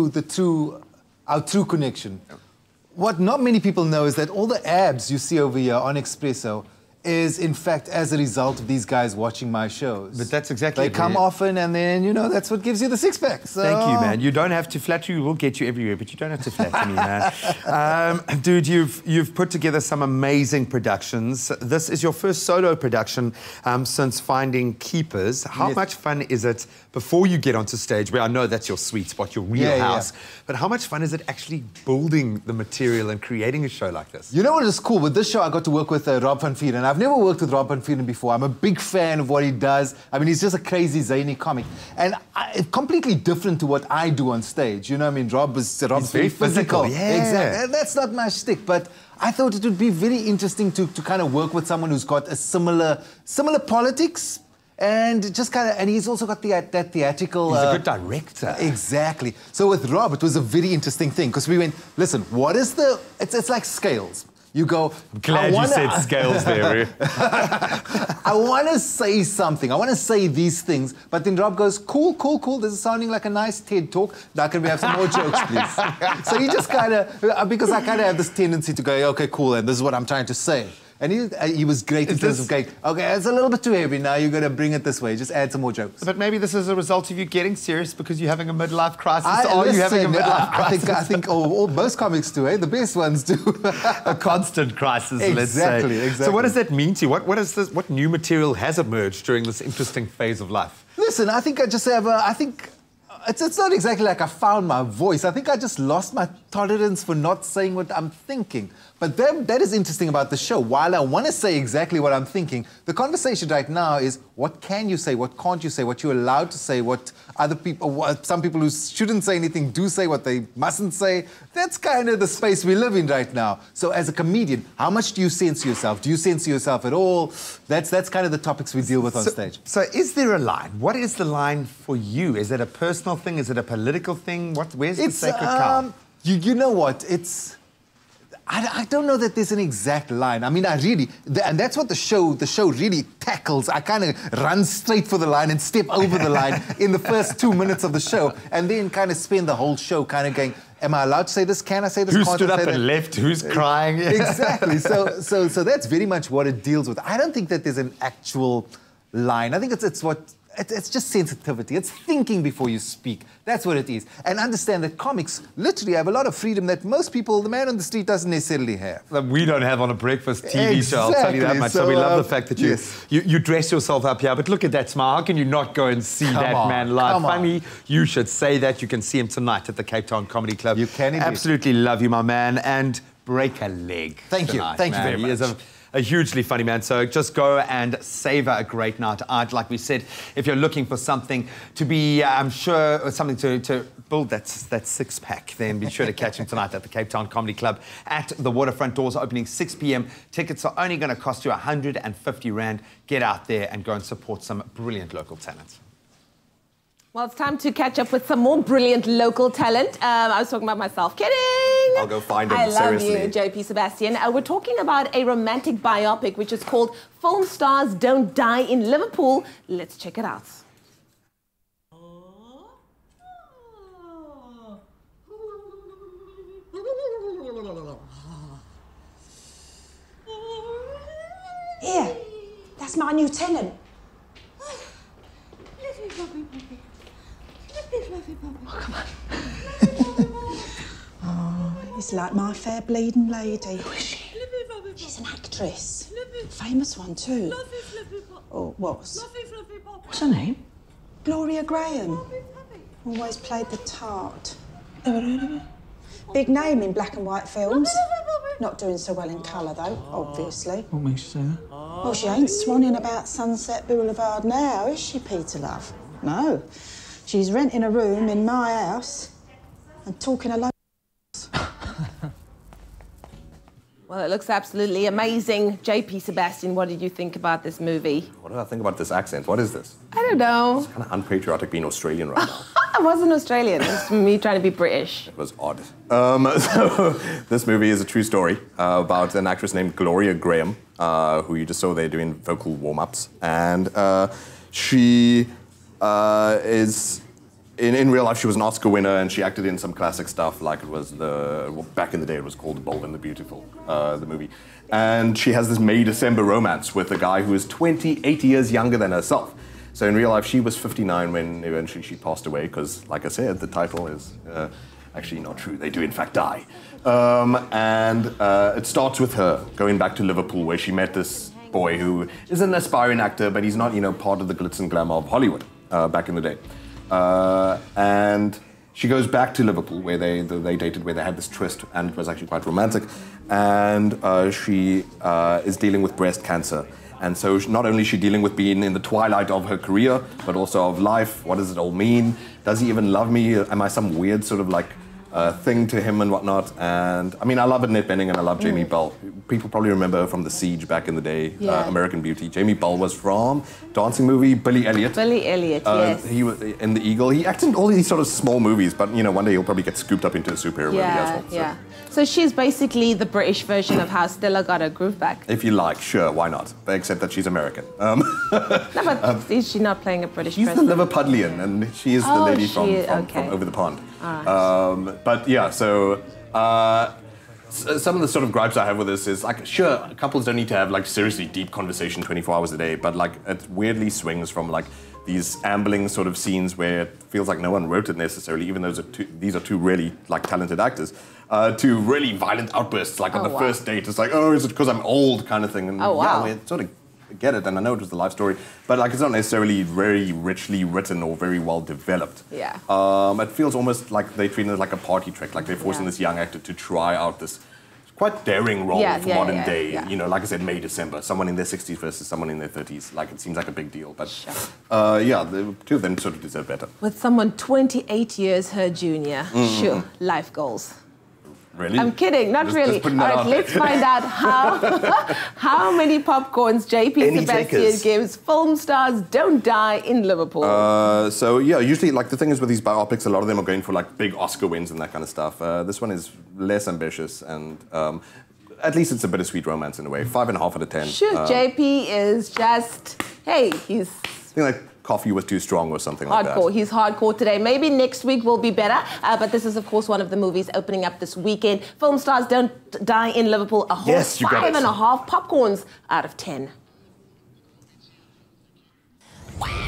our true connection? What not many people know is that all the abs you see over here on Expresso is, in fact, as a result of these guys watching my shows. But that's exactly They come often, and then, you know, that's what gives you the six-pack. So. Thank you, man. You don't have to flatter you. We'll get you everywhere, but you don't have to flatter me, man. Dude, you've put together some amazing productions. This is your first solo production since Finding Keepers. How much fun is it before you get onto stage, where I know that's your sweet spot, your real house, but how much fun is it actually building the material and creating a show like this? You know what is cool? With this show, I got to work with Rob van Vieren, and I've never worked with Rob van Vieren before. I'm a big fan of what he does. I mean, he's just a crazy, zany comic. And it's completely different to what I do on stage. You know what I mean? Rob's very physical. Yeah. Exactly. And that's not my shtick, but I thought it would be very interesting to kind of work with someone who's got a similar politics, and just kind of, and he's also got that theatrical... He's a good director. Exactly. So with Rob, it was a very interesting thing, because we went, listen, what is the... It's like scales. You go... I'm glad you said scales there, I want to say something. I want to say these things. But then Rob goes, cool. This is sounding like a nice TED talk. Now can we have some more jokes, please? So he just kind of... Because I kind of have this tendency to go, okay, cool, and this is what I'm trying to say. And he was great in terms of going, okay, it's a little bit too heavy now, you've got to bring it this way, just add some more jokes. But maybe this is a result of you getting serious because you're having a midlife crisis. Are you having a midlife crisis? I think most comics do, eh? The best ones do. A constant crisis, let's say. Exactly. So what does that mean to you? What new material has emerged during this interesting phase of life? Listen, I think I just have it's not exactly like I found my voice. I think I just lost my tolerance for not saying what I'm thinking. But that is interesting about the show. While I want to say exactly what I'm thinking, the conversation right now is what can you say, what can't you say, what you're allowed to say, what other people, some people who shouldn't say anything do say what they mustn't say. That's kind of the space we live in right now. So as a comedian, how much do you censor yourself? Do you censor yourself at all? That's kind of the topics we deal with on stage. So is there a line? What is the line for you? Is it a personal thing? Is it a political thing? Where's the sacred cow? You know what? I don't know that there's an exact line. I mean, and that's what the show really tackles. I kind of run straight for the line and step over the line in the first 2 minutes of the show, and then kind of spend the whole show kind of going, am I allowed to say this? Can I say this? Who stood up and left? Who's crying? Exactly. So that's very much what it deals with. I don't think that there's an actual line. I think it's just sensitivity. It's thinking before you speak. That's what it is. And understand that comics literally have a lot of freedom that most people, the man on the street, doesn't necessarily have. That we don't have on a breakfast TV show, I'll tell you that much. So we love the fact that you dress yourself up here. But look at that smile. How can you not go and see that man live? Funny, you should say that. You can see him tonight at the Cape Town Comedy Club. You can indeed. Absolutely love you, my man. And break a leg. Thank you. Thank you very much. He is a hugely funny man, so just go and savor a great night out. Like we said, if you're looking for something to be, I'm sure, something to build that six-pack, then be sure to catch him tonight at the Cape Town Comedy Club at the Waterfront. Doors opening 6 p.m. Tickets are only going to cost you 150 Rand. Get out there and go and support some brilliant local talent. Well, it's time to catch up with some more brilliant local talent. I was talking about myself. Kidding! I'll go find him, I love seriously. you, JP Sebastian. We're talking about a romantic biopic, which is called Film Stars Don't Die in Liverpool. Let's check it out. Here, that's my new tenant. Oh, come on. Oh, it's like my fair bleeding lady. Who is she? She's an actress. Famous one too. Or was. What's her name? Gloria Graham. Always played the tart. Never heard of her. Big name in black and white films. Not doing so well in colour, though, obviously. What makes you say that? Well, she ain't swanning about Sunset Boulevard now, is she, Peter Love? No. She's renting a room in my house and talking alone. Well, it looks absolutely amazing. JP Sebastian, what did you think about this movie? What did I think about this accent? What is this? I don't know. It's kind of unpatriotic being Australian right now. I wasn't Australian. It was me trying to be British. It was odd. So this movie is a true story about an actress named Gloria Graham, who you just saw there doing vocal warm-ups. And she is... In real life, she was an Oscar winner, and she acted in some classic stuff, like it was back in the day, it was called The Bold and the Beautiful, the movie. And she has this May December romance with a guy who is 28 years younger than herself. So in real life, she was 59 when eventually she passed away, because, like I said, the title is actually not true. They do, in fact, die. It starts with her going back to Liverpool, where she met this boy who is an aspiring actor, but he's not, part of the glitz and glamour of Hollywood back in the day. And she goes back to Liverpool, where they dated, where they had this tryst, and it was actually quite romantic. And she is dealing with breast cancer. And so not only is she dealing with being in the twilight of her career, but also of life. What does it all mean? Does he even love me? Am I some weird sort of like thing to him and whatnot? And I mean, I love Annette Bening and I love Jamie Bell. People probably remember her from The Siege back in the day, American Beauty. Jamie Bell was from dancing movie Billy Elliot. Billy Elliot, yes. He was in The Eagle. He acted in all these sort of small movies, but one day he'll probably get scooped up into a superhero movie as well. Yeah. So she's basically the British version of how Stella got her groove back. If you like, sure, why not? Except that she's American. No, but is she not playing a British She's person? the Liverpudlian, and she is the lady from over the pond. All right. But yeah, so some of the sort of gripes I have with this is, like, sure, couples don't need to have, like, seriously deep conversation 24 hours a day, but, like, it weirdly swings from, like, these ambling sort of scenes where it feels like no one wrote it necessarily, even though these are two really, like, talented actors, to really violent outbursts, like on the first date. It's like, oh, is it because I'm old kind of thing? And yeah, we sort of get it, and I know it was the life story, but like it's not necessarily very richly written or very well developed. Yeah. It feels almost like they treat it like a party trick, like they're forcing this young actor to try out this quite daring role for modern day. Like I said, May, December, someone in their 60s versus someone in their 30s. Like, it seems like a big deal, but yeah, the two of them sort of deserve better. With someone 28 years her junior, sure, life goals. Really? I'm kidding, not really. All right, let's find out how many popcorns JP Sebastian gives film stars don't die in Liverpool. So yeah, usually like the thing is with these biopics, a lot of them are going for like big Oscar wins and that kind of stuff. This one is less ambitious and at least it's a bittersweet romance in a way. 5.5 out of 10. Sure, JP is just, hey, he's... I think like coffee was too strong or something like that. Hardcore. He's hardcore today. Maybe next week will be better. But this is, of course, one of the movies opening up this weekend. Film stars don't die in Liverpool. A whole 5.5 popcorns out of 10. Wow.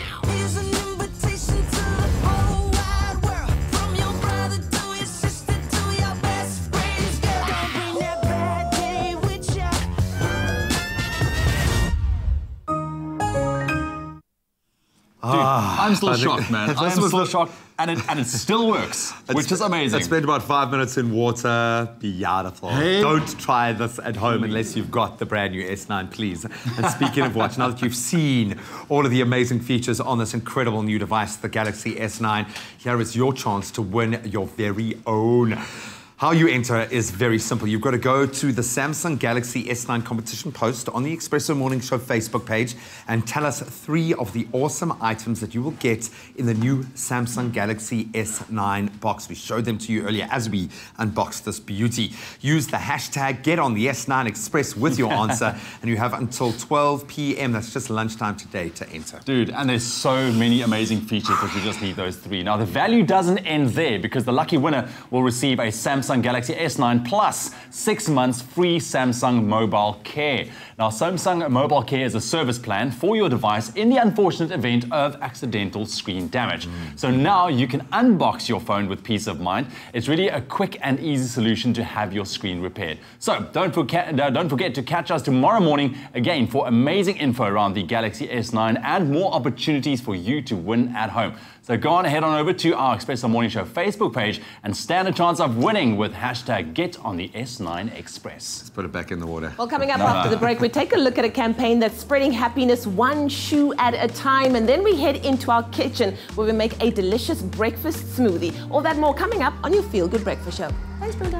Dude, I'm still shocked, man. I'm still shocked, and it still works, which is amazing. I spent about 5 minutes in water. Beautiful. Hey. Don't try this at home unless you've got the brand new S9, please. And speaking of which, now that you've seen all of the amazing features on this incredible new device, the Galaxy S9, here is your chance to win your very own. How you enter is very simple. You've got to go to the Samsung Galaxy S9 competition post on the Expresso Morning Show Facebook page and tell us 3 of the awesome items that you will get in the new Samsung Galaxy S9 box. We showed them to you earlier as we unboxed this beauty. Use the hashtag #GetOnTheS9Express with your answer, and you have until 12 p.m. That's just lunchtime today to enter. Dude, and there's so many amazing features that you just need those 3. Now, the value doesn't end there because the lucky winner will receive a Samsung Galaxy S9 plus 6 months free Samsung mobile care. Now, Samsung Mobile Care is a service plan for your device in the unfortunate event of accidental screen damage. So now you can unbox your phone with peace of mind. It's really a quick and easy solution to have your screen repaired. So don't forget to catch us tomorrow morning again for amazing info around the Galaxy S9 and more opportunities for you to win at home. So go on, head on over to our Expresso Morning Show Facebook page and stand a chance of winning with hashtag #GetOnTheS9 Express. Let's put it back in the water. Well, coming up after the break, we take a look at a campaign that's spreading happiness one shoe at a time, and then we head into our kitchen where we make a delicious breakfast smoothie. All that more coming up on your Feel Good Breakfast Show. Thanks, Brenda.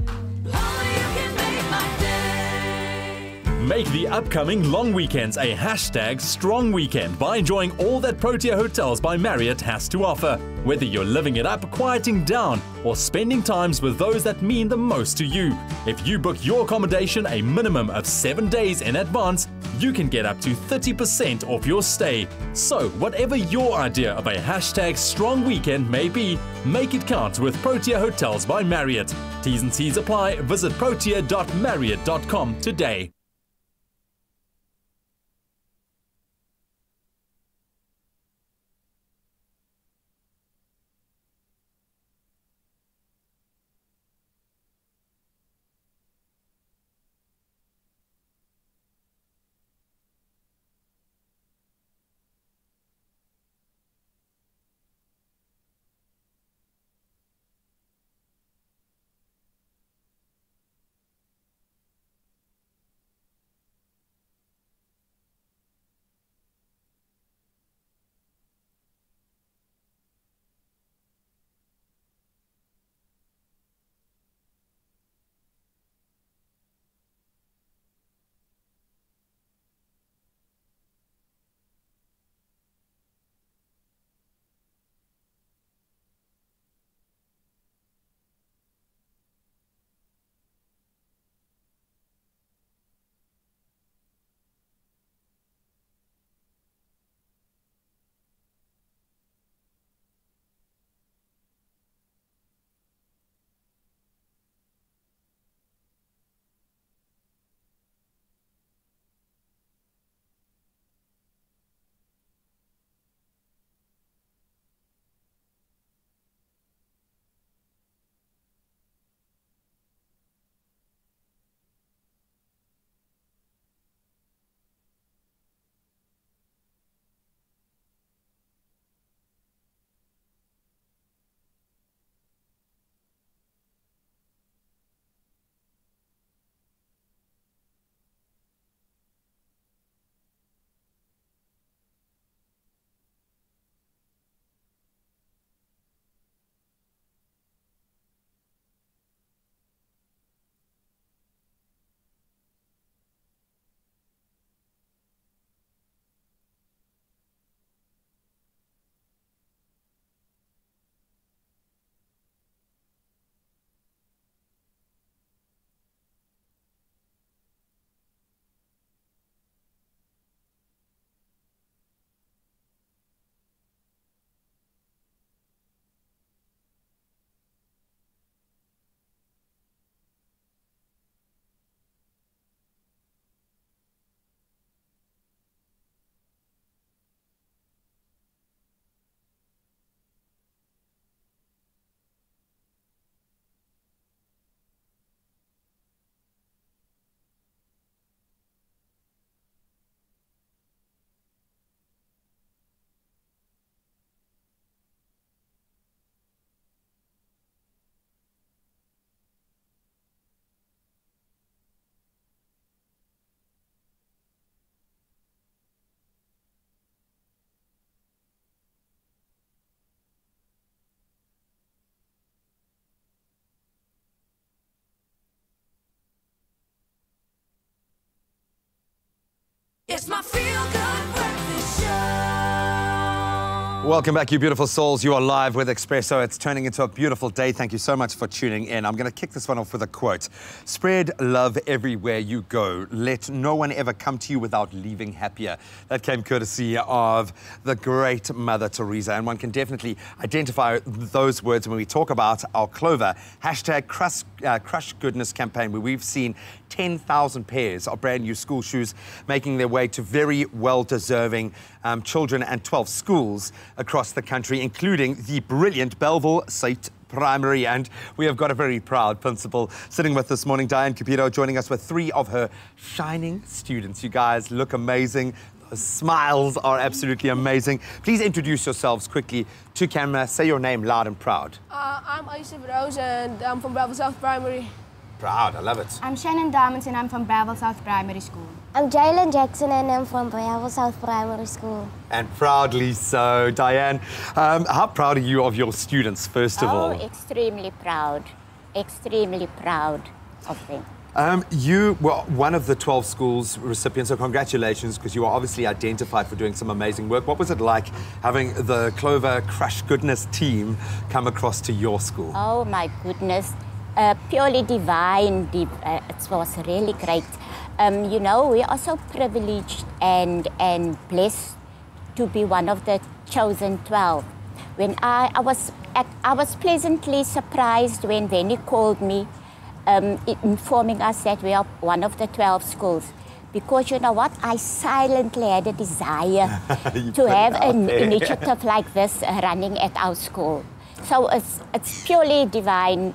Make the upcoming long weekends a hashtag strong weekend by enjoying all that Protea Hotels by Marriott has to offer. Whether you're living it up, quieting down, or spending times with those that mean the most to you. If you book your accommodation a minimum of 7 days in advance, you can get up to 30% off your stay. So whatever your idea of a hashtag strong weekend may be, make it count with Protea Hotels by Marriott. T's and C's apply. Visit protea.marriott.com today. It's my Feel Good Breakfast Show. Welcome back, you beautiful souls. You are live with Expresso. It's turning into a beautiful day. Thank you so much for tuning in. I'm going to kick this one off with a quote. Spread love everywhere you go. Let no one ever come to you without leaving happier. That came courtesy of the great Mother Teresa. And one can definitely identify those words when we talk about our Clover #Crush Goodness campaign, where we've seen 10,000 pairs of brand new school shoes making their way to very well-deserving children and 12 schools across the country, including the brilliant Belleville St. Primary. And we have got a very proud principal sitting with this morning, Diane Cupido, joining us with 3 of her shining students. You guys look amazing. The smiles are absolutely amazing. Please introduce yourselves quickly to camera. Say your name loud and proud. I'm Isaac Rose and I'm from Belleville South Primary. Proud, I love it. I'm Shannon Diamonds and I'm from Belleville South Primary School. I'm Jalen Jackson and I'm from Belleville South Primary School. And proudly so. Diane, how proud are you of your students, first of all? Extremely proud of them. You were one of the 12 schools recipients, so congratulations, because you were obviously identified for doing some amazing work. What was it like having the Clover Krush Goodness team come across to your school? Oh my goodness, purely divine. It was really great. You know, we are so privileged and blessed to be one of the chosen 12. When I was pleasantly surprised when Benny called me, informing us that we are one of the 12 schools. Because you know what, I silently had a desire to have an initiative like this running at our school. So it's purely divine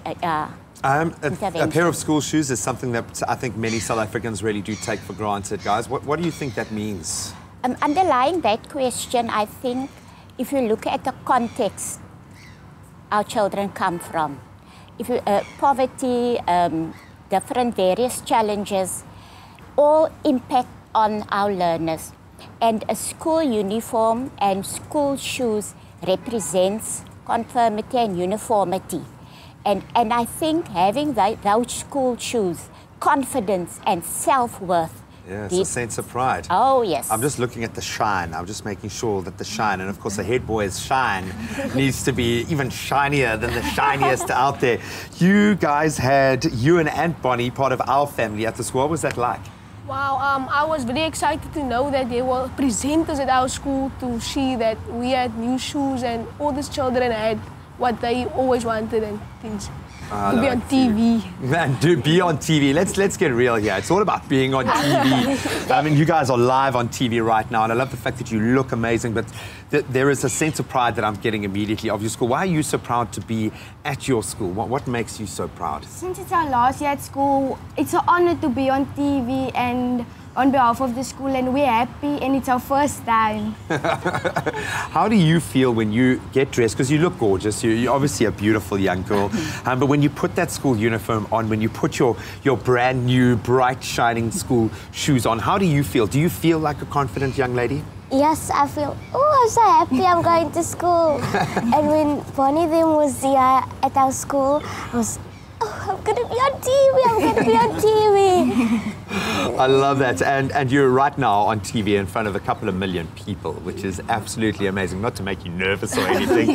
a pair of school shoes is something that I think many South Africans really do take for granted, guys. What do you think that means? Underlying that question, I think if you look at the context our children come from, if you, poverty, different various challenges, all impact on our learners. And a school uniform and school shoes represents conformity and uniformity. And I think having those school shoes, confidence and self-worth. Yes, a sense of pride. Oh, yes. I'm just looking at the shine. I'm just making sure that the shine, and of course the head boy's shine, needs to be even shinier than the shiniest out there. You guys had Ewan and Bonnie, part of our family at the school. What was that like? Wow, I was very excited to know that there were presenters at our school to see that we had new shoes and all these children had what they always wanted and things. To be on TV. Man, to be on TV. Let's get real here. It's all about being on TV. I mean, you guys are live on TV right now, and I love the fact that you look amazing, but there is a sense of pride that I'm getting immediately of your school. Why are you so proud to be at your school? What makes you so proud? Since it's our last year at school, it's an honor to be on TV and on behalf of the school, and we're happy, and it's our first time. How do you feel when you get dressed? Because you look gorgeous. You're obviously a beautiful young girl. But when you put that school uniform on, when you put your brand new, bright, shining school shoes on, how do you feel? Do you feel like a confident young lady? Yes, I feel, oh, I'm so happy I'm going to school. And when Bonnie then was here at our school, I was, oh, I'm going to be on TV, I'm going to be on TV. I love that. And you're right now on TV in front of a couple of million people, which is absolutely amazing. Not to make you nervous or anything.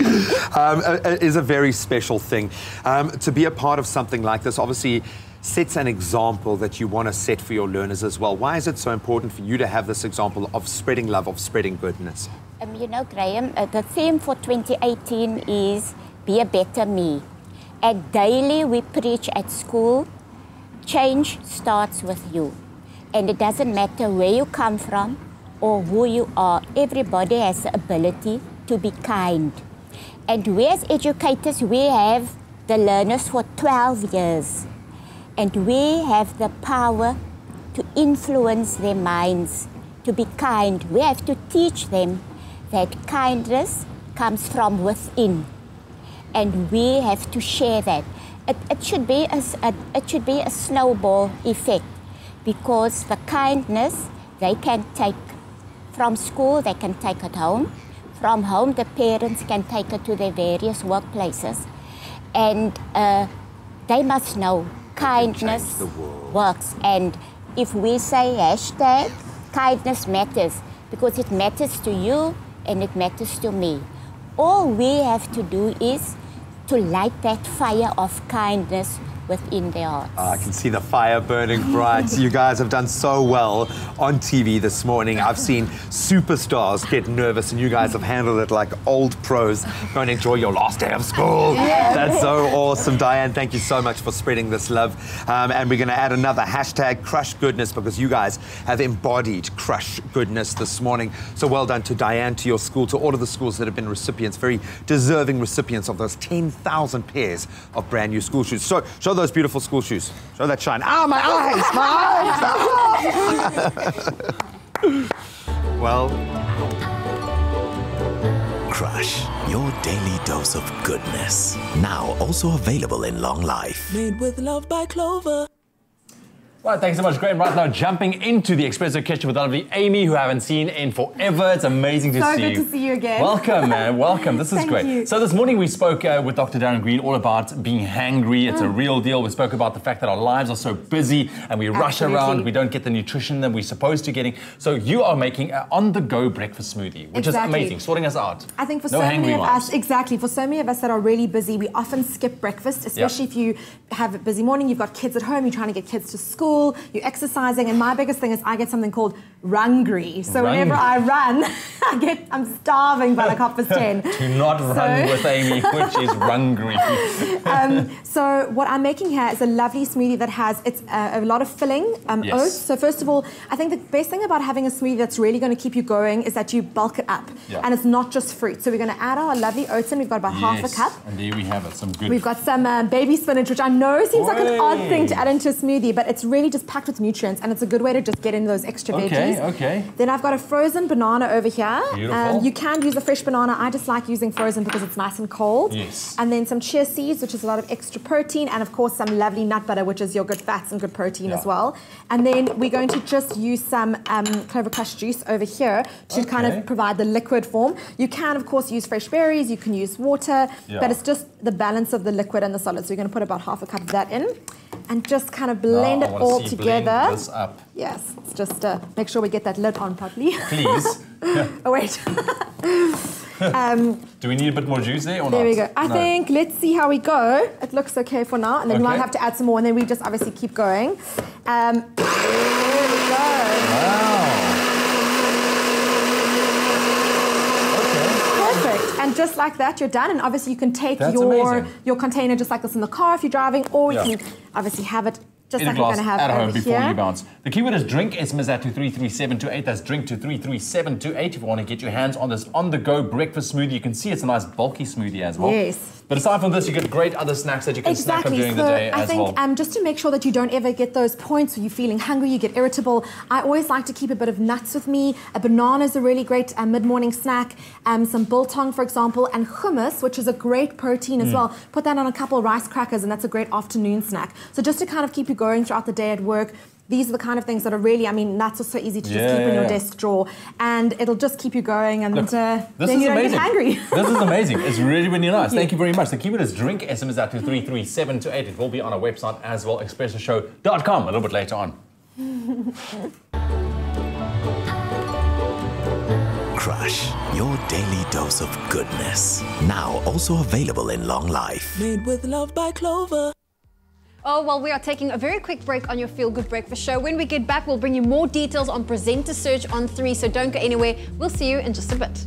It is a very special thing. To be a part of something like this, obviously, sets an example that you want to set for your learners as well. Why is it so important for you to have this example of spreading love, of spreading goodness? You know, Graham, the theme for 2018 is Be a Better Me. And daily we preach at school, change starts with you. And it doesn't matter where you come from or who you are. Everybody has the ability to be kind. And we as educators, we have the learners for 12 years. And we have the power to influence their minds, to be kind. We have to teach them that kindness comes from within. And we have to share that. It should be a snowball effect, because the kindness they can take from school, they can take it home. From home, the parents can take it to their various workplaces. And they must know kindness works. And if we say hashtag, kindness matters, because it matters to you and it matters to me. All we have to do is to light that fire of kindness within their hearts. I can see the fire burning bright. You guys have done so well on TV this morning. I've seen superstars get nervous, and you guys have handled it like old pros. Go and enjoy your last day of school. Yeah. That's so awesome. Diane, thank you so much for spreading this love. And we're going to add another hashtag, Crush Goodness, because you guys have embodied Crush Goodness this morning. So well done to Diane, to your school, to all of the schools that have been recipients, very deserving recipients of those 10,000 pairs of brand new school shoes. So show those beautiful school shoes. Show that shine. Ah, my eyes! Well, Crush, your daily dose of goodness. Now also available in long life. Made with love by Clover. Well, thanks so much, Graham. Right now, jumping into the Expresso kitchen with lovely Amy, who I haven't seen in forever. It's amazing to see you. So good to see you again. Welcome, man. Welcome. This is Thank great. you. So this morning we spoke with Dr. Darren Green all about being hangry. It's a real deal. We spoke about the fact that our lives are so busy and we rush around. We don't get the nutrition that we're supposed to getting. So you are making an on-the-go breakfast smoothie, which is amazing. Sorting us out. I think for no so many of lives. us, for so many of us that are really busy, we often skip breakfast, especially if you have a busy morning, you've got kids at home, you're trying to get kids to school, you're exercising, and my biggest thing is I get something called rungry. So whenever I run, I'm starving by like 10:30. Do not run with Amy, which is rungry. So what I'm making here is a lovely smoothie that has a lot of filling, oats. So first of all, I think the best thing about having a smoothie that's really going to keep you going is that you bulk it up, and it's not just fruit. So we're going to add our lovely oats in. We've got about half a cup. And there we have it. Some good. We've got some baby spinach, which I know seems like an odd thing to add into a smoothie, but it's really just packed with nutrients, and it's a good way to just get in those extra veggies. Okay. Then I've got a frozen banana over here. Beautiful. You can use a fresh banana. I just like using frozen because it's nice and cold. Yes. And then some chia seeds, which is a lot of extra protein, and of course some lovely nut butter, which is your good fats and good protein as well. And then we're going to just use some Clover Krush juice over here to kind of provide the liquid form. You can, of course, use fresh berries. You can use water, but it's just the balance of the liquid and the solid. So we're going to put about half a cup of that in, and just kind of blend it all together. Blend this up. Yes, it's just make sure we get that lid on properly. Please. Oh wait. Do we need a bit more juice there or not? There we go. I think, let's see how we go. It looks okay for now, and then we might have to add some more, and then we just obviously keep going. There we go. Perfect. And just like that, you're done. And obviously you can take your container just like this in the car if you're driving, or you can obviously have it just in like a glass you're going to have at home over before here. you bounce. The keyword is drink. SMS that to 33728. That's drink to 33728 if you want to get your hands on this on-the-go breakfast smoothie. You can see it's a nice bulky smoothie as well. Yes. But aside from this, you get great other snacks that you can snack on during the day as well. I think just to make sure that you don't ever get those points where you're feeling hungry, you get irritable, I always like to keep a bit of nuts with me. A banana is a really great mid-morning snack. Some biltong, for example, and hummus, which is a great protein as well. Put that on a couple of rice crackers, and that's a great afternoon snack. So just to kind of keep you going throughout the day at work, these are the kind of things that are really, nuts are so easy to just keep in your desk drawer, and it'll just keep you going, and then you don't get hungry. This is amazing. It's really, really nice. Thank you very much. The keyword is drink. SMS out to 33728. It will be on our website as well, expressoshow.com, a little bit later on. Crush, your daily dose of goodness. Now also available in long life. Made with love by Clover. Oh, well, we are taking a very quick break on your Feel Good Breakfast show. When we get back, we'll bring you more details on Presenter Search on 3, so don't go anywhere. We'll see you in just a bit.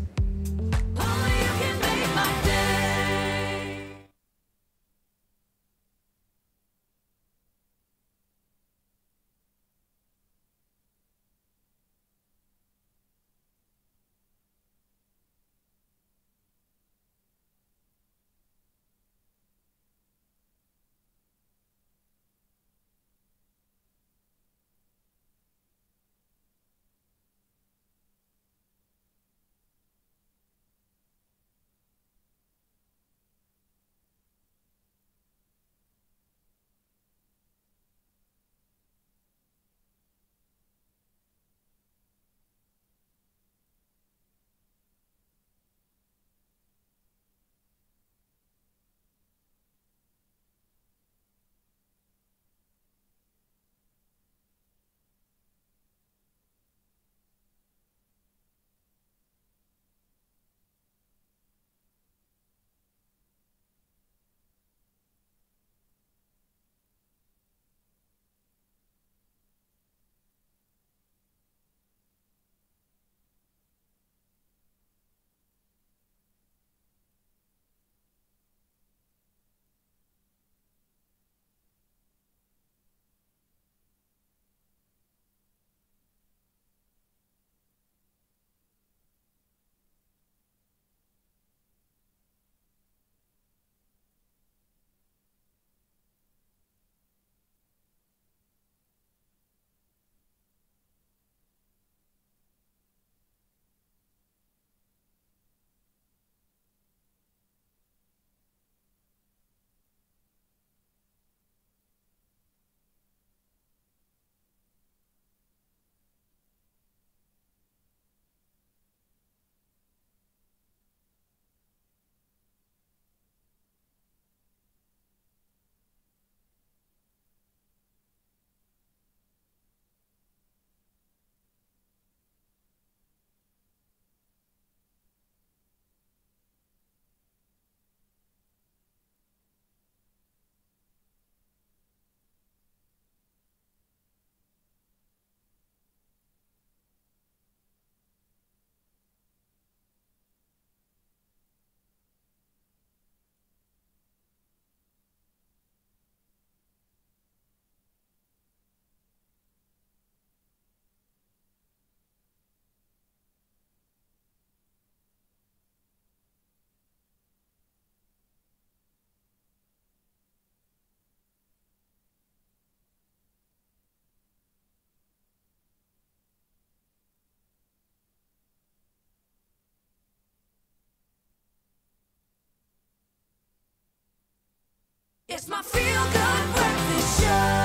It's my feel-good breakfast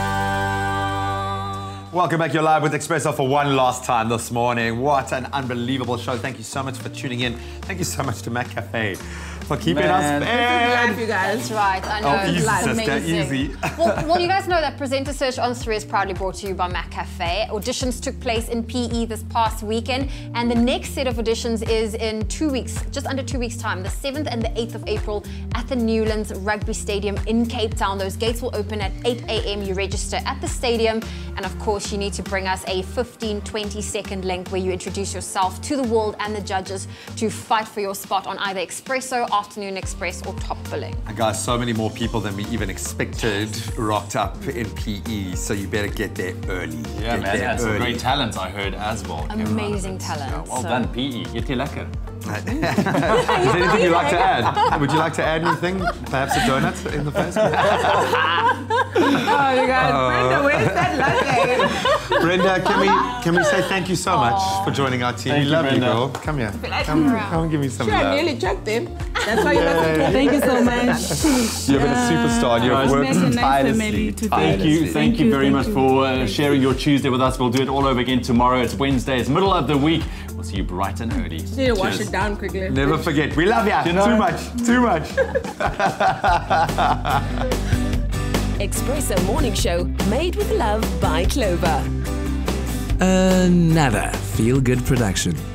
show. Welcome back. You're live with Expresso for one last time this morning. What an unbelievable show. Thank you so much for tuning in. Thank you so much to McCafé for keeping us fed. This is life, you guys. That's right. I know. Oh, easy, It's sister, amazing. easy. Well, you guys know that Presenter Search on 3 is proudly brought to you by McCafé. Auditions took place in PE this past weekend, and the next set of auditions is in 2 weeks, just under 2 weeks' time, the 7th and the 8th of April at the Newlands Rugby Stadium in Cape Town. Those gates will open at 8 a.m. You register at the stadium, and of course, you need to bring us a 15-20 second link where you introduce yourself to the world and the judges to fight for your spot on either Expresso, Afternoon Express, or Top Billing. And guys, so many more people than we even expected rocked up in PE, so you better get there early. Yeah, Get man, there and some early. great talents I heard as well. Amazing talent. Well done, PE. Eet jy lekker? Is there anything you'd like to add? Would you like to add anything? Perhaps a donut in the first? Oh, you guys, Brenda, where's that latte? Brenda, can we say thank you so much for joining our team? Thank We you, love you, Brenda. girl. Come here. Come and give me some Sure, I love. nearly chucked him. That's why you must have told me. Thank you so much. You've been a superstar and you've worked tirelessly. Thank you very much for sharing your Tuesday with us. We'll do it all over again tomorrow. It's Wednesday. It's middle of the week. We'll see you bright and early. Just need to wash Cheers. it down quickly. Never forget, we love ya. You know? Too much, too much. Expresso Morning Show, made with love by Clover. Another feel-good production.